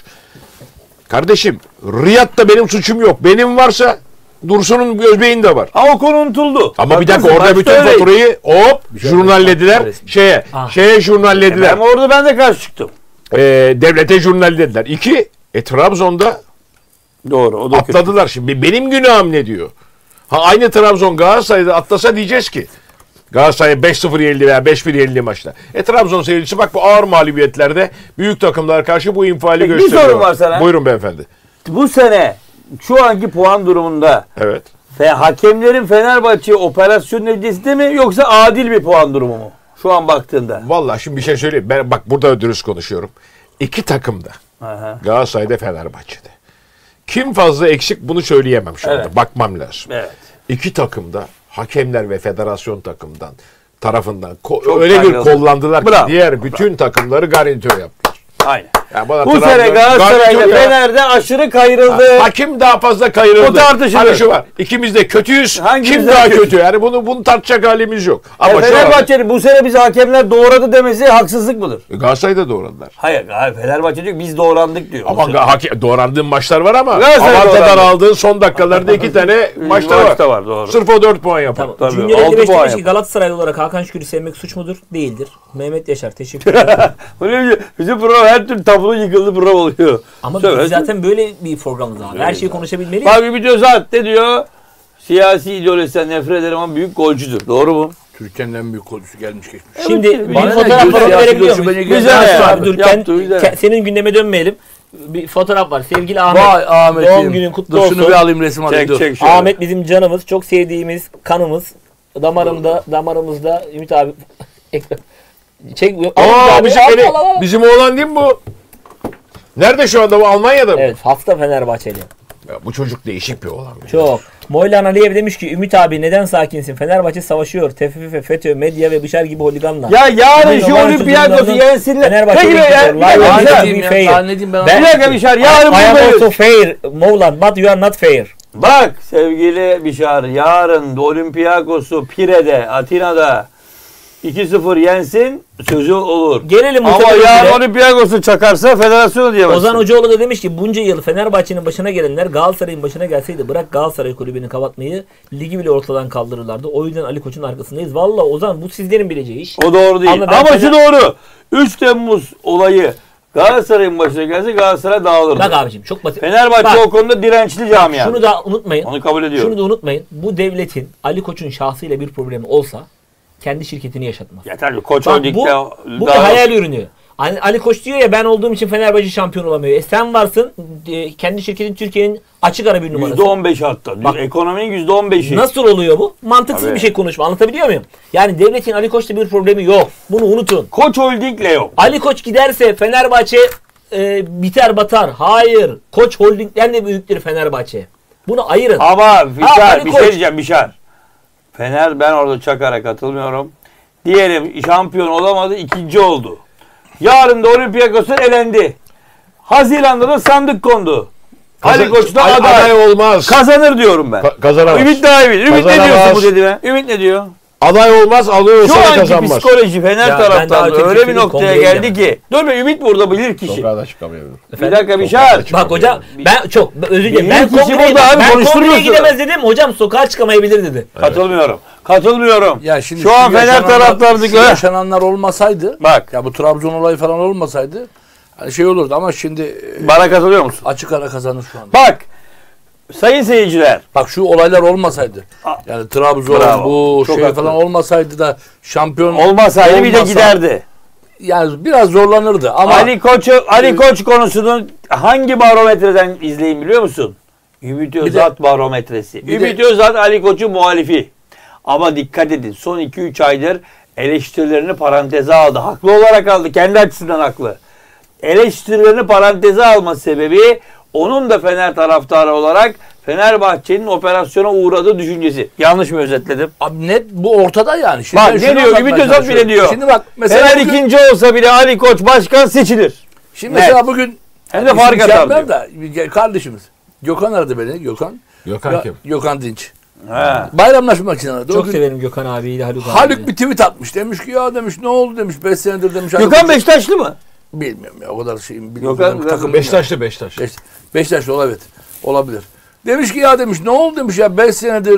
kardeşim Riyad'da benim suçum yok. Benim varsa Dursun'un Özbey'in de var. Ama o konu unutuldu. Ama bir dakika Haklısın, orada başta bütün öyleydi. faturayı hop jurnallediler. Şeye, Ah. şeye jurnallediler. Ama orada ben de karşı çıktım. Ee, devlete jurnallediler. İki, e, Trabzon'da Doğru. O da kötü. atladılar. Şimdi benim günahım ne diyor? Ha aynı Trabzon Galatasaray'da atlasa diyeceğiz ki Galatasaray beş sıfır yenildi veya beş bir yenildi maçta. E Trabzon seyircisi bak bu ağır mağlubiyetlerde büyük takımlar karşı bu infiali Peki, bir gösteriyor. sorum var sana. Buyurun beyefendi. Bu sene şu anki puan durumunda Evet. ve hakemlerin Fenerbahçe operasyon neticesinde mi yoksa adil bir puan durumu mu? Şu an baktığında. Vallahi şimdi bir şey söyleyeyim. Ben bak burada dürüst konuşuyorum. İki takımda. Aha. Galatasaray'da Fenerbahçe'de. Kim fazla eksik bunu söyleyemem şu anda. Evet. Bakmam lazım. Evet. İki takımda hakemler ve federasyon takımdan tarafından ko- Çok öyle bir saygılı. kollandılar ki Bravo. diğer bütün takımları garantör yaptılar. Aynen. Yani bana Bu Trabzon- sene Galatasaray'da garantör ya. Fener'de aşırı kayrıldı. Hakim daha fazla kayırıldı. O tartışılır. Hani şu var. İkimiz de kötüyüz. Hangimiz Kim daha daha kötü? kötü? Yani bunu bunu tartacak halimiz yok. Ama Ya şu var. Fenerbahçe'nin bu sene bizi hakemler doğradı demesi haksızlık mıdır? Galatasaray'da doğradılar. Hayır, hayır Fenerbahçe diyor ki biz doğrandık diyor. Ama ga- hake- doğrandığın maçlar var ama Galatasaray avantadan doğrandı. aldığın son dakikalarda iki tane maçta var. Maçta var, doğru. Sırf o dört puan yapar. Tamam. Tabii, Junior altı elli beş puan demiş ki yap. Galatasaraylı olarak Hakan Şükür'ü sevmek suç mudur? Değildir. Mehmet Yaşar teşekkür ederim. Böyle bizim program her türlü tablo yıkıldı program oluyor. Ama Söyle. biz zaten böyle bir programız abi. Her şeyi konuşabilmeliyiz. Bak bir video zaten diyor. Siyasi ideolojisinden nefret ederim ama büyük golcüdür. Doğru mu? Türkiye'nin en büyük golcüsü gelmiş geçmiş. Şimdi Evet, bir bana ne fotoğraf diyor, siyasi verebiliyor görüşü muyuz? beni Güzel Güzel ya. abi, dur. Yaptı, Kend- güzel. ke- senin gündeme dönmeyelim. Bir fotoğraf var. Sevgili Ahmet. Vay Ahmet'im. Doğum günün kutlu Dur şunu olsun. bir alayım resim alayım. Çek Dur. çek şöyle. Ahmet bizim canımız, çok sevdiğimiz kanımız. Damarında, damarımızda Ümit abi. Çek. Aa, abi, bizim, al, eli- al, al. bizim oğlan değil mi bu? Nerede şu anda bu? Almanya'da mı? Evet, hafta Fenerbahçeli. Ya, bu çocuk değişik bir oğlan. Çok. Moylan Aliyev demiş ki Ümit abi neden sakinsin? Fenerbahçe savaşıyor. T F F, FETÖ, medya ve Bişar gibi holiganla. Ya yarın Bugün şu olağanüstü Olympiakos'u durumlardan yensinler. Fenerbahçe Peki be ya. gidiyor. Bir Live dakika, on bir dakika. T V. ya, fair. zannedeyim ben. Ben- Bir dakika Bişar yarın I am also buradayız. fair, Moğlan, but you are not fair. Bak sevgili Bişar yarın Olympiakos'u Pire'de, Atina'da iki sıfır yensin sözü olur. Gelelim Ama yarın Olympiakos'u çakarsa federasyonu diyemezsin. Ozan Hocaoğlu da demiş ki bunca yıl Fenerbahçe'nin başına gelenler Galatasaray'ın başına gelseydi bırak Galatasaray kulübünü kapatmayı ligi bile ortadan kaldırırlardı. O yüzden Ali Koç'un arkasındayız. Valla Ozan bu sizlerin bileceği iş. O doğru değil. Ama, Ama Fener... şu doğru. üç Temmuz olayı Galatasaray'ın başına gelse Galatasaray dağılırdı. Bak abicim çok basit. Fenerbahçe Bak, o konuda dirençli camia. Şunu da unutmayın. Onu kabul ediyorum. Şunu da unutmayın. Bu devletin Ali Koç'un şahsıyla bir problemi olsa kendi şirketini yaşatmaz. Ya tabii Koç Bak, Holding'de bu, bu bir hayal ürünü. Ali, Ali Koç diyor ya ben olduğum için Fenerbahçe şampiyon olamıyor. E sen varsın e, kendi şirketin Türkiye'nin açık ara bir numarası. yüzde on beş hatta. Bak, ekonominin yüzde on beşi. Nasıl oluyor bu? Mantıksız Tabii. bir şey konuşma. Anlatabiliyor muyum? Yani devletin Ali Koç'ta bir problemi yok. Bunu unutun. Koç Holding'le yok. Ali Koç giderse Fenerbahçe e, biter batar. Hayır. Koç Holding'den de büyüktür Fenerbahçe. Bunu ayırın. Ama Bişar, Ali bir Koç. şey diyeceğim Bişar. Fener ben orada Çakar'a katılmıyorum. Diyelim şampiyon olamadı, ikinci oldu. Yarın da Olympiakos'un elendi. Haziran'da da sandık kondu. Kazan- Ali Koç da Ay- aday. aday olmaz. Kazanır diyorum ben. Ka- kazanamaz. Ümit daha iyi bilir. Ümit ne Kazanamaz. diyorsun bu dediğime? Ümit ne diyor? Aday olmaz, alıyorsa Şu da anki kazanmaz. psikoloji Fener Ya ben daha taraftarı öteki öyle bir fikri noktaya kongreye geldi ki. Dur be Ümit burada bilir kişi. Sokağa da çıkamıyorum. Bir dakika Bişar. Bak hocam ben çok özür dilerim. Ben Bilir kişi kongreye, burada abi, ben kongreye konuşturmuyorsun. gidemez dedim. Hocam sokağa çıkamayabilir dedi. Katılmıyorum. Katılmıyorum. Ya şimdi şu an Fener yaşananlar- taraftarı şu yaşananlar olmasaydı, Bak. ya bu Trabzon olayı falan olmasaydı hani şey olurdu ama şimdi e, Bana katılıyor musun? açık ara kazanır şu anda. Bak. Sayın seyirciler. Bak şu olaylar olmasaydı. Yani Trabzon Bravo. bu Çok şey haklı. falan olmasaydı da şampiyon Olmasaydı bir de olmasa- giderdi. Yani biraz zorlanırdı ama Ali Koç'u Ali Koç konusunun hangi barometreden izleyin biliyor musun? Ümit Özat barometresi. bir Ümit de- Özat Ali Koç'un muhalifi. Ama dikkat edin son iki üç aydır eleştirilerini paranteze aldı. Haklı olarak aldı. Kendi açısından haklı. Eleştirilerini paranteze alma sebebi onun da Fener taraftarı olarak Fenerbahçe'nin operasyona uğradığı düşüncesi. Yanlış mı özetledim? abi net bu ortada yani. Şimdi Bak, ben ne şunu diyor? anlatmaya Ümit Özat çalışıyorum. bile diyor. Şimdi bak mesela Fener bugün, ikinci olsa bile Ali Koç başkan seçilir. şimdi Net. mesela bugün Hem de isim fark şey atar yapmayayım diyor. da bir kardeşimiz Gökhan aradı beni. Gökhan. Gökhan Ya- kim? Gökhan Dinç. He. Bayramlaşmak için aradı. O Çok gün severim Gökhan abiyi de Haluk abiyi. Haluk bir tweet atmış. Demiş ki ya demiş ne oldu demiş. beş senedir demiş. Gökhan Haluk- Beşiktaşlı mı? Bilmiyorum ya o kadar şeyim. Bilmiyorum. Gökhan- Takım bilmiyorum. Beşiktaşlı Beşiktaş. Beş, Beşiktaşlı olabilir. Olabilir. Demiş ki ya demiş ne oldu demiş ya beş senedir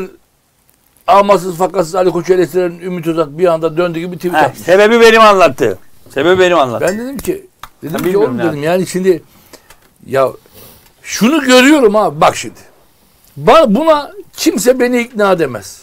amasız fakatsız Ali Koç eleştiren Ümit Özat bir anda döndü gibi tweet Heh, atmış. sebebi benim anlattı. Sebebi benim anlattı. Ben dedim ki dedim Ben ki bilmiyorum oğlum ya. dedim yani şimdi ya şunu görüyorum abi bak şimdi. Bana, buna kimse beni ikna edemez.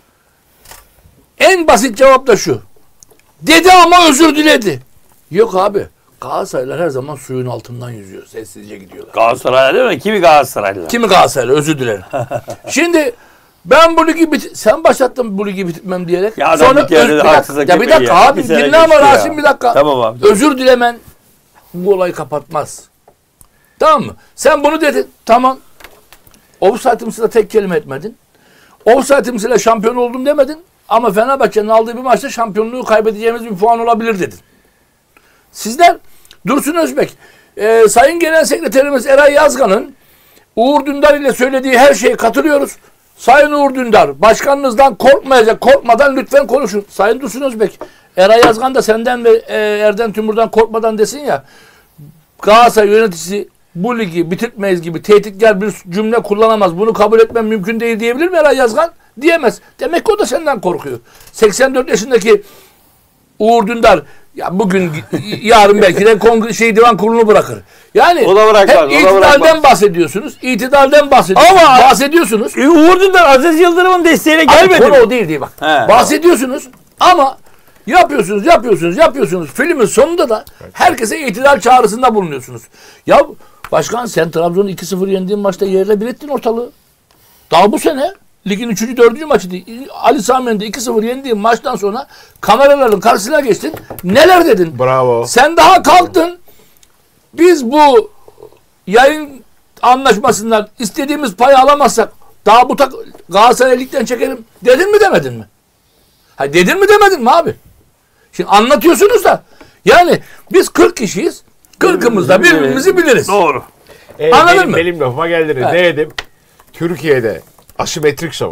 En basit cevap da şu. Dedi ama özür diledi. Yok abi. Galatasaraylılar her zaman suyun altından yüzüyor. Sessizce gidiyorlar. Galatasaraylı değil mi? Kimi Galatasaraylı? Kimi Galatasaraylı özür dilerim. Şimdi ben bu ligi bit sen başlattın bu ligi bitmem diyerek. Ya adam bir kere öz- de bir dakika, haksızlık ya bir yapıyor dakika ya. abi Bir sene dinle ama geçti ya. Rasim bir dakika. Tamam abi. Özür dilemen bu olayı kapatmaz. Tamam mı? Sen bunu dedin. Tamam. Offside'ımsıyla tek kelime etmedin. Offside'ımsıyla şampiyon oldum demedin. Ama Fenerbahçe'nin aldığı bir maçta şampiyonluğu kaybedeceğimiz bir puan olabilir dedin. Sizler Dursun Özbek, e, Sayın Genel Sekreterimiz Eray Yazgan'ın Uğur Dündar ile söylediği her şeye katılıyoruz. Sayın Uğur Dündar, başkanınızdan korkmayacak, korkmadan lütfen konuşun. Sayın Dursun Özbek, Eray Yazgan da senden ve e, Erden Tümur'dan korkmadan desin ya, Galatasaray yöneticisi bu ligi bitirtmeyiz gibi tehditkar bir cümle kullanamaz. Bunu kabul etmem mümkün değil diyebilir mi Eray Yazgan? Diyemez. Demek ki o da senden korkuyor. seksen dört yaşındaki Uğur Dündar ya bugün yarın belki de kongre şey divan kurulunu bırakır. Yani O da bırakmaz, o da hep itidalden bırakmaz. bahsediyorsunuz. İtidalden bahsediyorsunuz. Ama- bahsediyorsunuz. E, Uğur Dündar Aziz Yıldırım'ın desteğiyle gelmedi Konu mi? o değil diye bak. He. Bahsediyorsunuz ama yapıyorsunuz, yapıyorsunuz, yapıyorsunuz. Filmin sonunda da herkese itidal çağrısında bulunuyorsunuz. Ya başkan sen Trabzon'u iki sıfır yendiğin maçta yerle bir ettin ortalığı. Daha bu sene ligin üçüncü dördüncü maçıydı. Ali Sami'nin iki sıfır yendiğin maçtan sonra kameraların karşısına geçtin. Neler dedin? Bravo. Sen daha kalktın. Biz bu yayın anlaşmasından istediğimiz payı alamazsak daha bu tak Galatasaray ligden çekelim dedin mi demedin mi? Ha dedin mi demedin mi abi? Şimdi anlatıyorsunuz da yani biz kırk kişiyiz. kırkımız da birbirimizi biliriz. Doğru. Ee, Anladın benim, mı? benim lafıma geldiniz. Evet. Ne dedim? Türkiye'de asimetrik savaşı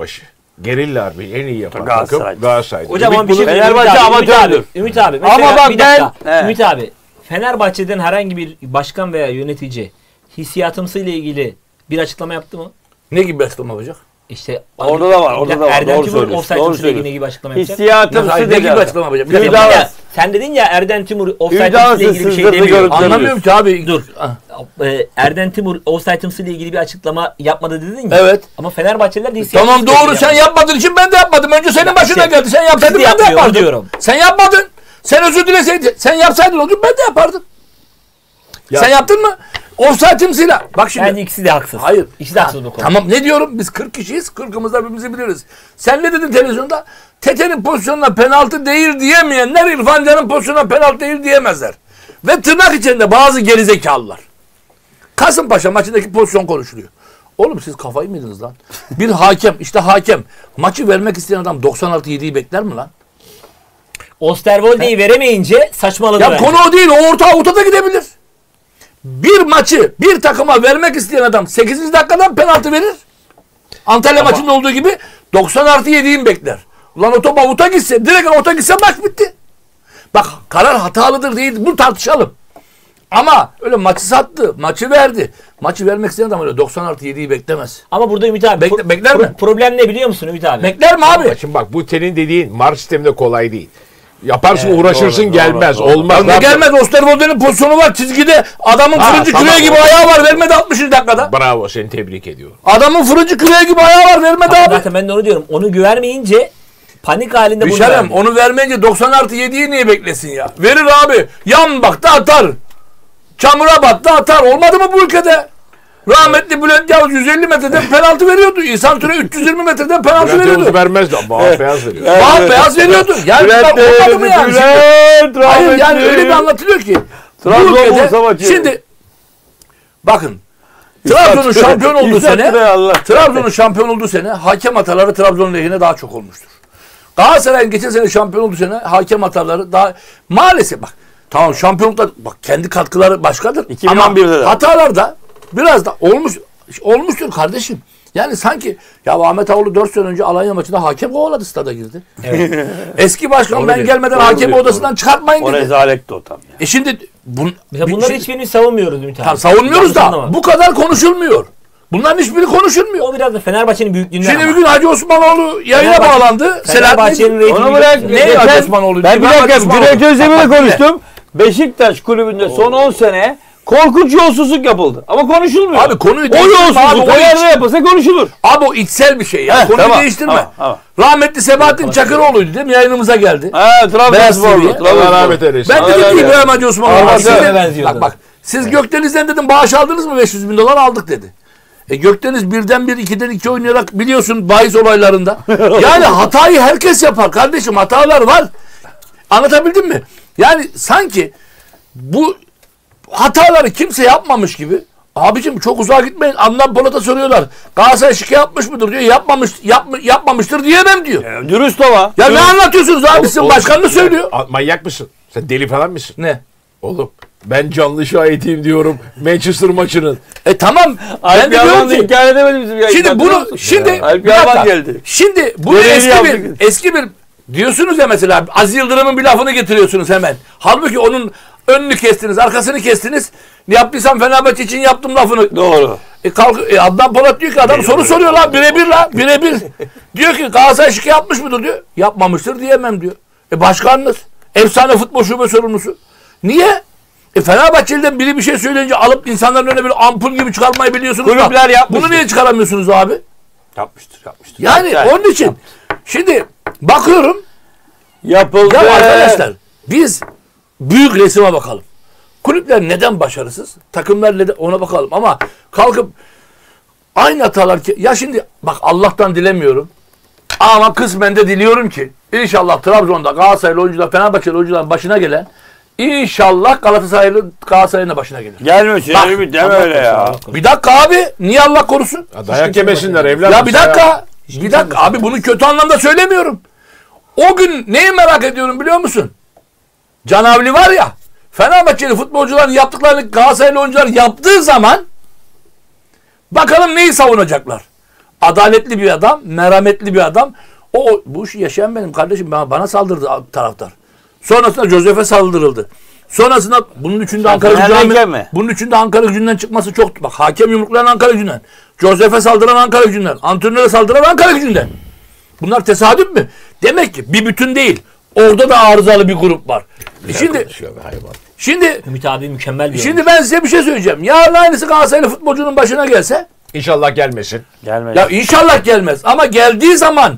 Gerilla harbi en iyi yapan Galatasaray. takım Galatasaray. Hocam ama bir şey Fenerbahçe Ümit abi, Ümit amatördür. abi, Ümit abi. Mesela Ama bak bir dakika. ben- Ümit abi. Fenerbahçe'den herhangi bir başkan veya yönetici hissiyatımsı ile ilgili bir açıklama yaptı mı? Ne gibi bir açıklama yapacak? İşte Orada da var, orada da var. Erdem Doğru Timur söylüyorsun, offside'ımsı doğru ile ilgili ne söylüyorsun. gibi açıklama yapacak? Hissiyatımsı Hayır, ne gibi dedi. bir açıklama yapacak? Bir Sen dakika. dedin, Ümit ya, sen dedin ya Erdem Timur offside'ımsı ile ilgili bir şey Üniversitesi demiyor. görüntüleri- Anlamıyorum ki abi. Dur. Ah, Ee, Erdem Timur offside'ımsı ile ilgili bir açıklama yapmadı dedin ya. Evet. Ama Fenerbahçeliler de hissiyatımsı Tamam ile ilgili doğru, sen yapmadı. yapmadığın için ben de yapmadım. Önce senin başına İşte, geldi. Sen yapsaydın siz de ben de yapmıyor, onu yapardım. diyorum. Sen yapmadın. Sen özür dileseydin. Sen yapsaydın o gün ben de yapardım. Sen yaptın mı? Offside'ımsıyla. Bak şimdi. Bence ikisi de haksız. Hayır. İkisi de haksız bu konuda. Tamam, ne diyorum? Biz kırk kişiyiz. kırkımızda birbirimizi biliriz. Sen ne dedin televizyonda? Tete'nin pozisyonuna penaltı değil diyemeyenler İrfan Can'ın pozisyonuna penaltı değil diyemezler. Ve tırnak içinde bazı gerizekalılar. Kasımpaşa maçındaki pozisyon konuşuluyor. Oğlum siz kafayı mı yediniz lan? Bir hakem, işte hakem maçı vermek isteyen adam doksan artı yediyi bekler mi lan? Osterwolde'yi veremeyince saçmaladı Ya bence. konu o değil. O orta avuta da gidebilir. Bir maçı bir takıma vermek isteyen adam sekizinci dakikadan penaltı verir. Antalya maçında olduğu gibi doksan artı yediyi bekler. Ulan o top avuta gitse, direkt avuta gitse maç bitti. Bak karar hatalıdır değil, bunu tartışalım. Ama öyle maçı sattı, maçı verdi. Maçı vermek isteyen adam öyle doksan artı yediyi beklemez. Ama burada Ümit abi Bekle- pro- bekler pro- mi? problem ne biliyor musun Ümit abi? Bekler mi abi? Şimdi bak bu senin dediğin marş sisteminde kolay değil. Yaparsın Evet, uğraşırsın doğru, gelmez. doğru, doğru. Olmaz. Ya ne gelmez, Osterwolde'nin pozisyonu var çizgide. Adamın Ha, fırıncı tamam. küreği gibi ayağı var, vermedi altmışıncı dakikada. Bravo, seni tebrik ediyorum. Adamın fırıncı küreği gibi ayağı var, vermedi Ama abi. zaten ben de onu diyorum. Onu güvermeyince panik halinde bunu Bişarem verdi. onu vermeyince doksan artı yediyi niye beklesin ya? Verir abi. Yan baktı atar. Çamura battı atar. Olmadı mı bu ülkede? Rahmetli Bülent Yavuz yüz elli metreden penaltı veriyordu. İhsan Türe üç yüz yirmi metreden penaltı Bülent Yavuz veriyordu. vermezdi ama beyaz veriyor. Bağ beyaz veriyordu. Yani Bülent bunlar olmadı mı Bey'in yani? Şimdi- Bülent Hayır yani rahmetli. öyle bir anlatılıyor ki. Bu Trabzon ülkede Bursa maçı. şimdi bakın Trabzon'un şampiyon olduğu İzzet sene Bey Allah. Trabzon'un şampiyon olduğu sene hakem hataları Trabzon lehine daha çok olmuştur. Galatasaray'ın geçen sene şampiyon olduğu sene hakem hataları daha maalesef bak tamam şampiyonlukta bak kendi katkıları başkadır. iki bin on Ama birde de. hatalar da biraz da olmuş olmuştur kardeşim. Yani sanki ya Ahmet Ağoğlu dört sene önce Alanya maçında hakem kovaladı, stada girdi. Eski başkan Doğru ben diyor, gelmeden doğru hakemi diyor, odasından doğru. çıkartmayın O dedi. rezaletti o tam ya. E şimdi bun, Mesela bir- bunları şimdi- hiçbirini savunmuyoruz Ümit abi. Tamam, savunmuyoruz Yanlış da anlama. bu kadar konuşulmuyor. Bunların hiçbiri konuşulmuyor. O biraz da Fenerbahçe'nin büyüklüğünden Şimdi bir ama. gün Hacı Osmanoğlu yayına Fenerbahçe- bağlandı. Fenerbahçe'nin Selahattin reytingi Onu bırak. yüksek. Ne geçen- Hacı Osmanoğlu? Ben bir Ben Hacı dakika Osmanoğlu. Cüneyt Özdemir'le Bak, bak, konuştum. Beşiktaş kulübünde son on sene korkunç yolsuzluk yapıldı. Ama konuşulmuyor. Abi konuyu o değiştirme abi, yolsuzluk o o iç- yerde yapılsa konuşulur. Abi o içsel bir şey ya. Heh, Konuyu tamam, değiştirme. tamam, tamam. Rahmetli Sebahattin Çakıroğlu'ydu değil mi? Yayınımıza geldi. Ha Beyaz Trabzonsporlu. T V. Allah rahmet eylesin. Ben Aynen dedim ki öyle. İbrahim Hacı Osmanoğlu. Allah bak, siz öyle de- benziyordu. bak bak. Siz Gökdeniz'den dedim bağış aldınız mı? beş yüz bin dolar aldık dedi. E Gökdeniz birden bir, ikiden iki oynayarak biliyorsun bahis olaylarında. Yani hatayı herkes yapar kardeşim. Hatalar var. Anlatabildim mi? Yani sanki bu hataları kimse yapmamış gibi. Abicim çok uzağa gitmeyin. Adnan Polat'a soruyorlar. Galatasaray şike yapmış mıdır diyor. Yapmamış, yapma, yapmamıştır diyemem diyor. Ya, dürüst ama. Ya ne Dürüst. anlatıyorsunuz abi? Sizin Oğlum, başkanını sen- söylüyor. A- Manyak mısın? Sen deli falan mısın? Ne? Oğlum ben canlı şahitiyim diyorum Manchester maçının. E tamam. Ben Alp de Yaman diyorum da ki. inkar edemedi bizim yayında. Şimdi Hatırlıyor bunu musun? şimdi Ya, Alp bir dakika. Yaman geldi. Şimdi bunu Görevini eski bir yaptık. eski bir diyorsunuz ya mesela Aziz Yıldırım'ın bir lafını getiriyorsunuz hemen. Halbuki onun önünü kestiniz, arkasını kestiniz. Ne yaptıysam Fenerbahçe için yaptım lafını. Doğru. E kalk, e Adnan Polat diyor ki adam soru soruyor lan birebir lan birebir. Diyor ki Galatasaray şike yapmış mıdır diyor. Yapmamıştır diyemem diyor. E başkanınız, efsane futbol şube sorumlusu. Niye? E Fenerbahçeli'den biri bir şey söyleyince alıp insanların önüne bir ampul gibi çıkarmayı biliyorsunuz. da Kulüpler yapmıştır. Bunu niye çıkaramıyorsunuz abi? Yapmıştır, yapmıştır. Yani Yani, onun için şimdi bakıyorum yapıldı. ya arkadaşlar biz büyük resime bakalım. Kulüpler neden başarısız? Takımlar neden ona bakalım ama kalkıp aynı hatalar ki ya şimdi bak Allah'tan dilemiyorum ama kısmen de diliyorum ki inşallah Trabzon'da Galatasaraylı oyuncular Fenerbahçeli oyuncuların başına gelen inşallah Galatasaraylı Galatasaray'ın da başına gelir. Gelmiyor. Bak, Ümit deme öyle ya. Bir dakika abi niye Allah korusun? Ya dayak yemesinler evladım. Ya bir dakika. Bir dakika abi bunu kötü anlamda söylemiyorum. O gün neyi merak ediyorum biliyor musun? Canavli var ya Fenerbahçeli futbolcuların yaptıklarını Galatasaraylı oyuncular yaptığı zaman bakalım neyi savunacaklar. adaletli bir adam, merhametli bir adam. O bu işi yaşayan benim kardeşim. Bana, bana saldırdı taraftar. Sonrasında Josef'e saldırıldı. Sonrasında bunun içinde Ankara Gücü'nden bunun içinde Ankara Gücü'nden çıkması çok. Bak hakem yumruklayan Ankara Gücü'nden. Josef'e saldıran Ankara Gücü'nden. Antrenöre saldıran Ankara Gücü'nden. Bunlar tesadüf mü? Demek ki bir bütün değil. Orada da arızalı bir grup var. E şimdi şimdi Ümit abi mükemmel bir Şimdi olmuş. ben size bir şey söyleyeceğim. Yarın aynısı Galatasaraylı futbolcunun başına gelse, İnşallah gelmesin. Gelmez. ya inşallah gelmez ama geldiği zaman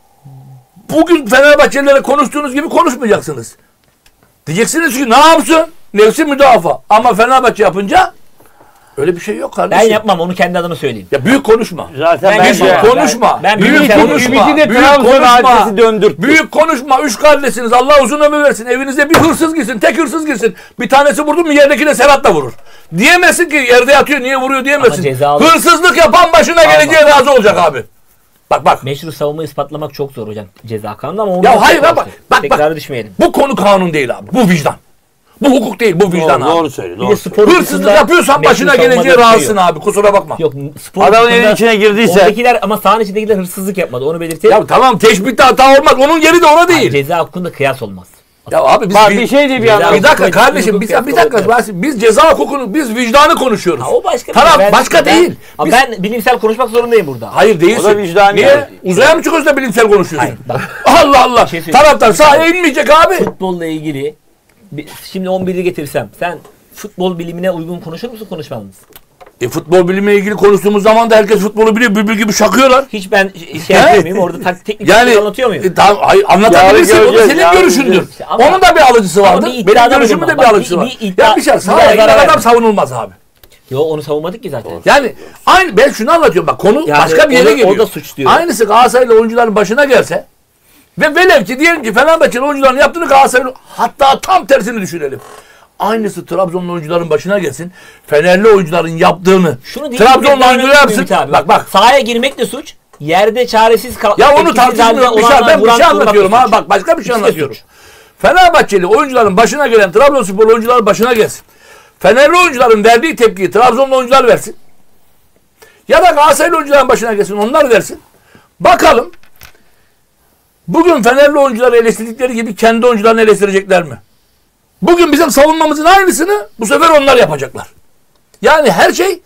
bugün Fenerbahçelilere konuştuğunuz gibi konuşmayacaksınız. Diyeceksiniz ki ne yapsın? Nefsi müdafaa. Ama Fenerbahçe yapınca öyle bir şey yok kardeşim. Ben yapmam, onu kendi adına söyleyeyim. Ya büyük konuşma. Zaten Ben bence Büyük konuşma. Ben- ben büyük büyük konuşma. Ümit'i de Büyük Trabzon hadisesi konuşma. döndürttü. Büyük konuşma. Üç kardeşsiniz. Allah uzun ömür versin. Evinize bir hırsız girsin. Tek hırsız girsin. Bir tanesi vurdu mu yerdeki de Serhat'la vurur. Diyemezsin ki yerde yatıyor niye vuruyor diyemezsin. cezalı- Hırsızlık yapan başına geleceğe razı olacak abi. Bak bak. Meşru savunma ispatlamak çok zor hocam ceza kanunu ama onu Ya hayır ama bak bak. tekrar düşmeyelim. Bu konu kanun değil abi. Bu vicdan. Bu hukuk değil. Bu vicdan Doğru, abi. doğru söylüyor. Bir de Doğru spor söylüyor. Hırsızlık hukukunda yapıyorsan meşru başına savunmada geleceğe bir şey razısın yok. abi. Kusura bakma. Yok spor Adamın hukukunda evin içine girdiyse. oradakiler ama sahanın içindekiler hırsızlık yapmadı, onu belirtelim. Ya tamam teşbihte hata olmaz. Onun yeri de ona değil. Ceza hukukunda kıyas olmaz. Ya abi biz Bak vi- bir şey de bir Ceza- yandan. bir dakika Hukuk- kardeşim hukuk biz, yapma, bir dakika hukuk biz, biz ceza hukukunu biz vicdanı konuşuyoruz. Ha, o başka bir Taraf şey. Ben- başka ben- değil. Ama Biz- ben bilimsel konuşmak zorundayım burada. Hayır değilsin. O da vicdani Niye? yani. Uzaya mı çıkıyorsun da bilimsel konuşuyorsun? Hayır, bak. Allah Allah. Bir şey söyleyeyim. Taraftar sahaya inmeyecek abi. Futbolla ilgili bir- şimdi on biri getirsem sen futbol bilimine uygun konuşur musun, konuşmaz mısın? E, futbol bilimle ilgili konuştuğumuz zaman da herkes futbolu biliyor. Bülbül gibi şakıyorlar. Hiç ben şey yapıyor muyum? Orada tak, teknik Yani yani, anlatıyor muyum? e, tamam, hayır, anlatabilirsin. Yarın O da göreceğiz, senin yarın görüşündür. göreceğiz. Ama- Onun da bir alıcısı Ama vardır. bir Benim iddiada görüşümün de bulunma. bir Bak, alıcısı bir- var. bir iddia- Ya bir şey bir sahaya inen zarar adam verme. savunulmaz abi. Yo, onu savunmadık ki zaten. Yani aynı ben şunu anlatıyorum bak konu Yani başka bir yere o da- geliyor. o da suç diyor. Aynısı Galatasaraylı oyuncuların başına gelse ve velev ki diyelim ki Fenerbahçeli oyuncuların yaptığını Galatasaraylı hatta tam tersini düşünelim. Aynısı Trabzonlu oyuncuların başına gelsin. Fenerli oyuncuların yaptığını Şunu değil, Trabzonlu oyuncular yapsın. Abi. Bak bak. Sahaya girmek de suç. Yerde çaresiz kal. Ya onu etkisiz halde tartışmıyorum. Bir şey, olanlar ben bir vuran şey kurmak anlatıyorum da ha. suç. Bak başka bir şey İkisi de anlatıyorum. suç. Fenerbahçeli oyuncuların başına gelen Trabzonspor oyuncuların başına gelsin. Fenerli oyuncuların verdiği tepkiyi Trabzonlu oyuncular versin. Ya da Galatasaraylı oyuncuların başına gelsin onlar versin. Bakalım bugün Fenerli oyuncuları eleştirdikleri gibi kendi oyuncularını eleştirecekler mi? Bugün bizim savunmamızın aynısını bu sefer onlar yapacaklar. Yani her şey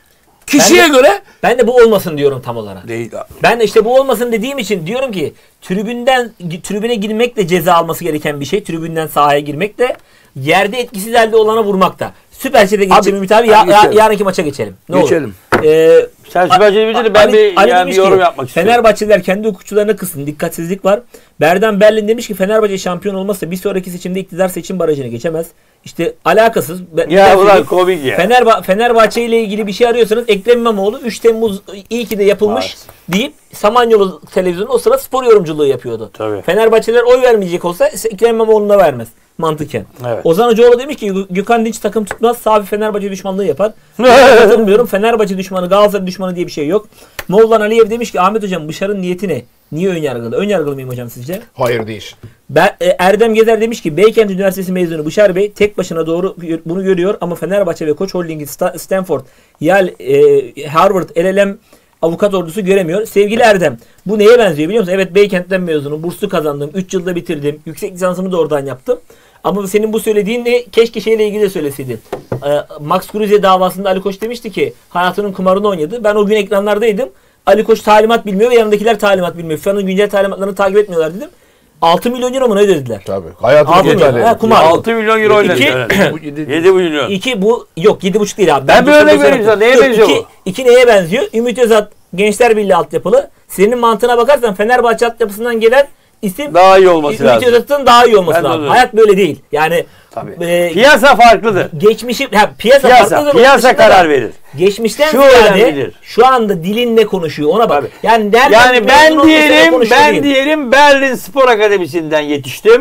kişiye Ben de- göre Ben de bu olmasın diyorum tam olarak. değil abi. Ben de işte bu olmasın dediğim için diyorum ki tribünden tribüne girmek de ceza alması gereken bir şey. Tribünden sahaya girmek de yerde etkisiz halde olana vurmak da. Süper Lig'e geçelim Abi, Ümit abi. Ya, hadi ya- geçelim. yarınki maça geçelim. Ne Geçelim. olur. Ee, Sen Süper Lig'i bitirdin, ben Ali- bir, Ali yani demiş bir yorum ki, yapmak istiyorum. Fenerbahçeliler kendi hukukçularına kızsın. Dikkatsizlik var. Berdan Berlin demiş ki Fenerbahçe şampiyon olmazsa bir sonraki seçimde iktidar seçim barajını geçemez. İşte alakasız. Ben- Ya ben ulan söyleyeyim. komik ya. Fenerba Fenerbahçe ile ilgili bir şey arıyorsanız Ekrem İmamoğlu üç Temmuz iyi ki de yapılmış Evet. deyip Samanyolu televizyonu o sıra spor yorumculuğu yapıyordu. Tabii. Fenerbahçeliler oy vermeyecek olsa Ekrem İmamoğlu'na vermez mantıken. Evet. Ozan Hocaoğlu demiş ki Gü- Gökhan Dinç takım tutmaz. Safi Fenerbahçe düşmanlığı yapar. Katılmıyorum. Fenerbahçe düşmanı, Galatasaray düşmanı diye bir şey yok. Moğlan Aliyev demiş ki Ahmet hocam Bışar'ın niyeti ne? Niye ön yargılı? Ön yargılı mıyım hocam sizce? Hayır değilsin. Ben, e, Erdem Gezer demiş ki Beykent Üniversitesi mezunu Bışar Bey tek başına doğru bunu görüyor ama Fenerbahçe ve Koç Holding'i Sta- Stanford, Yale, e, Harvard, L L M avukat ordusu göremiyor. Sevgili Erdem, bu neye benziyor biliyor musun? Evet Beykent'ten mezunum, burslu kazandım, üç yılda bitirdim, yüksek lisansımı da oradan yaptım. Ama senin bu söylediğin ne? Keşke şeyle ilgili de söyleseydin. Ee, Max Kruse davasında Ali Koç demişti ki hayatının kumarını oynadı. Ben o gün ekranlardaydım. Ali Koç talimat bilmiyor ve yanındakiler talimat bilmiyor. FIFA'nın güncel talimatlarını takip etmiyorlar dedim. altı milyon euro mu ne dediler? Tabii. Hayatını Altı milyon. kurtardı. Ha, kumar. altı milyon euro oynadı. İki- Evet. yedi milyon. İki bu yok yedi buçuk değil abi. Ben bir Dur, örnek dur, vereyim dur. sana. Neye Yok, benziyor iki, bu? İki neye benziyor? Ümit Özat Gençler Birliği altyapılı. Senin mantığına bakarsan Fenerbahçe altyapısından gelen isim Daha iyi olması Ümit lazım. Özat'ın daha iyi olması Ben de lazım. öyle. Hayat böyle değil. Yani Tabii. e, Piyasa farklıdır. geçmişi ha, piyasa, Piyasa, farklıdır. Onun piyasa dışında karar da verir. Geçmişten Şu ziyade önemlidir. şu anda dilin ne konuşuyor ona bak. Tabii. Yani nereden Yani mezun ben olmuşsa ne diyelim, konuşuyor ben değil. diyelim Berlin Spor Akademisi'nden yetiştim.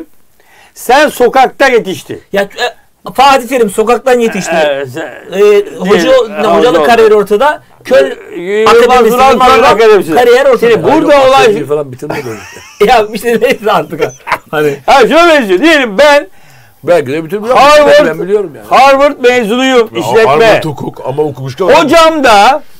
Sen sokakta yetiştin. Ya e, Fatih Terim sokaktan yetişti. Evet, sen- E, hoca Değil, ne, hocalık hoca kariyeri ortada. Köl Yılmaz Akademisi, Vural Yılmaz Spor Vural Akademisi. kariyer ortada. Şimdi burada Yok, olay... şey falan bitirmedi öyle. Ya işte neyse artık. ha. Hani Ha şöyle benziyor. Diyelim ben Belki de bitirmedi. Harvard, Ben biliyorum yani. Harvard mezunuyum. işletme. Harvard hukuk ama hukukçu Hocam da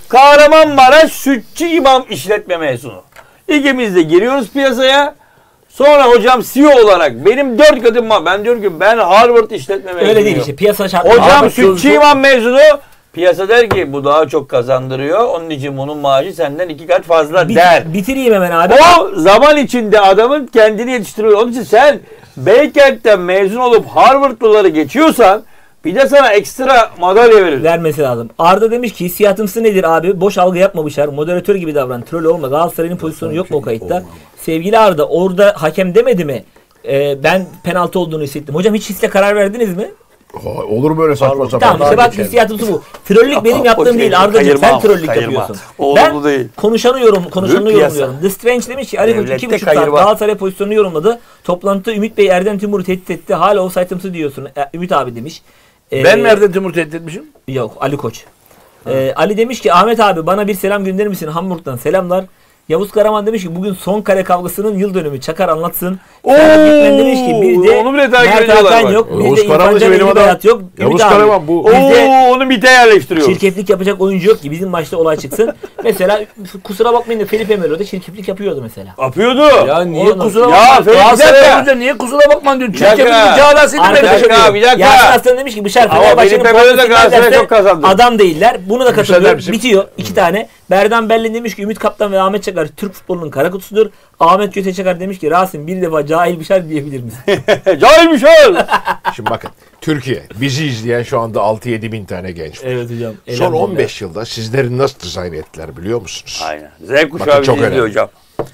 Kahramanmaraş Sütçü İmam İşletme mezunu. İkimiz de giriyoruz piyasaya. Sonra hocam C E O olarak benim dört katım var. Ben diyorum ki ben Harvard işletme mezunuyum. Öyle değil işte. Piyasa şartları. Hocam Sütçü İmam mezunu. Piyasa der ki bu daha çok kazandırıyor. Onun için bunun maaşı senden iki kat fazla Bit, der. Bitireyim hemen abi. O zaman içinde adamın kendini yetiştiriyor. Onun için sen Beykent'ten mezun olup Harvard'lıları geçiyorsan bir de sana ekstra madalya verir. Vermesi lazım. Arda demiş ki hissiyatımsı nedir abi? Boş algı yapmamışlar. Moderatör gibi davran. Troll olma. Galatasaray'ın pozisyonu yok mu o kayıtta? Sevgili Arda orada hakem demedi mi? Ee, ben penaltı olduğunu hissettim. Hocam hiç hisle karar verdiniz mi? Olur mu öyle saçma sapan? Tamam işte bak hissiyatımsı bu. Trollük benim yaptığım değil Arda'cığım, sen trollük yapıyorsun. Ben değil. konuşanı yorum, konuşanı yorumluyorum. The Strange demiş ki Ali Koç iki buçuk saat Galatasaray pozisyonunu yorumladı. Toplantıda Ümit Bey Erdem Timur'u tehdit etti. Hala offside'ımsı diyorsun. E, Ümit abi demiş. Ee, Ben mi Erdem Timur'u tehdit etmişim? Yok Ali Koç. Ee, Ali demiş ki Ahmet abi bana bir selam gönderir misin? Hamburg'dan selamlar. Yavuz Karaman demiş ki bugün son kale kavgasının yıl dönümü. Çakar anlatsın. Serhat demiş ki bir de onu bile takip Mert ediyorlar Hakan bak. yok. Bir Yavuz de Karaman İrfan Can benim Engin adam. Hayat yok. Yavuz Ümit abi. Karaman bu. Bizde Oo, onu bite yerleştiriyor. çirkeflik yapacak oyuncu yok ki bizim maçta olay çıksın. Mesela kusura bakmayın da Felipe Melo da çirkeflik yapıyordu mesela. Yapıyordu. Ya niye Oğlum, kusura ya bakma? Felipe, Galatasaray bir dakika. olunca niye kusura bakma diyorsun? Bir dakika. Çirkeflik mücadelesini Arkadaşlar, ben Bir dakika, bir dakika. Yasin Aslan demiş ki bu şarkı Ama Fenerbahçe'nin Felipe Melo da puanı Galatasaray'a derse çok kazandı. adam değiller. Bunu da Müsaade katılıyorum. misin? Bitiyor. iki tane. Berdan Bellin demiş ki Ümit Kaptan ve Ahmet Çakar Türk futbolunun kara kutusudur. Ahmet Göte Çakar demiş ki Rasim bir defa cahil bir şarkı diyebilir misin? Cahilmiş o. Şimdi bakın Türkiye bizi izleyen şu anda altı yedi bin tane genç var. Evet hocam. Son on beş yılda sizleri nasıl dizayn ettiler biliyor musunuz? Aynen. Z kuşağı Bakın bizi çok izliyor önemli. hocam.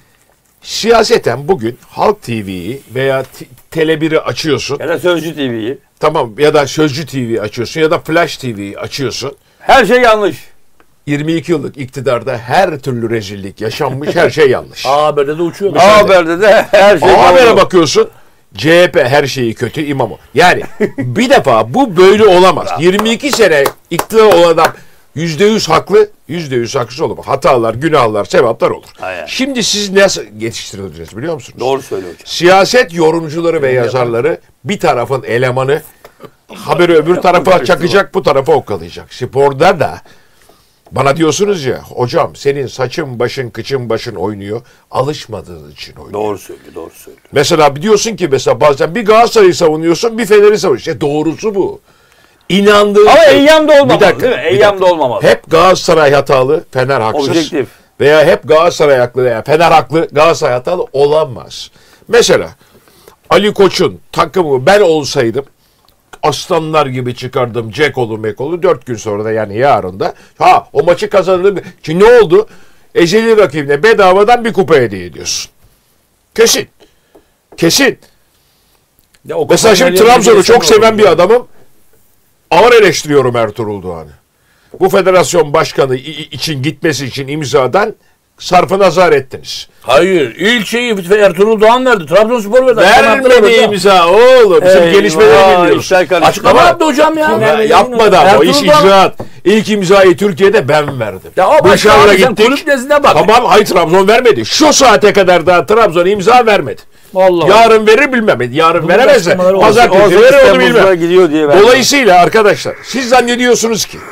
Siyaseten bugün Halk T V'yi veya T- Tele bir'i açıyorsun. Ya da Sözcü T V'yi. Tamam ya da Sözcü T V'yi açıyorsun ya da Flash T V'yi açıyorsun. Her şey yanlış. yirmi iki yıllık iktidarda her türlü rezillik yaşanmış, her şey yanlış. A Haber'de de uçuyor. A Haber'de de her şey A Haber'e doğru. bakıyorsun. C H P her şeyi kötü, İmamoğlu. Yani bir defa bu böyle olamaz. yirmi iki sene iktidar olan adam yüzde yüz haklı, yüzde yüz haksız olamaz. Hatalar, günahlar, sevaplar olur. Aynen. Şimdi siz nasıl yetiştirileceğiz biliyor musunuz? Doğru söylüyor hocam. Siyaset yorumcuları ve yazarları bir tarafın elemanı, haberi öbür tarafa çakacak, bu tarafa okkalayacak. Sporda da bana diyorsunuz ya, hocam senin saçın başın kıçın başın oynuyor. Alışmadığın için oynuyor. Doğru söylüyor, doğru söylüyor. Mesela diyorsun ki mesela bazen bir Galatasaray'ı savunuyorsun, bir Fener'i savunuyorsun. İşte doğrusu bu. İnandığın Ama şey- Eyyam'da olmamalı Bir dakika, değil mi? bir Eyyam'da dakika. olmamalı. Hep Galatasaray hatalı, Fener haksız. Objektif. Veya hep Galatasaray haklı veya Fener haklı, Galatasaray hatalı olamaz. Mesela Ali Koç'un takımı ben olsaydım aslanlar gibi çıkardım Cekolu Mekolu dört gün sonra da yani yarın da ha o maçı kazanırdım. Ki ne oldu? Ezeli rakibine bedavadan bir kupa hediye ediyorsun. Kesin. Kesin. Ya o Mesela şimdi kafadan Trabzon'u yerine çok geçen seven olur bir ya. adamım. Ağır eleştiriyorum Ertuğrul Doğan'ı. Bu federasyon başkanı i- için gitmesi için imzadan sarfı nazar ettiniz. Hayır. İlk şeyi Ertuğrul Doğan verdi. Trabzonspor verdi. Açıklama Vermedi yaptı imza oğlum. Bizim Eyvah, gelişmeleri bilmiyoruz. işler karıştı. Açıklama Ama- yaptı hocam ya. Kim Ya vermedi? yapmadı ama o iş Ertuğrul Doğan- icraat. İlk imzayı Türkiye'de ben verdim. Ya o başka Dışarıda abi, sen gittik. kulüp nezdine bak. Tamam hayır Trabzon vermedi. Şu saate kadar daha Trabzon imza vermedi. Vallahi. Yarın verir bilmem. Yarın Bunun veremezse açıklamaları olacak. pazartesi verir onu Temmuz'da bilmem. gidiyor diye verdi. Dolayısıyla arkadaşlar siz zannediyorsunuz ki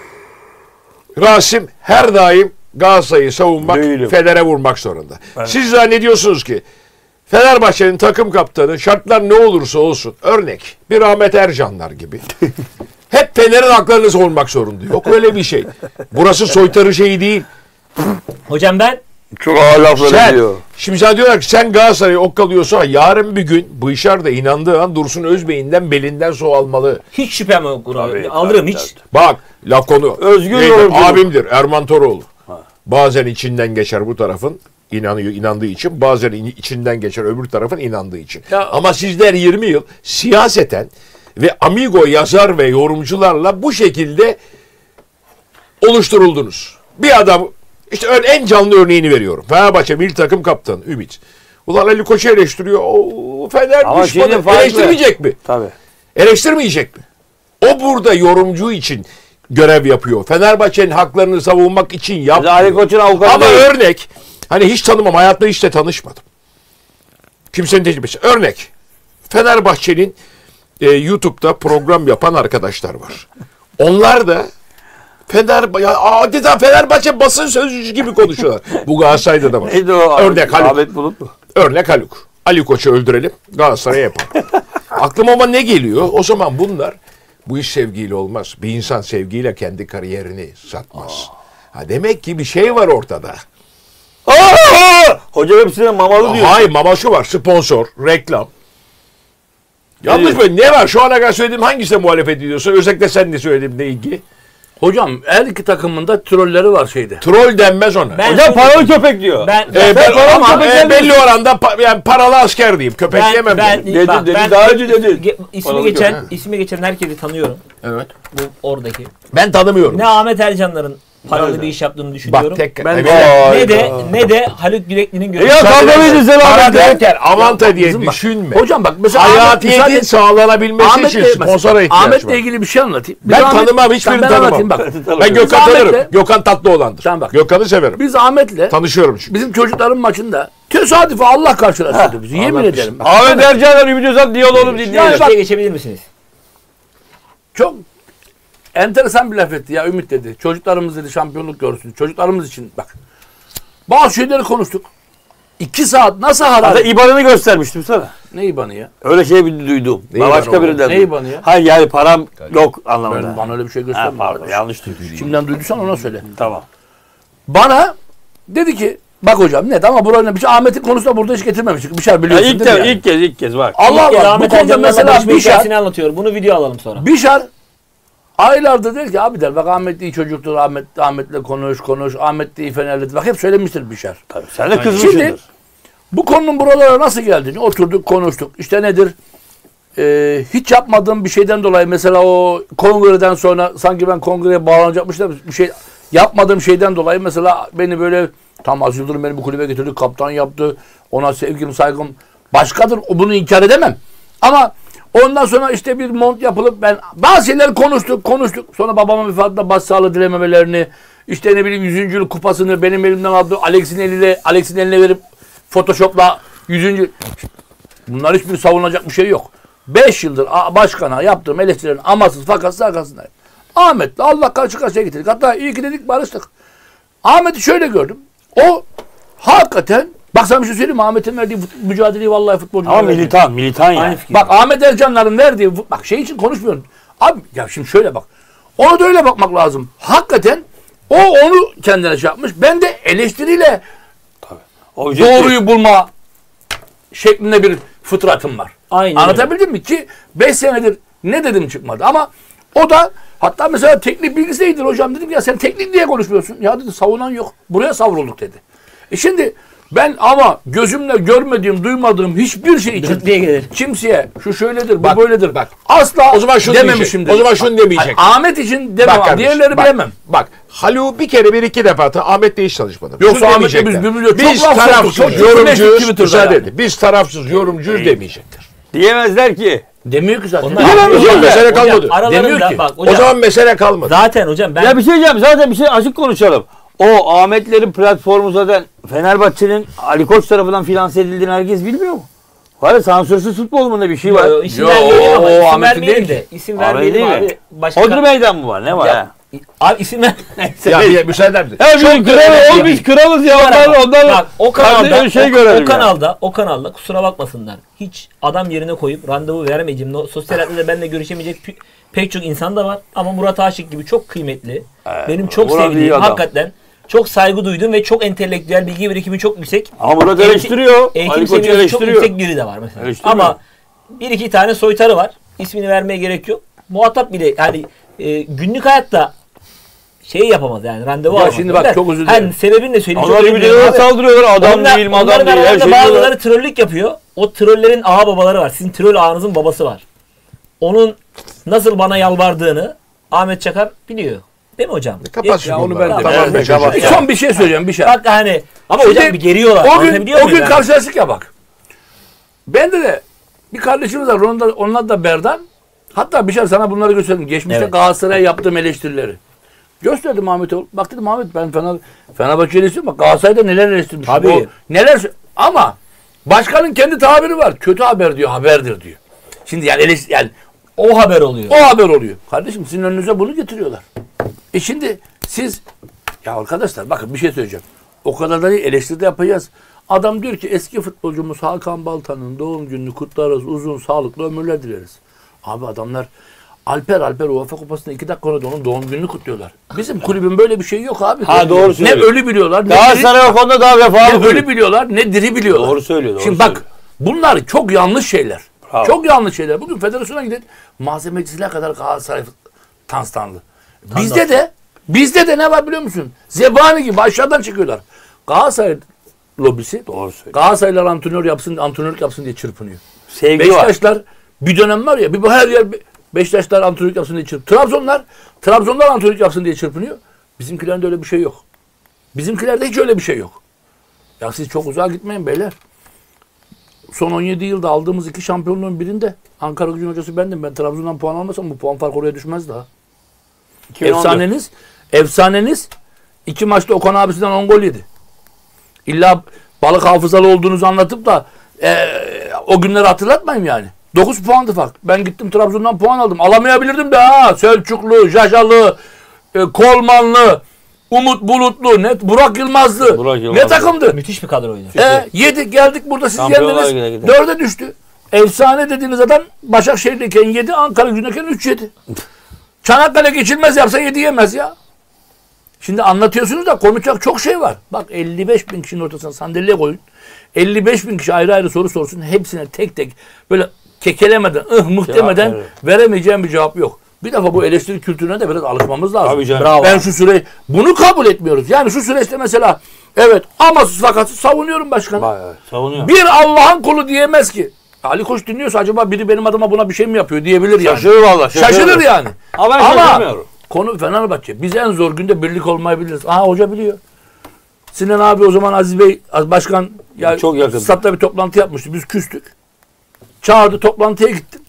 Rasim her daim Galatasaray'ı savunmak, Değilim. Fener'e vurmak zorunda. Siz zannediyorsunuz ki Fenerbahçe'nin takım kaptanı şartlar ne olursa olsun örnek bir Ahmet Ercanlar gibi hep Fener'in haklarını savunmak zorunda. Yok öyle bir şey. Burası soytarı şeyi değil. Hocam ben Çok ağır laflar Sen, ediyor. şimdi sana diyorlar ki sen Galatasaray'ı okkalıyorsa yarın bir gün Bıyşar da inandığı an Dursun Özbey'inden belinden su almalı. hiç şüphem yok buna. Tabii, Alırım tabii, hiç. tabii. Bak laf konu. Özgür Neydi? yorumculuk. Abimdir Erman Toroğlu. Bazen içinden geçer bu tarafın inanıyor inandığı için, bazen in- içinden geçer öbür tarafın inandığı için. Ya- Ama sizler yirmi yıl siyaseten ve amigo yazar ve yorumcularla bu şekilde oluşturuldunuz. Bir adam işte ör- en canlı örneğini veriyorum. Fenerbahçe milli takım kaptanı Ümit. Ulan Ali Koç'u eleştiriyor. O Fener Ama şimdi düşmanı. farklı. Eleştirmeyecek mi? Tabii. Eleştirmeyecek mi? O burada yorumcu için görev yapıyor. Fenerbahçe'nin haklarını savunmak için yapmıyor. Ali Koç'un avukatı Ama değil. örnek, hani hiç tanımam, hayatımda hiç de tanışmadım. Kimsenin tecrübesi. Örnek, Fenerbahçe'nin e, YouTube'da program yapan arkadaşlar var. Onlar da Fener, ya adeta Fenerbahçe basın sözcüsü gibi konuşuyorlar. Bu Galatasaray'da da var. Neydi o? Örnek Haluk. Ahmet Bulut mu? Örnek Haluk. Ali Koç'u öldürelim. Galatasaray'a yapalım. Aklıma ama ne geliyor? O zaman bunlar, bu iş sevgiyle olmaz. Bir insan sevgiyle kendi kariyerini satmaz. Ha, demek ki bir şey var ortada. Aa! Hoca hepsine mamalı diyor. Hayır, mama şu var. Sponsor, reklam. Yanlış mı? Ne var? Şu ana kadar söylediğim hangisine muhalefet ediyorsun? Özellikle sen de söylediğimle ilgili. Hocam her iki takımın da trolleri var şeyde. Troll denmez ona. Ben- Hocam paralı köpek diyor. Ben E, ben, paralı ama köpek e, demiyorsun. belli oranda pa- yani paralı asker diyeyim. Köpek ben, yemem. ben, dedim. Dedi, bak, dedi, ben- daha önce dedi. ge- ismi Paralı geçen köpek. ismi geçen herkesi tanıyorum. Evet. Bu oradaki. Ben tanımıyorum. Ne Ahmet Ercanların paralı Nerede? bir iş yaptığını düşünüyorum. Bak tek. Ben- Evet. ne de ne de Haluk Yürekli'nin E görüşü. ya kavga mı edin sen Para Ahmet'le? derken avanta diye Bizim bak- düşünme. Hocam bak mesela Ahmet, Hayatiyetin müsaade- sağlanabilmesi için Ahmet'le- sponsora ihtiyaç Ahmet'le var. ilgili bir şey anlatayım. Biz Ben Ahmet- tanımam, hiçbirini ben anlatayım tanımam. bak. Ben Gökhan Ahmet'le- tanırım. Gökhan Tatlıoğlan'dır. Sen bak. Gökhan'ı severim. Biz Ahmet'le Tanışıyorum çünkü. bizim çocukların maçında tesadüfe Allah karşılaştırdı bizi. Yemin Allah ederim. Bak, Ahmet Ercan'la Ümit Özat diyaloğunu Yani dinliyoruz. bak, geçebilir misiniz? Çok enteresan bir laf etti ya Ümit dedi. Çocuklarımız dedi şampiyonluk görsün. Çocuklarımız için bak. Bazı şeyleri konuştuk. İki saat nasıl Hatta hararet? İBAN'ını göstermiştim sana. Ne İBAN'ı ya? Öyle şey bir duydum. Ne Başka İBAN'ı birinden. Ne duydum. İBAN'ı ya? Hayır yani param yok Ben, anlamında. bana öyle bir şey Ha, göstermedi. pardon arkadaş. yanlış duydum. Kimden duyduysan ona söyle. Tamam. Bana dedi ki bak hocam net ama buraya bir şey Ahmet'in konusunda burada hiç getirmemiştik. Bir şey Ya biliyorsun ilk, değil mi kez, yani? ilk kez ilk kez bak. Allah İlk kez Allah bu Ahmet konuda Ercan'la mesela barışma bir şey hikayesini anlatıyor. Bunu video alalım sonra. Bişar aylardır der ki abi der bak Ahmet iyi çocuktur Ahmet Ahmet'le konuş konuş Ahmet de iyi Fenerlidir. Bak hep söylemiştir Bişar. Tabii, sen de Şimdi kızmışsındır. bu konunun buralara nasıl geldiğini oturduk konuştuk. İşte nedir? Ee, hiç yapmadığım bir şeyden dolayı mesela o kongreden sonra sanki ben kongreye bağlanacakmış da bir şey yapmadığım şeyden dolayı mesela beni böyle tam Aziz Yıldırım beni bu kulübe getirdi kaptan yaptı. Ona sevgim saygım başkadır. O bunu inkar edemem. Ama ondan sonra işte bir mont yapılıp ben bazı şeyler konuştuk konuştuk. Sonra babamın vefatında başsağlığı dilememelerini işte ne bileyim yüzüncü yıl kupasını benim elimden aldı. Alex'in eliyle Alex'in eline verip Photoshop'la yüzüncü bunlar hiçbir savunacak bir şey yok. beş yıldır başkana yaptığım eleştirilerin amasız fakatsız arkasındayım. Ahmet'le Allah karşı karşıya getirdik. Hatta iyi ki dedik barıştık. Ahmet'i şöyle gördüm. O hakikaten bak sana bir şey söyleyeyim mi? Ahmet'in verdiği fut- mücadeleyi vallahi futbolcu. Ama militan, militan yani. Bak Ahmet Ercanların verdiği bak şey için konuşmuyorum. Abi ya şimdi şöyle bak. Ona da öyle bakmak lazım. Hakikaten o onu kendine şey yapmış. Ben de eleştiriyle Objektif. doğruyu bulma şeklinde bir fıtratım var. Aynen Anlatabildim mi ki beş senedir ne dedim çıkmadı ama o da hatta mesela teknik bilgisi iyidir hocam dedim ya sen teknik diye konuşmuyorsun. Ya dedi savunan yok. Buraya savrulduk dedi. E şimdi ben ama gözümle görmediğim, duymadığım hiçbir şey için Dırt diye gelir. kimseye şu şöyledir, bu Bak, böyledir. bak. Asla O zaman şunu dememişim diyecek. O zaman şunu demeyecek. Ay, Ahmet için demem. Bak kardeşim, Diğerleri bak, bilemem. Bak Haluk'u bir kere bir iki defa ta- Ahmet'le hiç çalışmadım. Yoksa Şunu Ahmet'le demeyecekler. biz birbirine Biz çok laf tarafsız soktuk, çok yorumcuyuz. Twitter'da Müsaade yani. edin. Biz tarafsız yorumcuyuz demeyecekler. Diyemezler ki. Demiyor ki zaten. Onlar- Bilemem O zaman hocam. mesele Hocam, kalmadı. aralarında Demiyor ki. bak O hocam. zaman mesele kalmadı. Zaten hocam ben Ya bir şey diyeceğim. Zaten bir şey açık konuşalım. O Ahmetlerin platformu zaten Fenerbahçe'nin Ali Koç tarafından finanse edildiğini herkes bilmiyor mu? Var ya sansürsüz futbol mu ne bir şey var. Yo, isim Yo, vermeyelim ama o isim Ahmet'in vermeyelim değil de. İsim Ahmet vermeyelim değil mi? abi. Başka Hodri meydan mı var? Ne var Ya, ha? Abi isim ver. Ya bir müsaade eder misin? Ya biz kralı, oğlum biz kralız ya. Onlar, onlar Bak o kanalda kardeşim şey o, görelim o ya. kanalda o kanalda kusura bakmasınlar. Hiç adam yerine koyup randevu veremeyeceğim. No, sosyal hayatta da benimle görüşemeyecek pe- pek çok insan da var ama Murat Aşık gibi çok kıymetli. benim çok Murat iyi sevdiğim adam. hakikaten çok saygı duyduğum ve çok entelektüel bilgi birikimi çok yüksek. Ama Murat Eğitim- eleştiriyor. Eğitim Ali Koç seviyesi çok eleştiriyor. yüksek biri de var mesela. Eleştiriyor. Ama bir iki tane soytarı var. İsmini vermeye gerek yok. Muhatap bile yani e, günlük hayatta şey yapamaz yani randevu Ya alamaz. şimdi bak, Ben- çok özür hani dilerim. sebebini de söyleyeyim. Onlar çok özür dilerim birbirlerine abi. saldırıyorlar. Adam Onlar- değil mi adam onların değil. Her aralarında şey diyorlar. bazıları trollük yapıyor. O trollerin ağa babaları var. Sizin troll ağanızın babası var. Onun nasıl bana yalvardığını Ahmet Çakar biliyor. Değil mi hocam? Kapat şunu. Ya onu bunları. ben de- Tamam, ben be, de- kapat. E, Son bir şey söyleyeceğim bir şey. Bak hani ama Şimdi hocam bir geriyorlar. O gün, Anlatabiliyor o muyum gün yani? karşılaştık ya bak. Bende de bir kardeşimiz var. Onun da, onun da Berdan. Hatta bir şey sana bunları gösterdim. Geçmişte Evet. Galatasaray'a yaptığım eleştirileri. Gösterdim Ahmet'e. Bak dedim Ahmet ben Fener, Fenerbahçe eleştiriyorum. Bak Galatasaray'da neler eleştirmiş. Tabii. O, neler ama başkanın kendi tabiri var. Kötü haber diyor, haberdir diyor. Şimdi yani eleş, yani O haber oluyor. o haber oluyor. Kardeşim sizin önünüze bunu getiriyorlar. E şimdi siz ya arkadaşlar bakın bir şey söyleyeceğim. O kadar da değil, eleştiri de yapacağız. Adam diyor ki eski futbolcumuz Hakan Balta'nın doğum gününü kutlarız. Uzun sağlıklı ömürler dileriz. Abi adamlar Alper Alper UEFA Kupası'nda iki dakika sonra onun doğum gününü kutluyorlar. Bizim kulübün böyle bir şey yok abi. Ha doğru söylüyor. Ne ölü biliyorlar. Ne Galatasaray o konuda daha vefalı. Ne ölü biliyorlar ne diri biliyorlar. Doğru söylüyor. Doğru Şimdi söylüyor. bak bunlar çok yanlış şeyler. Bravo. Çok yanlış şeyler. Bugün federasyona gidin malzemecisine kadar Galatasaray tanstanlı. Bizde de bizde de ne var biliyor musun? Zebani gibi aşağıdan çıkıyorlar. Galatasaray lobisi Doğru söylüyor. Galatasaraylılar antrenör yapsın, antrenörlük yapsın diye çırpınıyor. Sevgi var. Beşiktaşlar bir dönem var ya bir her yer Beşiktaşlar antrenörlük yapsın diye çırpınıyor. Trabzonlar Trabzonlar antrenörlük yapsın diye çırpınıyor. Bizimkilerde öyle bir şey yok. Bizimkilerde hiç öyle bir şey yok. Ya siz çok uzağa gitmeyin beyler. Son on yedi yılda aldığımız iki şampiyonluğun birinde Ankaragücü'nün hocası bendim. Ben Trabzon'dan puan almasam bu puan farkı oraya düşmez daha. Efsaneniz, efsaneniz iki maçta Okan abisinden on gol yedi. İlla balık hafızalı olduğunuzu anlatıp da e, o günleri hatırlatmayayım yani. dokuz puandı fark. Ben gittim Trabzon'dan puan aldım. Alamayabilirdim de ha. Selçuklu, Jajalı, e, Kolmanlı, Umut Bulutlu, net Burak Yılmazlı. Burak Yılmaz. Ne takımdı? Müthiş bir kadroydu. E, yedi geldik burada siz Şampiyonlar Ligi'ne yendiniz. gidelim. Dörde düştü. Efsane dediğiniz adam Başakşehir'deyken yedi, Ankara Gücü'ndeyken üç yedi. Çanakkale geçilmez yapsa yedi yemez ya. Şimdi anlatıyorsunuz da konuşacak çok şey var. Bak elli beş bin kişinin ortasına sandalye koyun. elli beş bin kişi ayrı ayrı soru sorsun. Hepsine tek tek böyle kekelemeden, ıh mıh demeden verir. veremeyeceğim bir cevap yok. Bir defa bu eleştiri kültürüne de biraz alışmamız lazım. Tabii canım. Bravo. Ben şu süreyi bunu kabul etmiyoruz. Yani şu süreçte mesela evet amasız fakatsız savunuyorum başkanı. Vay, vay, savunuyor. Bir Allah'ın kulu diyemez ki. Ali Koç dinliyorsa acaba biri benim adıma buna bir şey mi yapıyor diyebilir yani. Şaşırır valla. Şaşırır yani. Ama ben Ama şaşırmıyorum. konu Fenerbahçe. Biz en zor günde birlik olmayı biliriz. Aha hoca biliyor. Sinan abi o zaman Aziz Bey, Az Başkan ya Çok yakın. statta bir toplantı yapmıştı. Biz küstük. Çağırdı toplantıya gittim.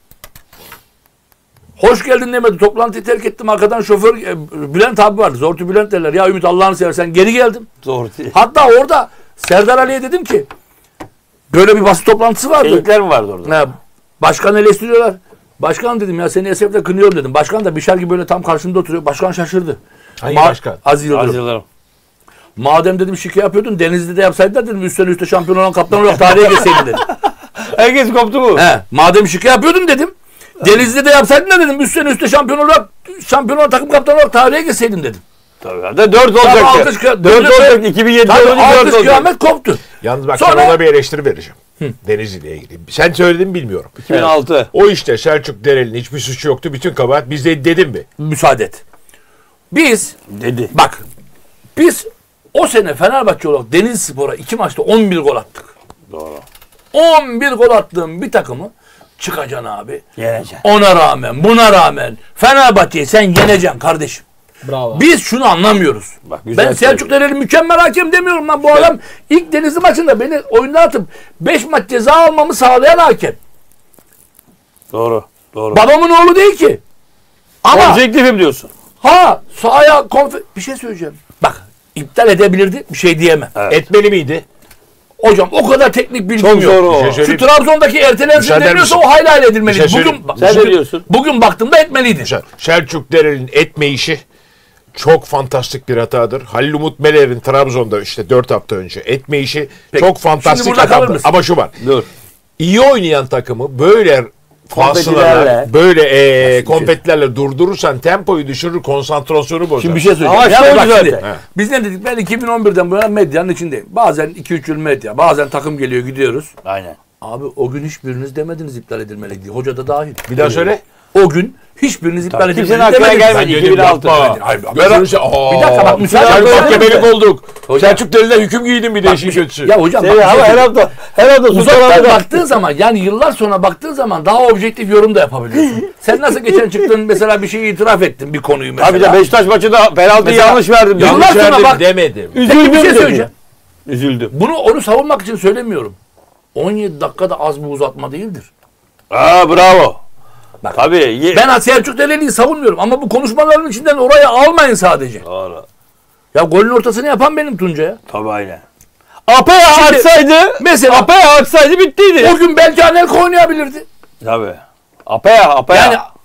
Hoş geldin demedi. Toplantıyı terk ettim. Arkadan şoför e, Bülent abi vardı. Zortu Bülent derler. Ya Ümit Allah'ını seversen geri geldim. Doğru değil. Hatta orada Serdar Ali'ye dedim ki böyle bir basın toplantısı vardı. Beylikler mi vardı orada? Ha, başkan eleştiriyorlar. Başkan dedim ya seni esefle kınıyorum dedim. Başkan da Bişar gibi böyle tam karşımda oturuyor. Başkan şaşırdı. Hangi Ma- başkan? Aziz Yıldırım. Az yıllarım. Madem dedim şike yapıyordun Denizli'de de yapsaydın dedim üstten üste şampiyon olan kaptan olarak tarihe geçseydin dedim. Herkes koptu mu? He, madem şike yapıyordun dedim. Denizli'de de yapsaydın da dedim üstten üste şampiyon olarak şampiyon olan takım kaptanı olarak tarihe geçseydin dedim. Tabii. De dört Tabii olacaktı. alkış kıya- dört Tabii, olacaktı. iki bin yedide Tabii olunca dört alkış olacak. kıyamet koptu. Yalnız bak Sonra- sana ona bir eleştiri vereceğim. Denizli'yle ilgili. Sen söyledin mi bilmiyorum. iki bin altı. O işte Selçuk Dereli'nin hiçbir suçu yoktu. Bütün kabahat bizde dedim mi? Müsaade et. Biz Dedi. bak biz o sene Fenerbahçe olarak Denizlispor'a iki maçta on bir gol attık. Doğru. on bir gol attığım bir takımı çıkacaksın abi. Yeneceksin. Ona rağmen buna rağmen Fenerbahçe'yi sen yeneceksin kardeşim. Bravo. Biz şunu anlamıyoruz. Bak, güzel Ben Selçuk söylüyor. Dereli mükemmel hakem demiyorum lan. Bu adam ilk Denizli maçında beni oyundan atıp beş maç ceza almamı sağlayan hakem. Doğru. Doğru. Babamın oğlu değil ki. Ama Objektifim diyorsun. ha sahaya konfe... Bir şey söyleyeceğim. Bak iptal edebilirdi bir şey diyemem. Evet. Etmeli miydi? Hocam o kadar teknik bilgim Çok yok. zor o. Bir şey Şu söyleyeyim. Trabzon'daki ertelensin Müsaade demiyorsa misin? o hayli hayli Bir edilmeliydi. şey bugün, söyleyeyim. bugün, Sen ne diyorsun? bugün baktığımda etmeliydi. Güzel. Selçuk Dereli'nin etme işi çok fantastik bir hatadır. Halil Umut Meler'in Trabzon'da işte dört hafta önce etme işi Peki. çok Şimdi fantastik burada kalır hatadır. mısın? Ama şu var. Dur. İyi oynayan takımı böyle fasılalar, Kompetilerle. böyle e, kompetilerle durdurursan tempoyu düşürür, konsantrasyonu bozar. Şimdi bir şey söyleyeceğim. Ama Yani işte bak o şimdi, zaten. biz ne dedik? Ben iki bin on birden bu yana medyanın içindeyim. Bazen iki üç yıl medya, bazen takım geliyor gidiyoruz. Aynen. Abi o gün hiçbiriniz demediniz iptal edilmeli diye. Hoca da dahil. Bir daha söyle. O gün hiçbiriniz iptal Tabii, edilmeli kimsenin aklına demediniz. gelmedi. Ben iki bin altı. dedim, yapma. Hayır, hayır, Ben ben- bir Bir dakika bak, müsaade Selçuk etsene. mahkemelik olduk. Hocam- Selçuk Dereli'den hüküm giydim bir de işin kötüsü. Ya hocam Seni bak, ama bir şey her hafta her hafta uzaktan Sultanahmet'e baktığın zaman yani yıllar sonra baktığın zaman daha objektif yorum da yapabiliyorsun. Sen nasıl geçen çıktın mesela bir şeyi itiraf ettin bir konuyu mesela. Abi de Beşiktaş maçında penaltıyı Mesela- yanlış verdim. Yıllar Yanlış sonra verdim bak- demedim. Peki Üzüldüm bir şey dedi. söyleyeceğim. Üzüldüm. Bunu onu savunmak için söylemiyorum. on yedi dakikada az bir uzatma değildir. Aa bravo. Bak. Tabii. Ye- Ben Selçuk Dereli'yi savunmuyorum ama bu konuşmaların içinden oraya almayın sadece. Doğru. Ya golün ortasını yapan benim Tunca'ya. Tabii aynen. Apaya Şimdi- aksaydı, Mesela- Apaya aksaydı bittiydi. O gün belki Anelka oynayabilirdi. Tabii. Apaya, Apaya. Yani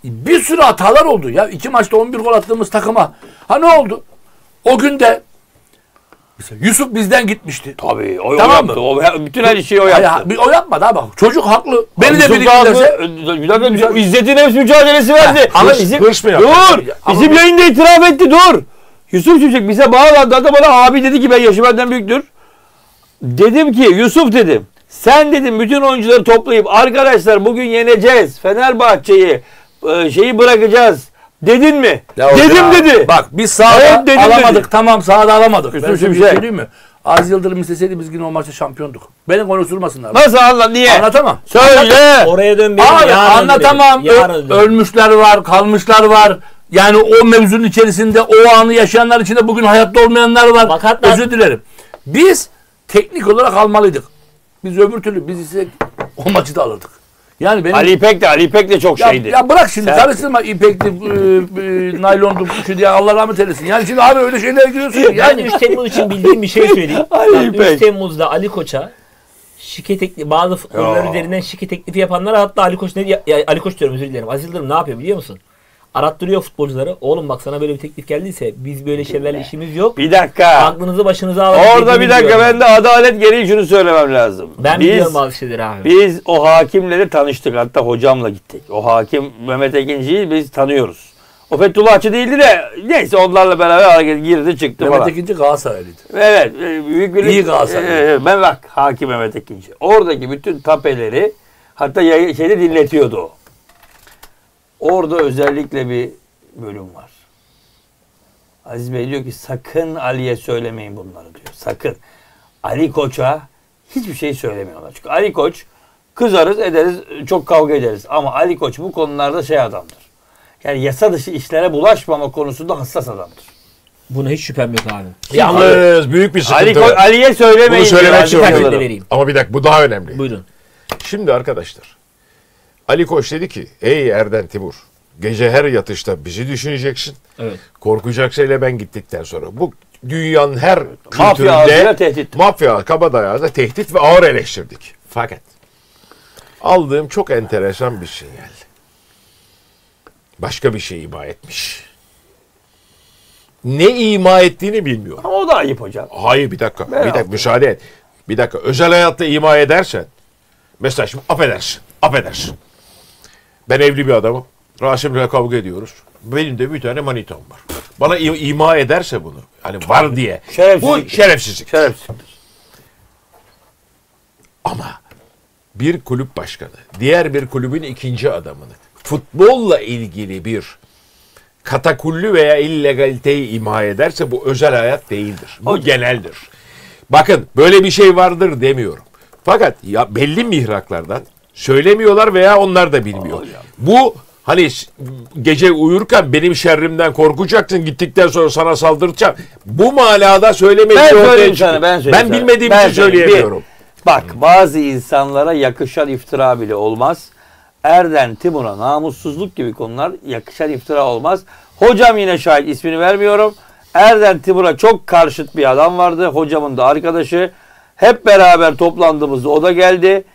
bir sürü hatalar oldu. Ya iki maçta on bir gol attığımız takıma. Ha ne oldu? O gün de mesela Yusuf bizden gitmişti. Tabii. O, Tamam o yaptı. mı? O, bütün her şeyi o yaptı. Hayır, bir- o yapmadı abi. Çocuk haklı. Beni de Yusuf biriktirirse. Dağlı- Bir dakika. İzzet'in hepsi mücadelesi verdi. ama Hırs, bizim, hırs mı yaptı? dur. Ama- Bizim yayında itiraf etti. Dur. Yusuf Şimşek bize bağlandı. Hatta bana abi dedi ki ben yaşı benden büyüktür. Dedim ki Yusuf dedim. Sen dedim bütün oyuncuları toplayıp arkadaşlar bugün yeneceğiz. Fenerbahçe'yi e, şeyi bırakacağız. Dedin mi? Ya Dedim hocam, dedi. Bak biz sahada Evet, dedim alamadık. dedi. Tamam sahada alamadık. Yusuf Ben size bir Şimşek. şey söyleyeyim mi? Aziz Yıldırım isteseydi biz yine o maçta şampiyonduk. Beni konuşturmasınlar. Nasıl anlat? Niye? Anlatamam. Söyle. Oraya dönmeyelim. Abi yarın anlatamam. dönelim, Ö- yarın dönelim. ölmüşler var, kalmışlar var. Yani o mevzunun içerisinde o anı yaşayanlar içinde bugün hayatta olmayanlar var. Bak hatta- Özür dilerim. Biz teknik olarak almalıydık. Biz öbür türlü biz ise o maçı da alırdık. Yani benim Ali İpek de Ali İpek de çok ya, şeydi. ya bırak şimdi Sen- karıştırma ipekli, e, e, naylondu, şu diye Allah rahmet eylesin. Yani şimdi abi öyle şeylere giriyorsun. Ben Yani üç Temmuz için bildiğim bir şey söyleyeyim. Ay, Bak, İpek. üç Temmuz'da Ali Koç'a şike teklifi, bazı futbolcular Ya. üzerinden şike teklifi yapanlara, hatta Ali Koç ne ya, ya, Ali Koç diyorum, özür dilerim. Aziz Yıldırım ne yapıyor biliyor musun? Arattırıyor futbolcuları. Oğlum bak sana böyle bir teklif geldiyse biz böyle şeylerle işimiz yok. Bir dakika. Aklınızı başınıza alın. Orada dediğini bir dakika biliyorum. ben de adalet gereği şunu söylemem lazım. Ben biz, biliyorum bazı şeyleri abi. Biz o hakimle de tanıştık. Hatta hocamla gittik. O hakim Mehmet Ekinci'yi biz tanıyoruz. O Fethullahçı değildi de neyse onlarla beraber hareket girdi çıktı Mehmet falan. Ekinci Galatasaraylıydı. Evet. e, Büyük bir İyi Galatasaray. E, e, ben bak hakim Mehmet Ekinci. Oradaki bütün tapeleri hatta yayı- şeyde dinletiyordu o. Orada özellikle bir bölüm var. Aziz Bey diyor ki sakın Ali'ye söylemeyin bunları diyor. Sakın. Ali Koç'a hiçbir şey söylemiyorlar. Çünkü Ali Koç kızarız ederiz çok kavga ederiz. Ama Ali Koç bu konularda şey adamdır. Yani yasa dışı işlere bulaşmama konusunda hassas adamdır. Buna hiç şüphem yok abi. Yalnız büyük bir sıkıntı Ali Ko- var. Ali'ye söylemeyin. Bunu söylemek diyor, Ali zorundayım. Koç'lara. vereyim. Ama bir dakika bu daha önemli. Buyurun. Şimdi arkadaşlar Ali Koç dedi ki ey Erden Timur gece her yatışta bizi düşüneceksin. Evet. Korkacaksın ile ben gittikten sonra. Bu dünyanın her Mafya ağzıyla kültüründe tehdit. mafya kabadayağında tehdit ve ağır eleştirdik. Fakat aldığım çok enteresan bir sinyal. Başka bir şey ima etmiş. Ne ima ettiğini bilmiyorum. Ama o da ayıp hocam. Hayır bir dakika. Ben bir dakika müsaade et. Bir dakika. Özel hayatta ima edersen mesela şimdi affedersin. Affedersin. Ben evli bir adamım. Rasim'le kavga ediyoruz. Benim de bir tane manitam var. Bana i- ima ederse bunu. Hani var diye. Şerefsizlik. Bu şerefsizlik. Şerefsizdir. Ama bir kulüp başkanı diğer bir kulübün ikinci adamını futbolla ilgili bir katakulli veya illegaliteyi ima ederse bu özel hayat değildir. Bu Hocam. geneldir. Bakın böyle bir şey vardır demiyorum. Fakat ya belli mihraklardan söylemiyorlar veya onlar da bilmiyor. Hocam. Bu hani s- gece uyurken benim şerrimden korkacaksın gittikten sonra sana saldıracağım. Bu manada söylemeyi Ben ortaya söyleyeyim çıkıyor. sana, ben söyleyeyim Ben sana. bilmediğim Ben için söyleyeyim. söyleyemiyorum. Bir, bak bazı insanlara yakışan iftira bile olmaz. Erden Timur'a namussuzluk gibi konular yakışan iftira olmaz. Hocam yine şahit, ismini vermiyorum. Erden Timur'a çok karşıt bir adam vardı. Hocamın da arkadaşı. Hep beraber toplandığımızda o da geldi.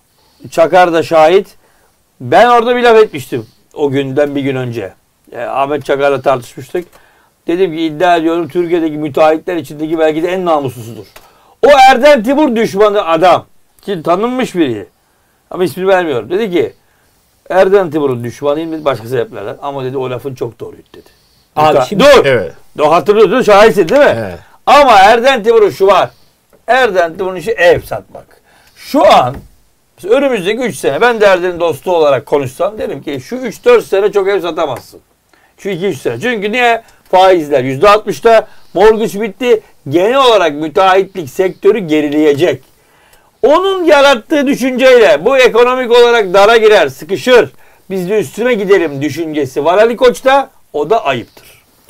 Çakar da şahit. Ben orada bir laf etmiştim. O günden bir gün önce. E, Ahmet Çakar'la tartışmıştık. Dedim ki iddia ediyorum Türkiye'deki müteahhitler içindeki belki de en namussuzudur. O Erden Timur düşmanı adam. Ki tanınmış biri. Ama ismini vermiyorum. Dedi ki Erden Timur'un düşmanıyım dedi başka sebeplerden. Ama dedi o lafın çok doğruydu dedi. Abi Müteah- şimdi- Dur. Evet. Do hatırlıyorsun şahitsin değil mi? Evet. Ama Erden Timur'un şu var. Erden Timur'un işi ev satmak. Şu an önümüzdeki üç sene ben de Erden'in dostu olarak konuşsam derim ki şu üç dört sene çok ev satamazsın. Şu iki üç sene. Çünkü niye? Faizler yüzde altmışta, mortgage bitti. Genel olarak müteahhitlik sektörü gerileyecek. Onun yarattığı düşünceyle bu ekonomik olarak dara girer, sıkışır. Biz de üstüne gidelim düşüncesi var Ali Koç'ta. O da ayıptır.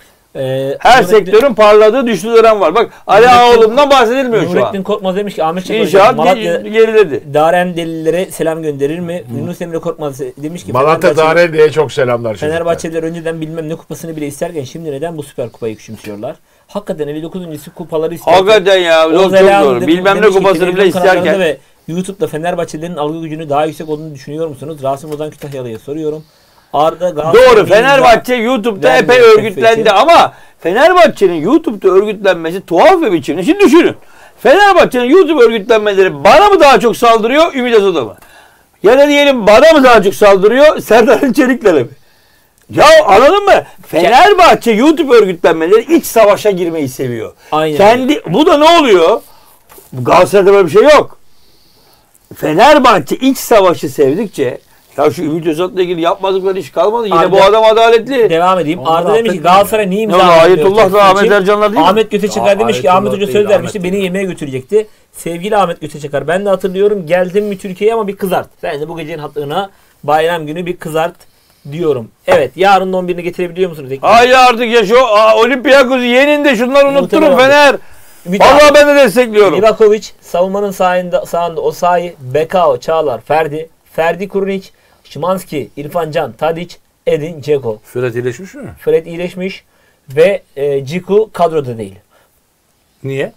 Ee, Her Nurettin- sektörün parladığı düştüğü dönem var. Bak Ali Nurettin- Ağaoğlu'ndan bahsedilmiyor şu Nurettin an. Korkmaz demiş ki Ahmet Çakar İnşaat Malatya ge- geriledi. Darem delillere selam gönderir mi? Yunus Emre Korkmaz demiş ki Malatya Fenerbahçe- Dare diye çok selamlar çocuklar. Fenerbahçeliler önceden bilmem ne kupasını bile isterken şimdi neden bu süper kupayı küçümsüyorlar? Hakikaten elli dokuzuncu kupaları isterken. Hakikaten ya. Oğuz Çok, çok Elhan doğru. demiş Bilmem ne ki, kupasını bile televizyon kanallarında isterken. ve YouTube'da Fenerbahçelilerin algı gücünü daha yüksek olduğunu düşünüyor musunuz? Rasim Ozan Kütahyalı'ya soruyorum. Arda Galatasaray Doğru. Fenerbahçe YouTube'da vermiyor epey F F örgütlendi için. ama Fenerbahçe'nin YouTube'da örgütlenmesi tuhaf bir biçimde. Şimdi düşünün. Fenerbahçe'nin YouTube örgütlenmeleri bana mı daha çok saldırıyor, Ümit Özat'a mı? Ya da diyelim bana mı daha çok saldırıyor, Serdar Çelikler'e mi? Ya anladın mı? Fenerbahçe YouTube örgütlenmeleri iç savaşa girmeyi seviyor. Aynen. Kendi bu da ne oluyor? Galatasaray'da böyle bir şey yok. Fenerbahçe iç savaşı sevdikçe ya şu Ümit Özat'la ilgili yapmadıkları iş kalmadı. Yine Arda- bu adam adaletli. Devam edeyim. Onları Arda demiş ki affetmiyor Galatasaray niye imza Ne oldu, vermiyor Ayetullah da F F Ahmet için? Ercanlar değil mi? Ahmet Göteçeker Aa, demiş ki Ayetullah Ahmet Hoca değil, söz Ahmet vermişti. Beni değil. yemeğe götürecekti. Sevgili Ahmet Göteçeker, ben de hatırlıyorum. Geldim mi Türkiye'ye ama bir kızart. Sen de bu gecenin hatırına bayram günü bir kızart diyorum. Evet, yarın on birini getirebiliyor musunuz? Haydi artık ya şu aa, Olympiakos'u yenin de şunları unutturun Muhtemelen Fener. Bir Vallahi daha. ben de destekliyorum. Livakovic savunmanın sağında, sağında Osayi, Bekao, Çağlar, Ferdi, Ferdi Kurunic, Şimanski, İrfan Can, Tadic, Edin, Dzeko. Fred iyileşmiş mi? Fred iyileşmiş ve e, Ciku kadroda değil. Niye?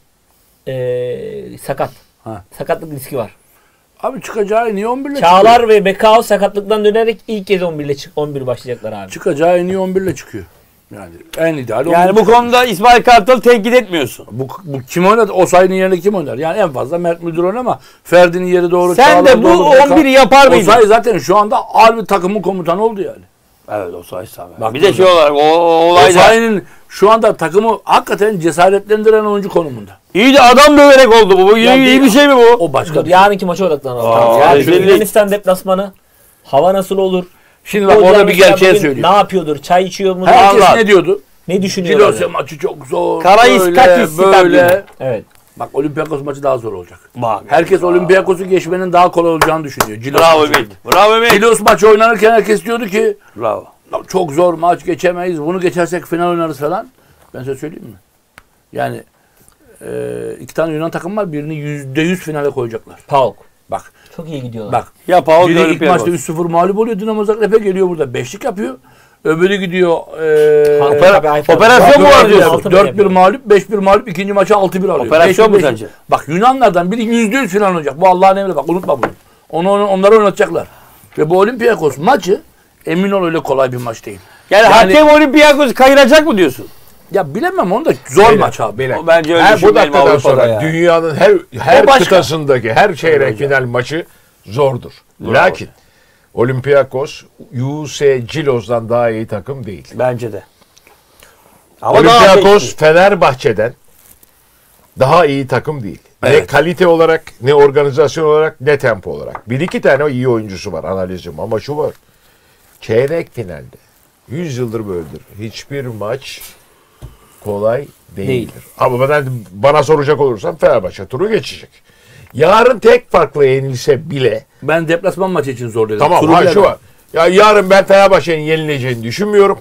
E, sakat. Ha. Sakatlık riski var. Abi çıkacağı niye on bir ile Çağlar çıkıyor? ve Bekao sakatlıktan dönerek ilk kez on bir ile çık on bir başlayacaklar abi. Çıkacağı niye on bir ile çıkıyor? Yani en ideal Yani bu konuda İsmail Kartal tenkit etmiyorsun. Bu, bu kim oynar? Osayi'nin yerine kim oynar? Yani en fazla Mert Müldür oynar ama Ferdi'nin yeri doğru. Sen Çağlar de bu doğru, Beka- on biri yapar mıydın? Osayi zaten şu anda harbi takımın komutanı oldu yani. Evet o sayısı abi. Bak Bir de burada. şey olarak o, o olayda Osayi'nin şu anda takımı hakikaten cesaretlendiren oyuncu konumunda. iyi de adam döverek oldu bu. Bu iyi, Ya iyi değil- bir şey mi bu? O başka Dur, bir şey. yarınki maça odaklanalım. Aa, Yani rezillik. Yunanistan deplasmanı hava nasıl olur? Şimdi bak Hocam orada bir mesela gerçeği bugün söyleyeyim. Ne yapıyordur? Çay içiyor mu? Herkes Allah. ne diyordu? Ne düşünüyor? Cilosya böyle? maçı çok zor. Karaiskakis Böyle böyle. stadyumu. Evet. Bak Olympiakos maçı daha zor olacak. Bak. Herkes Olympiakos'u geçmenin daha kolay olacağını düşünüyor. Cilos Bravo maçı. Ümit. Bravo Ümit. Cilos maçı oynanırken herkes diyordu ki Bravo. çok zor maç geçemeyiz. Bunu geçersek final oynarız falan. Ben size söyleyeyim mi? Yani e, iki tane Yunan takım var. Birini yüzde yüz finale koyacaklar. Pauk. Bak Çok iyi gidiyorlar. bak. Ya Paul Biri ilk Olympiakos. maçta üç sıfır mağlup oluyor. Dinamo Zagreb'e geliyor burada. Beşlik yapıyor. Öbürü gidiyor. E, Opera- Tabii, operasyon mu var Altı diyorsun? bir dört bir yapıyor. mağlup, beş bir mağlup, ikinci maçı altı bir alıyor. Operasyon Beş bir, mu beş bir. sence? Bak Yunanlardan biri yüzde yüz final oynayacak. Bu Allah'ın emri, bak unutma bunu. Onu, onu onları oynatacaklar. Ve bu Olympiakos maçı emin ol öyle kolay bir maç değil. Yani, Yani- hakem Olympiakos kayıracak mı diyorsun? Ya bilemem, onu da zor Beyler, maç abi. beyler. O bence öyle Her bu düşünmeyelim dakikadan Avrupa'da sonra ya. dünyanın her her O başka. kıtasındaki her çeyrek final maçı zordur. Lakin Olympiakos U S Cilos'dan daha iyi takım değil. Bence de. Ama daha Olympiakos zevkli. Fenerbahçe'den daha iyi takım değil. Ne Evet. kalite olarak, ne organizasyon olarak, ne tempo olarak. Bir iki tane iyi oyuncusu var analizim ama şu var. Çeyrek finalde yüz yıldır böyledir. Hiçbir maç kolay değildir. Değil. Ama ben, bana soracak olursam Fenerbahçe turu geçecek. Yarın tek farklı yenilse bile Ben deplasman maçı için zor dedim. tamam Turu ha, bilemem. şu var. Ya yarın ben Fenerbahçe'nin yenileceğini düşünmüyorum.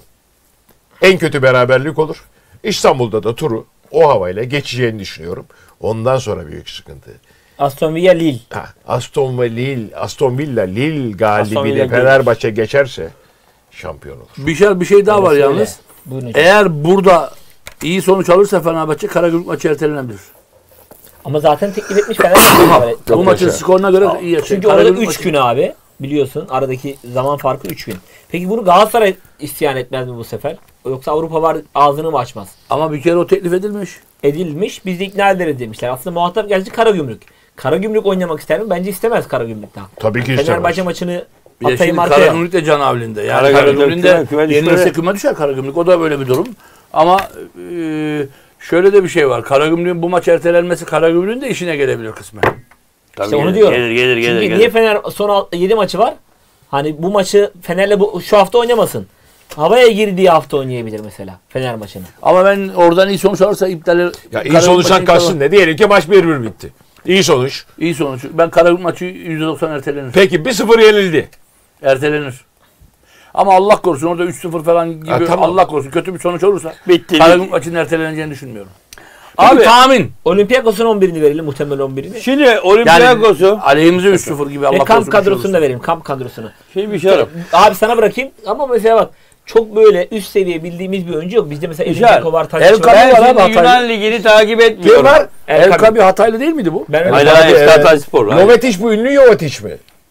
En kötü beraberlik olur. İstanbul'da da turu o havayla geçeceğini düşünüyorum. Ondan sonra büyük sıkıntı. Aston Villa Lille. Ha, Aston ve Lille, Aston Villa Lille Aston galibiyle Villa Fenerbahçe geçerse şampiyon olur. Bir şey, bir şey daha var Öyle. yalnız. Buyurun hocam. Eğer burada iyi sonuç alırsa Fenerbahçe Karagümrük maçı ertelenebilir. Ama zaten teklif etmiş Fenerbahçe. Bu maçın yaşa. skoruna göre iyi yaşayacak. Çünkü orada Karagümrük üç maçı- gün abi. Biliyorsun aradaki zaman farkı üç gün. Peki bunu Galatasaray isyan etmez mi bu sefer? Yoksa Avrupa var ağzını mı açmaz? Ama bir kere o teklif edilmiş. Edilmiş. Biz de ikna ederiz demişler. Aslında muhatap gerçi Karagümrük. Karagümrük oynamak ister mi? Bence istemez Karagümrük'ten. Tabii ki istemez. Fenerbahçe maçını Bir de atayım şimdi arkaya. Karagümrük de can avlinde. Yani Karagümrük Karagümrük küme- de küme düştü yenilirse de. küme düşer Karagümrük. O da böyle bir durum. Ama e, şöyle de bir şey var. Karagümrük'ün bu maç ertelenmesi Karagümrük'ün de işine gelebilir kısmen. Tabii İşte onu gelir, diyorum. Gelir gelir gelir. Çünkü gelir. niye Fener son yedi maçı var? Hani bu maçı Fener'le bu, şu hafta oynamasın. Havaya girdiği hafta oynayabilir mesela Fener maçını. Ama ben oradan iyi sonuç alırsa iptal Ya iyi Karagümrük sonuçtan maçı kalsın ne? Diyelim ki maç bir bir bitti. İyi sonuç. İyi sonuç. Ben Karagümrük maçı yüzde doksan ertelenir. Peki bir sıfır yenildi. Ertelenir. Ama Allah korusun orada üç sıfır falan gibi Ha, tamam. Allah korusun kötü bir sonuç olursa Bitti. Karagümrük maçının erteleneceğini düşünmüyorum. Abi- Abi tahmin. Olympiakos'un on birini verelim, muhtemel on birini. Şimdi Yani Olympiakos'u aleyhimize üç sıfır gibi Allah Ve korusun. kamp bir şey kadrosunu olursa. da verelim, kamp kadrosunu. şey bir şey yok. Abi sana bırakayım ama mesela bak çok böyle üst seviye bildiğimiz bir oyuncu yok. Bizde mesela Güzel. Elimceko var, El Tadic var. Kabi Ben var abi, şimdi Hataylı. Yunan Ligi'ni takip etmiyorum. Kim var? El Kabi Hataylı değil miydi bu? Ben öyle Hayır Tabii, hayır. evet. Hatay Spor. hayır. Jovetic bu ünlü Jovetic mi?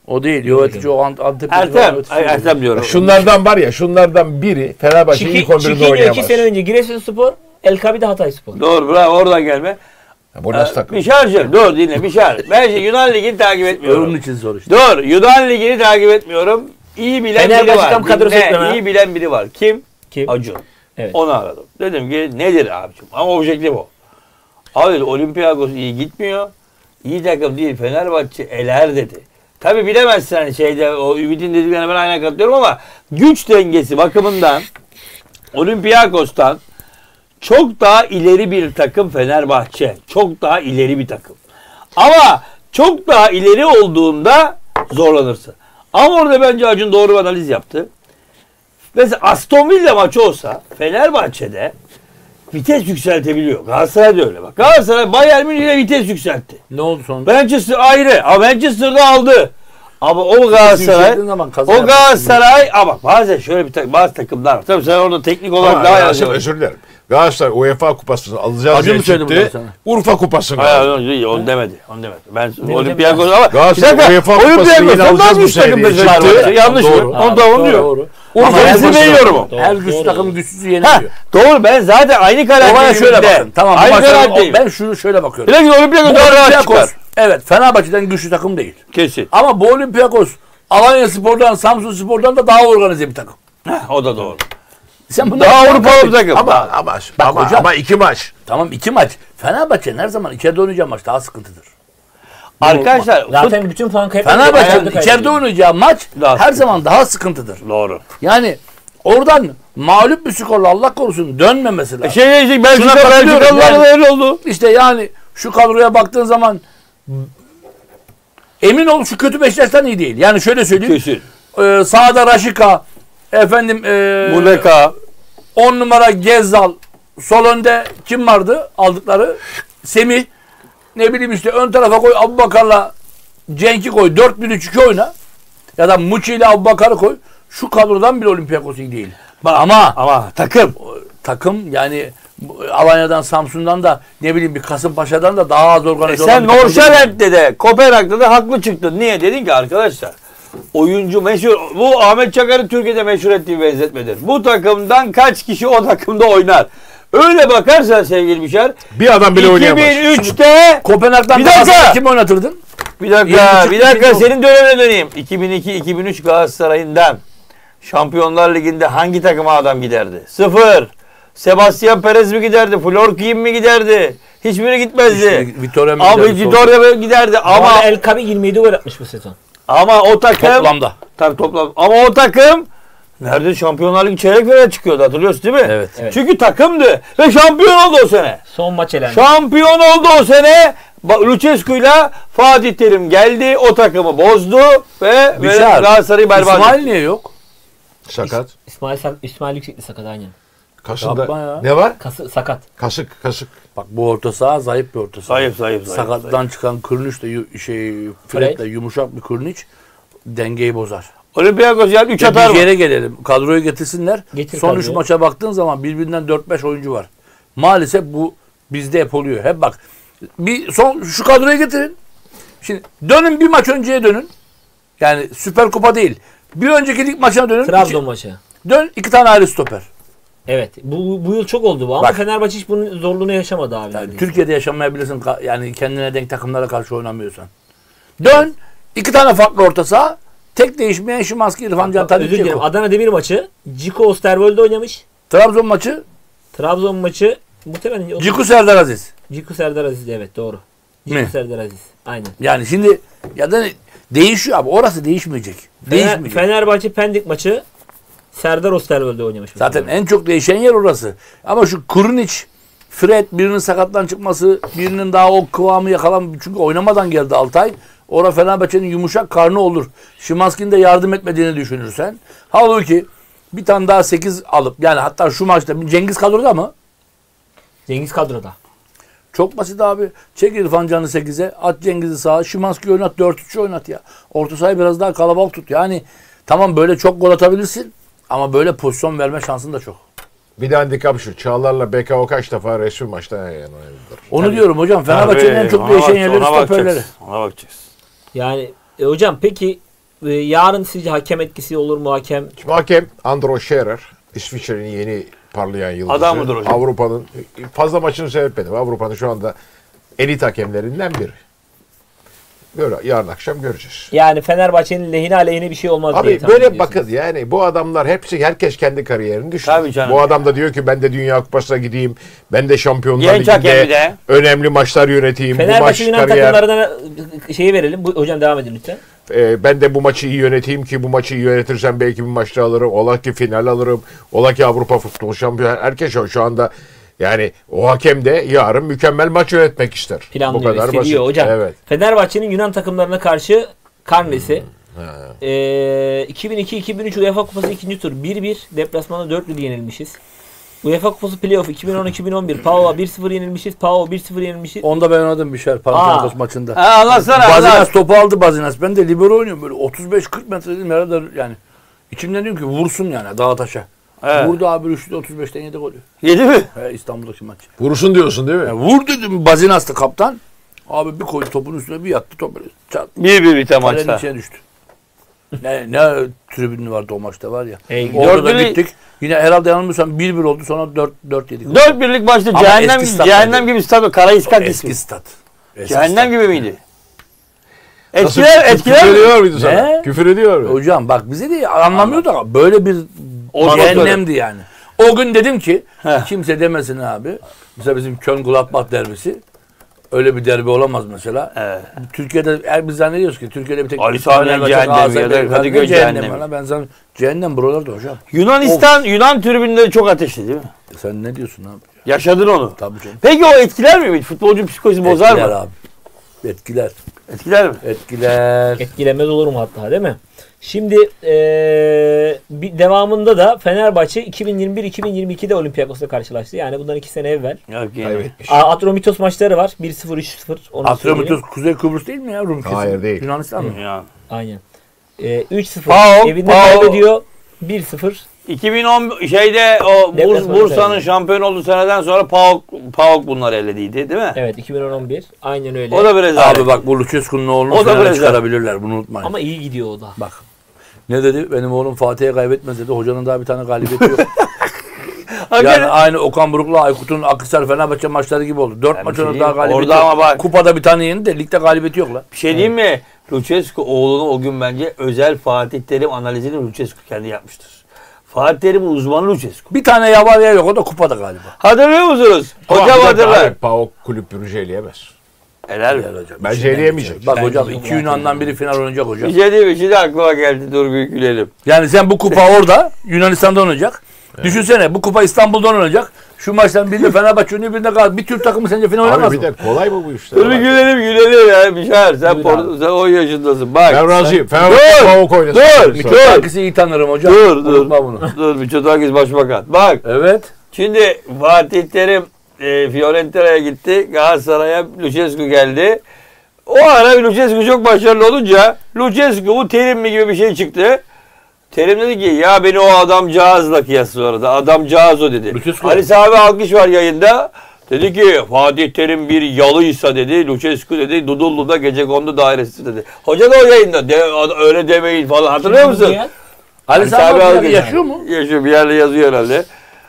O değil. Yönetici o Antep. Ertem, ay, Ertem diyorum. Şunlardan var ya, şunlardan biri Fenerbahçe'nin ilk on birinde Çikinyo oynayamaz. iki sene önce Giresunspor, El Kabi'de Hatayspor. Doğru, bravo, oradan gelme. Ya bu nasıl takım? Bir şarjım, dur dinle, bir şarj. Ben şimdi Yunan Ligi'ni takip etmiyorum. Onun için zor işte. Dur, Yunan Ligi'ni takip etmiyorum. İyi bilen biri Fenerbahçe var. tam kadrosu Dinle, ekleme. iyi bilen biri var. Kim? Kim? Acun. Evet. Onu aradım. Dedim ki nedir abicim? Ama objektif o. Abi dedi, Olympiakos iyi gitmiyor. İyi takım değil, Fenerbahçe eler dedi. Tabi bilemezsin hani şeyde, o Ümit'in dediklerine ben aynen katılıyorum ama güç dengesi bakımından Olympiakos'tan çok daha ileri bir takım Fenerbahçe. Çok daha ileri bir takım. Ama çok daha ileri olduğunda zorlanırsın. Ama orada bence Acun doğru bir analiz yaptı. Mesela Aston Villa maçı olsa Fenerbahçe'de vites yükseltebiliyor. Galatasaray da öyle bak. Galatasaray Bayern Münih'e vites yükseltti. Ne oldu sonra? Manchester ayrı. Ama Manchester'da aldı. Ama o Galatasaray, yükselttiğin zaman kaza o yaparsın. Galatasaray ama bazen şöyle bir takım, bazı takımlar var. Tabii sen orada teknik olarak Ama daha Rasim, iyi. özür dilerim. Galatasaray UEFA kupasını alacağız Acı diye mı söyledim çıktı. ben sana? Urfa kupasını Hayır, aldı. hayır, onu demedi. Onu demedi. Ben Ne Olimpiyakos ama Galatasaray Bir dakika, UEFA kupasını Olympiakos yine sen alacağız daha bu güç sene takım diye mesela. çıktı. Yanlış mı? Doğru. Onu da onu Doğru, diyor. doğru. Urfa'yı her sevmiyorum o. Doğru, Her güç doğru. takım güçsüzü Ha, yenemiyor. doğru, ben zaten aynı karakterim. Olaya şöyle de. bakın. Tamam. bu Aynı maçta- karakterim. Ben şunu şöyle bakıyorum. Bir dakika, Olympiakos Bu daha rahat Olympiakos, çıkar. evet, Fenerbahçe'den güçlü takım değil. Kesin. Ama bu Olympiakos Alanya Spor'dan, Samsun Spor'dan da daha organize bir takım. Heh, o da doğru. Sen bunları Daha Avrupalı bir takım. Ama ama ama, hocam. ama iki maç. Tamam, iki maç. Fenerbahçe'nin her zaman içeride oynayacağı maç daha sıkıntıdır. Arkadaşlar Zaten bütün puan kaybettiler. Fenerbahçe'nin içeride oynayacağı maç Daha her sıkıntı. zaman daha sıkıntıdır. doğru. Yani oradan mağlup bir skorla Allah korusun dönmemesi lazım. Şey diyecek, Belçika, Şuna katılıyorum Belçikalılar yani. da öyle oldu. İşte yani şu kadroya baktığın zaman emin ol şu kötü Beşiktaş'tan iyi değil. Yani şöyle söyleyeyim. Kesin. E, sağda Raşika, efendim e, Muleka. on numara Gezzal, sol önde kim vardı aldıkları? Semih. Ne bileyim işte ön tarafa koy Abubakar'la Cenk'i koy. dört bir üç iki oyna. Ya da Muçi ile Abubakar'ı koy. Şu kadrodan bile Olympiakos iyi değil. Ama Ama takım. takım yani bu Alanya'dan, Samsun'dan da ne bileyim bir Kasımpaşa'dan da daha az E organize sen olan bir takım değil. Norşelent'te de Kopenhag'da da haklı çıktın. Niye? Dedin ki arkadaşlar oyuncu meşhur. Bu Ahmet Çakar'ı Türkiye'de meşhur ettiği benzetmedir. Bu takımdan kaç kişi o takımda oynar? Öyle bakarsan sevgili Bişar. Bir adam bile oynayamaz. iki bin üçte Kopenhag'dan Bir da dakika. aslında kim oynatırdın? bir dakika, yirmi bir üç dakika bin senin dönemine döneyim. iki bin iki iki bin üç Galatasaray'ından Şampiyonlar Ligi'nde hangi takıma adam giderdi? Sıfır. Sebastian Perez mi giderdi? Florquín mi giderdi? Hiçbiri gitmezdi. İşte Vitória mi Abi giderdi, Vitória giderdi ama Ama El Kabi yirmi yedi gol atmış bu sezon. ama o takım Toplamda. tabii toplam ama o takım nerede Şampiyonlar Ligi çeyrek finale çıkıyordu, hatırlıyorsun değil mi? Evet. Evet. Çünkü takımdı ve şampiyon oldu o sene. Son maç elendi. Şampiyon oldu o sene. Ba- Lucescu'yla Fatih Terim geldi, o takımı bozdu ve, ve Bişar, Galatasaray'ı berbat İsmail etti. niye yok? Sakat. İsmail, Sak- İsmail Yüksekli sakat aynen. Kasında Yapma ya. ne var? Kası, sakat. Kasık kasık. Bak bu orta saha zayıf bir orta saha. Zayıf zayıf zayıf. Sakattan çıkan Kurniç de yu- şey Fred de yumuşak bir Kurniç dengeyi bozar. Olympiakos yani üç Ya atar bir mı? yere gelelim. Kadroyu getirsinler. Getir Son üç kadroyu. maça baktığın zaman birbirinden dört beş oyuncu var. Maalesef bu bizde hep oluyor. Hep bak. Bir son şu kadroyu getirin. Şimdi dönün bir maç önceye dönün. Yani Süper Kupa değil. Bir önceki lig maçına dönün. Trabzon İki- maçı. dön iki tane ayrı stoper. Evet. Bu, bu yıl çok oldu bu ama Bak. Fenerbahçe hiç bunun zorluğunu yaşamadı abi. Yani neredeyse. Türkiye'de yaşamayabilirsin ka- yani kendine denk takımlara karşı oynamıyorsan. Dön iki tane farklı orta saha. Tek değişmeyen Şimanski, İrfan Can, Tadic, Özür dilerim. Dzeko. Adana Demir maçı. Ciku Osterwold'de oynamış. Trabzon maçı Trabzon maçı muhtemelen Ciku, Serdar Aziz. Ciku Serdar Aziz, evet doğru. Ciku Mi? Serdar Aziz. Aynen. Yani şimdi ya da değişiyor abi. Orası değişmeyecek. Fener, Değişmeyecek. Fenerbahçe Pendik maçı Serdar Osterwold'de oynamış. Zaten mesela. en çok değişen yer orası. Ama şu Kurnic, Fred birinin sakattan çıkması, birinin daha o kıvamı yakalam çünkü oynamadan geldi Altay. Orada Fenerbahçe'nin yumuşak karnı olur. Şimanski'nin de yardım etmediğini düşünürsen. Halbuki bir tane daha sekiz alıp yani hatta şu maçta Cengiz kadroda mı? Cengiz kadroda. Çok basit abi. Çek İrfan Can'ı sekize, at Cengiz'i sağa, Şimanski'yi oynat, dört üç oynat ya. Orta sahayı biraz daha kalabalık tut. Yani tamam böyle çok gol atabilirsin ama böyle pozisyon verme şansın da çok. Bir de handikap şu. Çağlar'la B K O kaç defa resmi maçta yan yana oynadılar. Onu diyorum hocam. Fenerbahçe'nin en çok değişen yerleri ona stoperleri. bakacağız. Ona bakacağız. Yani e, hocam peki e, yarın sizce hakem etkisi olur mu hakem? Şimdi hakem Andro Scherer, İsviçre'nin yeni parlayan yıldızı. Adam mıdır hocam? Avrupa'nın fazla maçını seyretmedim. Avrupa'nın şu anda elit hakemlerinden biri. Böyle yarın akşam göreceğiz. Yani Fenerbahçe'nin lehine aleyhine bir şey olmaz diye Abi tahmin böyle ediyorsunuz. bakın yani bu adamlar hepsi herkes kendi kariyerini Tabii düşünüyor. canım. Bu adam da diyor ki ben de Dünya Kupası'na gideyim. Ben de Şampiyonlar Genç hakem bir Ligi'nde de. önemli maçlar yöneteyim. Bu maç Fenerbahçe Yunan kariyer. takımlarına şeyi verelim. Bu, hocam devam edin lütfen. e, ben de bu maçı iyi yöneteyim ki bu maçı iyi yönetirsem belki bir maçta alırım. Ola ki final alırım. Ola ki Avrupa Futbol Şampiyonu. Herkes şu, şu anda yani o hakem de yarın mükemmel maç yönetmek ister. Planlıyor, bu kadar istediyor basit. hocam. Evet. Fenerbahçe'nin Yunan takımlarına karşı karnesi. Hmm. Ee, iki bin iki iki bin üç UEFA Kupası ikinci tur bir bir. Deplasmanda dört bir yenilmişiz. UEFA Kupası Playoff iki bin on iki bin on bir. PAOK'a bir sıfır yenilmişiz. PAOK bir sıfır yenilmişiz. Onda ben oynadım bir şey Panathinaikos maçında. Ha, anlatsana. Bazinas anlat. topu aldı Bazinas. Ben de libero oynuyorum böyle otuz beş kırk metre dedim herhalde yani. İçimden diyorum ki vursun yani dağa taşa. Evet. Vurdu abi üçte otuz beşten yedi golü. Yedi mi? He, İstanbul'daki maç. Vurursun diyorsun değil mi? Yani vur dedim Bazinas'tı kaptan. Abi bir koydu topun üstüne bir yattı top böyle çat. Bir bir biten Kalenin maçta. içine düştü. ne, ne tribünü vardı o maçta var ya. Ey, Orada da dört bir- gittik. Yine herhalde yanılmıyorsam bir bir oldu sonra dört dört yedik. Dört birlik maçta Ama cehennem, eski stat cehennem tabii. gibi stadı. Karaiskat Eski ismi. stat. Eski Cehennem stat. gibi miydi? Nasıl Etkiler, küfür etkiler mi? ediyor muydu sana? Ne? Küfür ediyor mu? Hocam bak bize de anlamıyordu ama böyle bir O cehennemdi yani. O gün dedim ki Heh. kimse demesin abi. Mesela bizim Köln-Gladbach derbisi. Öyle bir derbi olamaz mesela. Evet. Türkiye'de er, biz zannediyoruz ki Türkiye'de bir tek Ali Sami Fenerbahçe, cehennemi Galatasaray, ya da Beşiktaş, Kadıköy ne cehennemi. lan? Ben zannediyorum. Cehennem buralarda hocam. Yunanistan, Yunan tribünleri çok ateşli değil mi? Sen ne diyorsun abi? Yaşadın onu. Tabii canım. Peki o etkiler mi? Futbolcu psikolojisi bozar Etkiler mı? abi. Etkiler. Etkiler mi? Etkiler. Etkilemez olur mu hatta değil mi? Şimdi ee, bir devamında da Fenerbahçe iki bin yirmi bir iki bin yirmi ikide Olympiakos'la karşılaştı. Yani bundan iki sene evvel. Yok yani. Kaybetmiş. A- Atromitos maçları var. bir sıfır üç sıfır. Onu Atromitos söyleyeyim. Kuzey Kıbrıs değil mi ya? Rum Hayır, kesim. değil. Yunanistan mı? Ya. Aynen. E, üç sıfır. PAOK, Evinde PAOK. kaybediyor. bir sıfır. iki bin on şeyde o Burs, Deplasmanda Bursa'nın kazandı. şampiyon olduğu seneden sonra PAOK, PAOK bunları elediydi değil mi? Evet iki bin on bir. Aynen öyle. O da bir rezalet. Abi bak bu Lucescu'nun oğlunu O da finale biraz- çıkarabilirler bunu unutmayın. Ama iyi gidiyor o da. Bak ne dedi? Benim oğlum Fatih'e kaybetmez dedi. Hocanın daha bir tane galibiyeti yok. Hakikaten- Yani aynı Okan Buruk'la Aykut'un Akhisar Fenerbahçe maçları gibi oldu. Dört Yani maç bir şey önce daha diyeyim mi? galibiyeti Orada yok. ama bak- Kupada bir tane yendi de ligde galibiyeti yok la. Bir şey diyeyim mi? Lucescu oğlunu o gün bence özel Fatih Terim analizini Lucescu kendi yapmıştır. Fatih Terim'in uzmanı Lucescu. Bir tane yabancı yok o da kupada galiba. Hatırlıyor musunuz? Ama Hocam bir dakika hatırlar. abi, PAOK kulüp Brugge eleyemez. Helal mi? Helal hocam. Bence İçinden eleyemeyecek. geçer. Bak Bence hocam yok iki zaten. Yunan'dan biri final oynayacak hocam. Bir şey değil mi? Şimdi aklıma geldi. Dur bir gülelim. Yani sen bu kupa orada Yunanistan'da oynayacak. Düşünsene bu kupa İstanbul'da oynayacak. Şu maçtan birinde Fenerbahçe oynuyor birinde Galatasaray. Bir Türk takımı sence final oynamaz Abi mı? bir de kolay mı bu işler? Dur bir gülelim gülelim ya. Bir şey sen, por- sen on yaşındasın. Bak. Ben razıyım. Fenerbahçe PAOK oynasın. Dur, Dur. dur. Herkesi iyi tanırım hocam. Dur dur. Unutma bunu. Dur Mitsotakis başbakan. Bak. Evet. Şimdi Fatih Terim e, Fiorentina'ya gitti. Galatasaray'a Lucescu geldi. O ara Lucescu çok başarılı olunca Lucescu bu Terim mi gibi bir şey çıktı. Terim dedi ki ya beni o adamcağızla kıyaslıyor orada. Adamcağız o dedi. Lucescu. Ali Sami Alkış var yayında. Dedi ki Fatih Terim bir yalıysa dedi. Lucescu dedi Dudullu'da Gecekondu dairesi dedi. Hoca da o yayında. De, öyle demeyin falan. Hatırlıyor musun? Ya. Ali Sami Alkış. abi yaşıyor mu? Yaşıyor. Bir yerde yazıyor herhalde.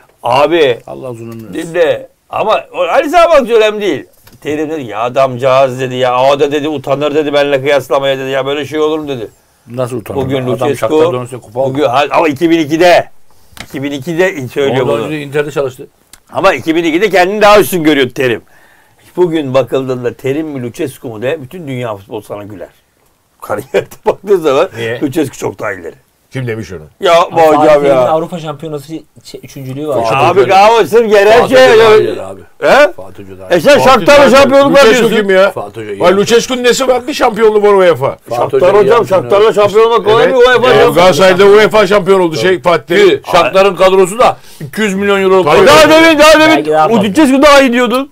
Abi Allah uzun ömür versin. dinle. Ama o Ali Sami Alkış önemli değil. Terim dedi ya adamcağız dedi ya. O da dedi utanır dedi benimle kıyaslamaya dedi. Ya böyle şey olur mu dedi. Nasıl utanır? Bugün Adam Lucescu. Shakhtar Donetsk'e kupa aldı. Bugün, ha- ama iki bin ikide. iki bin ikide söylüyor Ondan bunu. önce Inter'de çalıştı. Ama iki bin ikide kendini daha üstün görüyordu Terim. Bugün bakıldığında Terim mi Lucescu mu de bütün dünya futbol sana güler. Kariyerde baktığın zaman Niye? Lucescu çok daha ileri. Kim demiş onu? Ya bu Fatih hocam Terim'in ya. Avrupa Şampiyonası şey, üçüncülüğü var. Fatih Abi Hoca- galiba sırf genel Fatih şey. Hoca daha He? iyiler abi. Fatih Hoca daha E iyi. sen Shakhtar'la şampiyonluk var Lucescu diyorsun. kim ya? Fatih Hoca iyi. Vay Lucescu'nun nesi var? Bir şampiyonluğu var UEFA. Fatih Shakhtar iyi hocam yaptı. Shakhtar'la şampiyonluk kolay Evet. bir UEFA Ee, şampiyonu. Galatasaray'da UEFA şampiyon oldu şey Fatih Terim. Shakhtar'ın kadrosu da iki yüz milyon euro. Tabii. Daha demin daha Belki daha demin fazla. Lucescu daha iyi diyordun.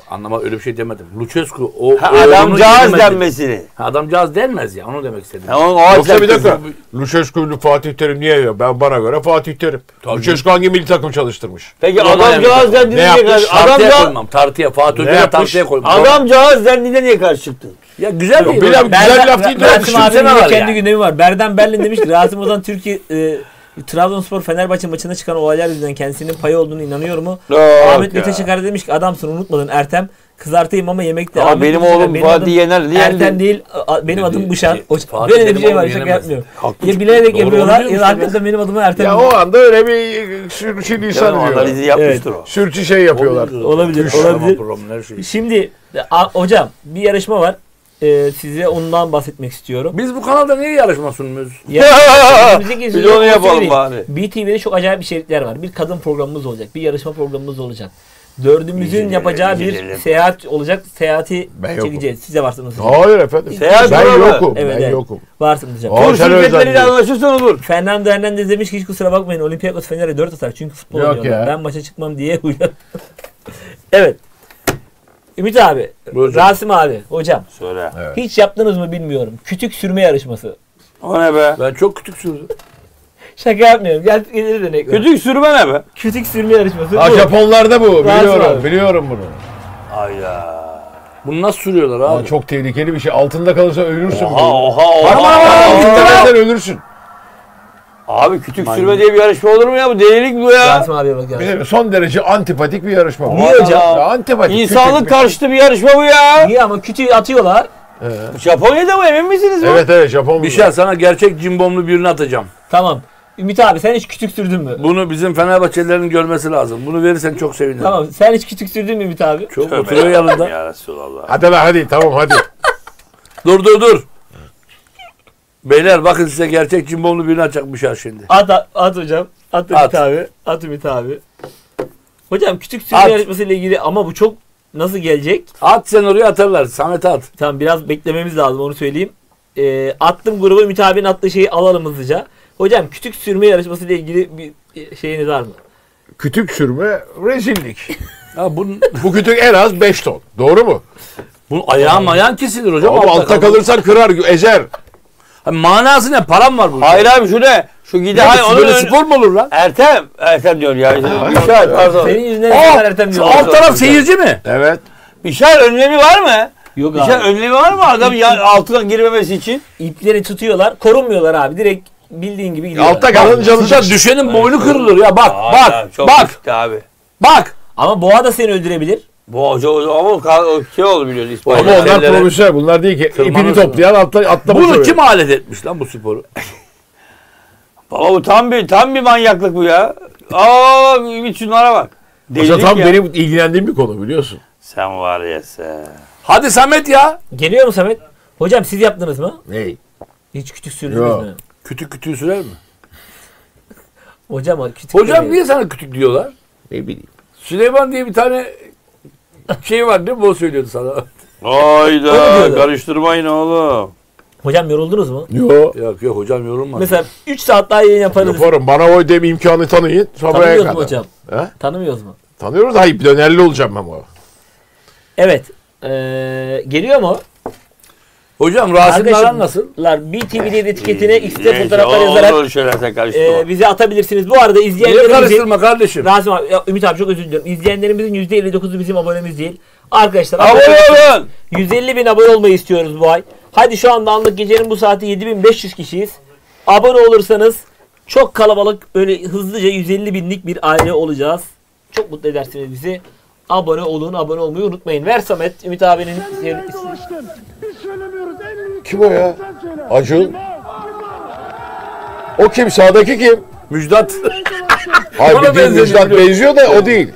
Anlama öyle bir şey demedim. Lucescu o Ha, oğlunu adamcağız yenemedi. denmesini. Ha, adamcağız denmez ya. Onu demek istedim. Ha, o, o Yoksa bir dakika. Lucescu'yu Fatih Terim niye yiyor? Ben bana göre Fatih Terim. Lucescu hangi milli takım çalıştırmış? Peki Ulan adamcağız yani- dendiğinde Ne niye yapmış? karşı? Tartıya Adamca, koymam. Tartıya. Fatih Ne Hoca'ya yapmış? tartıya koymam. adamcağız dendiğinde niye karşı çıktın? Ya güzel değil. Bilal güzel laf değil. Rasim Düşünsene abinin de var kendi yani. gündemi var. Berden Berlin demiş ki Rasim Ozan Türkiye e, Trabzonspor Fenerbahçe maçına çıkan olaylar yüzünden kendisinin payı olduğunu inanıyor mu? Yok Ahmet ya. Mete Çıkar demiş ki adamsın unutmadın Ertem. Kızartayım ama yemekte. Ama Ahmet benim Mete Çıkar, oğlum benim Fatih adım yener diye Ertem yendi. değil. a- Benim adım Bışar. O- Fatih Böyle bir benim şey oğlum var şaka yenemez. yapmıyorum. Haklı. Ya bilerek Doğru yapıyorlar onu ya diyorum da işte hakikaten benim adımı Ertem Ya diyor. o anda öyle bir sürçü lisan Yani diyor. analizi yapmıştır o. Sürçü şey yapıyorlar. Olabilir, Tamam, olabilir. programın her şeyi. Şimdi a- hocam bir yarışma var. Ee, size ondan bahsetmek istiyorum. Biz bu kanalda niye yarışma sunmuyoruz? Ya, önümüzdeki Biz yüzyılda onu yapalım söyleyeyim. bari. B T V'de çok acayip içerikler var. Bir kadın programımız olacak. Bir yarışma programımız olacak. Dördümüzün İzleyelim, yapacağı bir izleyelim. seyahat olacak. Seyahati Ben yokum. çekeceğiz. Siz de varsınız. Hayır efendim. Seyahat ben programı. yokum. Evet, ben evet. yokum. Varsınız hocam. Aa, Tur sen öyle şirketleriyle zannediyorsun. anlaşırsan olur. Fernando Hernandez demiş ki hiç kusura bakmayın Olympiakos Fener'e dört atar çünkü futbol Yok oynuyorlar. ya. Ben maça çıkmam diye uyar. Evet. Ümit abi, Buyurun. Rasim abi, hocam Söyle. hiç yaptınız mı bilmiyorum. Kütük sürme yarışması. O ne be? Ben çok küçük sürdüm. Şaka yapmıyorum. Gel gelir de ne? Kütük sürme ne be? Kütük sürme yarışması. Ha, bu. Japonlarda bu. Rasim Biliyorum. abi. Biliyorum bunu. Ayda. Bunu nasıl sürüyorlar Ama abi? çok tehlikeli bir şey. Altında kalırsa ölürsün. Oha bunu. oha oha. Altında kalırsan ölürsün. Abi kütük sürme diye bir yarışma olur mu ya? Bu delilik bu ya. Rasim abiye bak ya. Bir de son derece antipatik bir yarışma. bu. Niye hocam? Ya, antipatik. İnsanlık küçük karşıtı bir yarışma bu ya. Niye ama kütüğü atıyorlar. Japonya'da mı emin misiniz? bir- bu? Evet evet Japon. Bir bu. şey sana gerçek cimbomlu birini atacağım. Tamam. Ümit abi sen hiç kütük sürdün mü? Bunu bizim Fenerbahçelilerin görmesi lazım. Bunu verirsen çok sevinirim. Tamam. Sen hiç kütük sürdün mü Ümit abi? Çok oturuyor yanında. Ya Resulallah. Hadi lan hadi tamam hadi. Dur dur dur. Beyler bakın size gerçek cimbomlu birini atacakmış ha şimdi. At, at, at hocam. At Ümit At. abi. At Ümit abi. Hocam kütük sürme At. yarışması ile ilgili ama bu çok nasıl gelecek? At sen oraya atarlar. Samet'e at. Tamam biraz beklememiz lazım onu söyleyeyim. Ee, attım grubu Ümit abinin attığı şeyi alalım hızlıca. Hocam kütük sürme yarışması ile ilgili bir şeyiniz var mı? Kütük sürme rezillik. Ya bunun, Bu kütük en az beş ton. Doğru mu? bunun ayağın ayağın kesilir hocam. Ama altta kalırsan kırar, ezer. Ha, manası ne? Param var bu. Hayır abi şu ne? Şu gide hayır onun Böyle ön... spor mu olur lan? Ertem. Ertem diyor ya. Bişar pardon. Senin yüzünden Aa, insanlar Ertem diyorlar. alt taraf seyirci mi? Evet. Bişar önlemi var mı? Yok Bişar abi. önlemi var mı adam ya altına girmemesi için? İpleri tutuyorlar. Korunmuyorlar abi. Direkt bildiğin gibi gidiyorlar. Altta kalınca Burada düşenin boynu kırılır ya. Bak bak Abi, çok bak riskli abi. bak. Ama boğa da seni öldürebilir. Bu hoca ama o ka- o şey oldu biliyoruz İspanya. Ama onlar Ellere- profesyonel. Bunlar değil ki. İpini Tırmanırsın. toplayan atla, atlamış Bunu oluyor. kim alet etmiş lan bu sporu? Baba bu tam bir tam bir manyaklık bu ya. Aa Ümit şunlara bak. Mesela Delilik tam ya. benim ilgilendiğim bir konu biliyorsun. Sen var ya sen. Hadi Samet ya. Geliyor mu Samet? Hocam siz yaptınız mı? Ney? Hiç kütük sürdünüz Yok. mü? Kütük kütüğü sürer mi? Hocam o kütük Hocam demeyin. niye sana kütük diyorlar? Ne bileyim. Süleyman diye bir tane şey var değil mi? O söylüyordu sana. Öyle Hayda diyorlar. karıştırmayın oğlum. Hocam yoruldunuz mu? Yo. Yok yok hocam yorulma. Mesela üç saat daha yayın yaparız. Yaparım. Bana o dem imkanı tanıyın. Sabaya Tanımıyoruz kadar. mu hocam? He? Tanımıyoruz mu? Tanıyoruz. Hayır dönerli olacağım ama. Evet. Ee, geliyor mu? Hocam Rasim'le Arkadaşım, aran nasıl? B T V'nin etiketine X'te Neyse, fotoğraflar olur, yazarak şöyle sen karıştırma. e, bize atabilirsiniz. Bu arada Niye izleyenlerimizin... karıştırma kardeşim? Rasim abi, ya, Ümit abi çok özür diliyorum. İzleyenlerimizin yüzde elli dokuzu bizim abonemiz değil. Arkadaşlar Abone olun. yüz elli bin abone olmayı istiyoruz bu ay. Hadi şu anda anlık gecenin bu saati yedi bin beş yüz kişiyiz. Abone olursanız çok kalabalık böyle hızlıca yüz elli binlik bir aile olacağız. Çok mutlu edersiniz bizi. Abone olun, abone olmayı unutmayın. Ver Samet, Ümit abinin sevgisi. Kim o ya? Acun. O kim? Sağdaki kim? Müjdat. Hayır Ona bir değil, benziyor, Müjdat biliyorum. benziyor da o değil.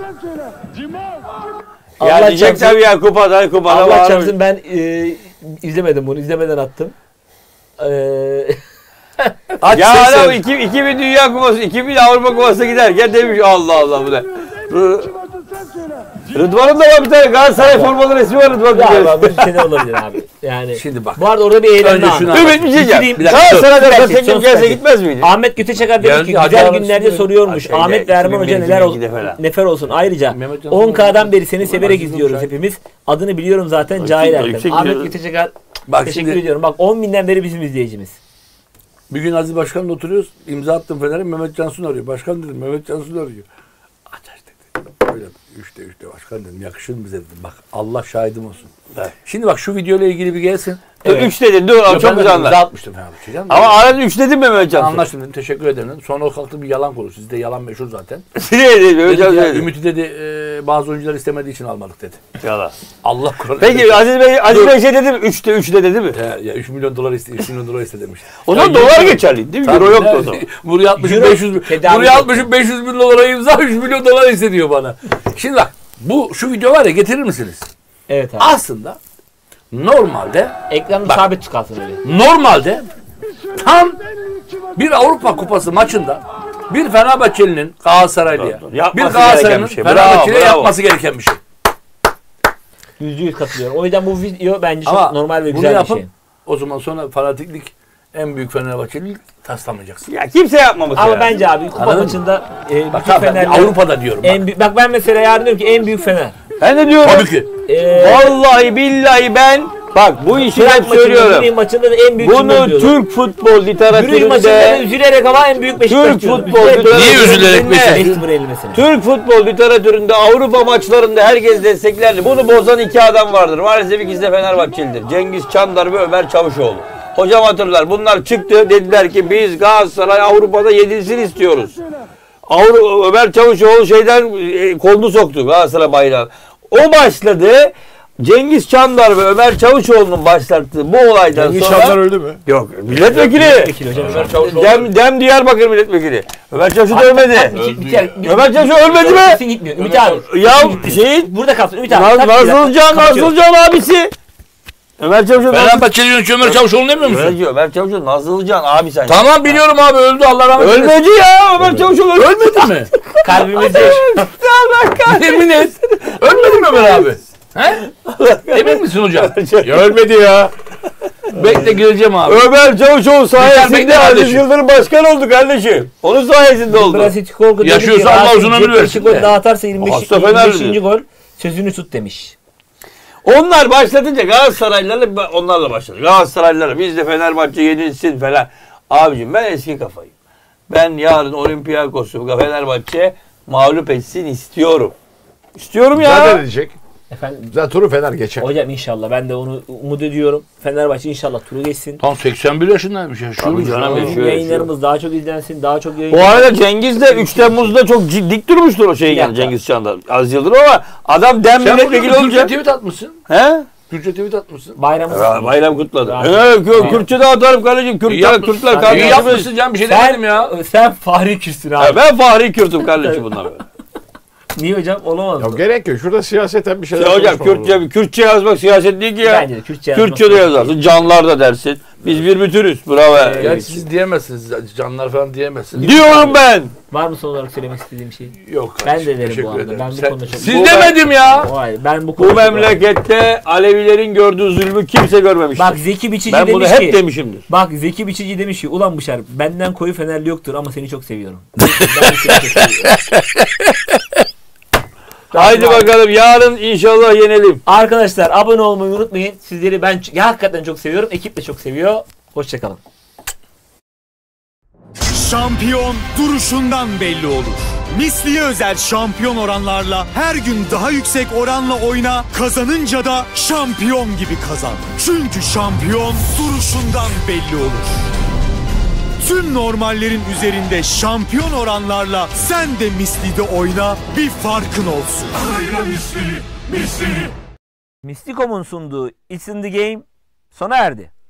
Ya Allah diyecek çarpsın, tabii ya kupada kupada Allah var. çarpsın ben e, izlemedim bunu. İzlemeden attım. Eee Aç Ya ses adam ver. iki, iki bin Dünya Kupası, iki bin Avrupa Kupası giderken demiş Allah Allah bu ne? Rıdvan'ın da var bir tane Galatasaray formalı resmi var Rıdvan. Ya bu ülkede olabilir abi. Yani Şimdi bak. Bu arada orada bir eğlenme Önce anı. şunu Ümit bir şey diyeceğim. Bir dakika, Galatasaray'da dur. Tekin Son gelse dakika. gitmez miydi? Ahmet Güteçakar dedi Geldi, ki hadi güzel arası günlerde buyurun. soruyormuş. Şeyde, Ahmet ve Erman Hoca iki bin neler bir olsun, ikide falan. nefer olsun. Ayrıca Mehmet Can on K'dan Sunal- beri seni severek Aziz izliyoruz Nurşahin. hepimiz. Adını biliyorum zaten Cahil Ertem. yüksek Ahmet biliyorum. Güteçakar Bak teşekkür şimdi ediyorum. Bak on binden beri bizim izleyicimiz. bir gün Aziz Başkan'la oturuyoruz. İmza attım Fener'e. Mehmet Cansun arıyor. Başkan dedim. Mehmet Cansun arıyor. Aç aç dedi. Böyle üçte üçte başkan dedim. Yakışır mı bize dedim. Bak Allah şahidim olsun. Evet. Şimdi bak şu videoyla ilgili bir gelsin. Evet. üç dedin dur abi Yok, çok ben güzel imza anlar. atmıştım Fenerbahçe canım. Ama arada üç dedin mi Mehmet Can? Anlaştım dedim. Teşekkür ederim dedim. Sonra o kalktı bir yalan konuştu. Sizde yalan meşhur zaten. Ne dedi Mehmet Dedi Can ki, ya, söyledi. Ümit'i dedi e, bazı oyuncular istemediği için almadık dedi. Yalan. Allah Kur'an. Peki Aziz Bey, Aziz Dur. Bey şey dedi mi? üçte üçte dedi mi? Ya, ya üç milyon dolar iste, üç milyon dolar iste demiş. O zaman Ya, dolar yirmi- geçerli değil mi? Tabii, Euro yoktu ne- o zaman. Buraya atmışım Euro beş yüz bin. tedavi Buraya yok. atmışım beş yüz bin dolara imza üç milyon dolar istediyor bana. Şimdi bak bu şu video var ya getirir misiniz? Evet abi. Aslında normalde Ekranı Bak. sabit çıkarsın öyle. normalde tam bir Avrupa Kupası maçında bir Fenerbahçeli'nin Galatasaraylı'ya, Doğru, doğru. Yapması bir Galatasaray'ın gereken bir şey. Bravo, Fenerbahçeli'ye bravo. yapması gereken bir şey. Yüzde yüz katılıyorum. O yüzden bu video bence çok Ama normal ve bunu güzel bir yapıp şey. o zaman sonra fanatiklik en büyük Fenerbahçelilik taslamayacaksın. Ya kimse yapmaması Ama yani. bence abi kupa Anladın mı? maçında e, Bak bütün tabii, Fenerler Avrupa'da diyorum. Bak. en büyük, bak ben mesela yarın diyorum ki en büyük Fener. Ben de diyorum. Tabii ki. E, Vallahi billahi ben bak bu işi Prag hep maçında, söylüyorum. Zürich maçında da en büyük Bunu Cumhur diyorum. Türk futbol Zürich maçında da literatüründe üzülerek ama en büyük Beşiktaş Türk diyorum. futbol Üzülerek- literatüründe Niye üzülerek Beşiktaş? beş sıfır yenilmesine. Türk futbol literatüründe Avrupa maçlarında herkes desteklerdi. Bunu bozan iki adam vardır. Maalesef ikisi de Fenerbahçelidir. Cengiz Çandar ve Ömer Çavuşoğlu. Hocam hatırlar. Bunlar çıktı dediler ki biz Galatasaray Avrupa'da yenilsin istiyoruz. Avru Ömer Çavuşoğlu şeyden e, kolunu soktu Galatasaray bayrağına. O başladı. Cengiz Çandar ve Ömer Çavuşoğlu'nun başlattığı bu olaydan Cengiz sonra... Çandar öldü mü? Yok. Milletvekili. Milletvekili hocam. Ömer Çavuşoğlu. Dem, Dem Diyarbakır milletvekili. Ömer Çavuşoğlu da ölmedi. Ömer Çavuşoğlu ölmedi mi? Kesin gitmiyor. Ümit abi. Ya şey Burada kalsın Ümit abi. Naz, Tak bir dakika. Nazlıcan, Kapatıyorum. Nazlıcan abisi. Ömer Çavuşoğlu. Fenerbahçeli yönetici Ömer Çavuşoğlu demiyor musun? Ömer, Ömer Çavuşoğlu Nazlıcan abi sen. Tamam biliyorum abi öldü Allah rahmet eylesin. Ölmedi ya Ömer Çavuşoğlu. Ölmedi mi? Kalbimizde. Allah kahretsin. Yemin et. Ölmedi mi Ömer abi? He? Emin misin hocam? Ya ölmedi ya. Bekle geleceğim abi. Ömer Çavuşoğlu sayesinde bekle Aziz kardeşim. Yıldırım başkan oldu kardeşim. Onun sayesinde oldu. Brasit Korku Yaşıyorsa Allah uzun ömür versin Gol de. daha atarsa yirmi beş. Hasta yirmi beşinci Fenerli. gol sözünü tut demiş. Onlar başlatınca Galatasaraylılarla onlarla başladı. Galatasaraylılarla biz de Fenerbahçe yenilsin falan. Abicim ben eski kafayım. Ben yarın Olympiakos'u Fenerbahçe mağlup etsin istiyorum. İstiyorum ya. Zaten edecek. Efendim Zaten turu Fener geçer. hocam inşallah ben de onu umut ediyorum. Fenerbahçe inşallah turu geçsin. Tam seksen bir yaşındaymış ya. Şu Tabii canım, Bizim yaşıyor, yayınlarımız daha çok izlensin, daha çok yayın. Bu arada Cengiz de üç Temmuz'da çok dik durmuştur o şey Bir yani dakika. Cengiz Çandar. Az Yıldırım ama adam dem Sen milletvekili bugün olunca. Türkçe tweet atmışsın. He? Türkçe tweet atmışsın. Bayramımız. Ya, bayram kutladı. Ya. Evet, Kür- Kürtçe de atarım kardeşim. İyi Kürtler, yapmışsın. Kürtler İyi kardeşim. yapmışsın canım bir şey Sen, demedim ya. sen Fahri Kürsün abi. Ya ben Fahri Kürt'üm kardeşim bunlar. Niye hocam? Olamaz Ya mı? gerek yok. Şurada siyaseten bir şeyler Ya hocam konuşmamız lazım. Kürtçe, Kürtçe yazmak siyaset değil ki ya. Bence de Kürtçe yazmak Kürtçe de yazarsın. Canlar da dersin. Biz bir bütünüz. Bravo. Evet. Gerçi siz diyemezsiniz. Canlar falan diyemezsiniz. Diyorum ben. Var mı son olarak söylemek istediğim bir şey? Yok. Ben kardeşim, de derim teşekkür bu arada. ederim. Ben bu Sen- konuda çok... Siz Bu- demedim ya. Vay, ben bu Bu konuda... memlekette Alevilerin gördüğü zulmü kimse görmemiştir. Bak Zeki Biçici ben bunu demiş hep ki... demişimdir. Bak Zeki Biçici demiş ki ulan Bışar benden koyu Fenerli yoktur ama seni çok seviyorum. Ben seni çok seviyorum. Haydi bakalım yarın inşallah yenelim. Arkadaşlar abone olmayı unutmayın. Sizleri ben ya, hakikaten çok seviyorum. Ekip de çok seviyor. Hoşçakalın. Şampiyon duruşundan belli olur. Misliye özel şampiyon oranlarla her gün daha yüksek oranla oyna, kazanınca da şampiyon gibi kazan. Çünkü şampiyon duruşundan belli olur. Tüm normallerin üzerinde şampiyon oranlarla sen de Misli'de oyna, bir farkın olsun. Aynen misli, misli. Mistikom'un sunduğu It's in the Game sona erdi.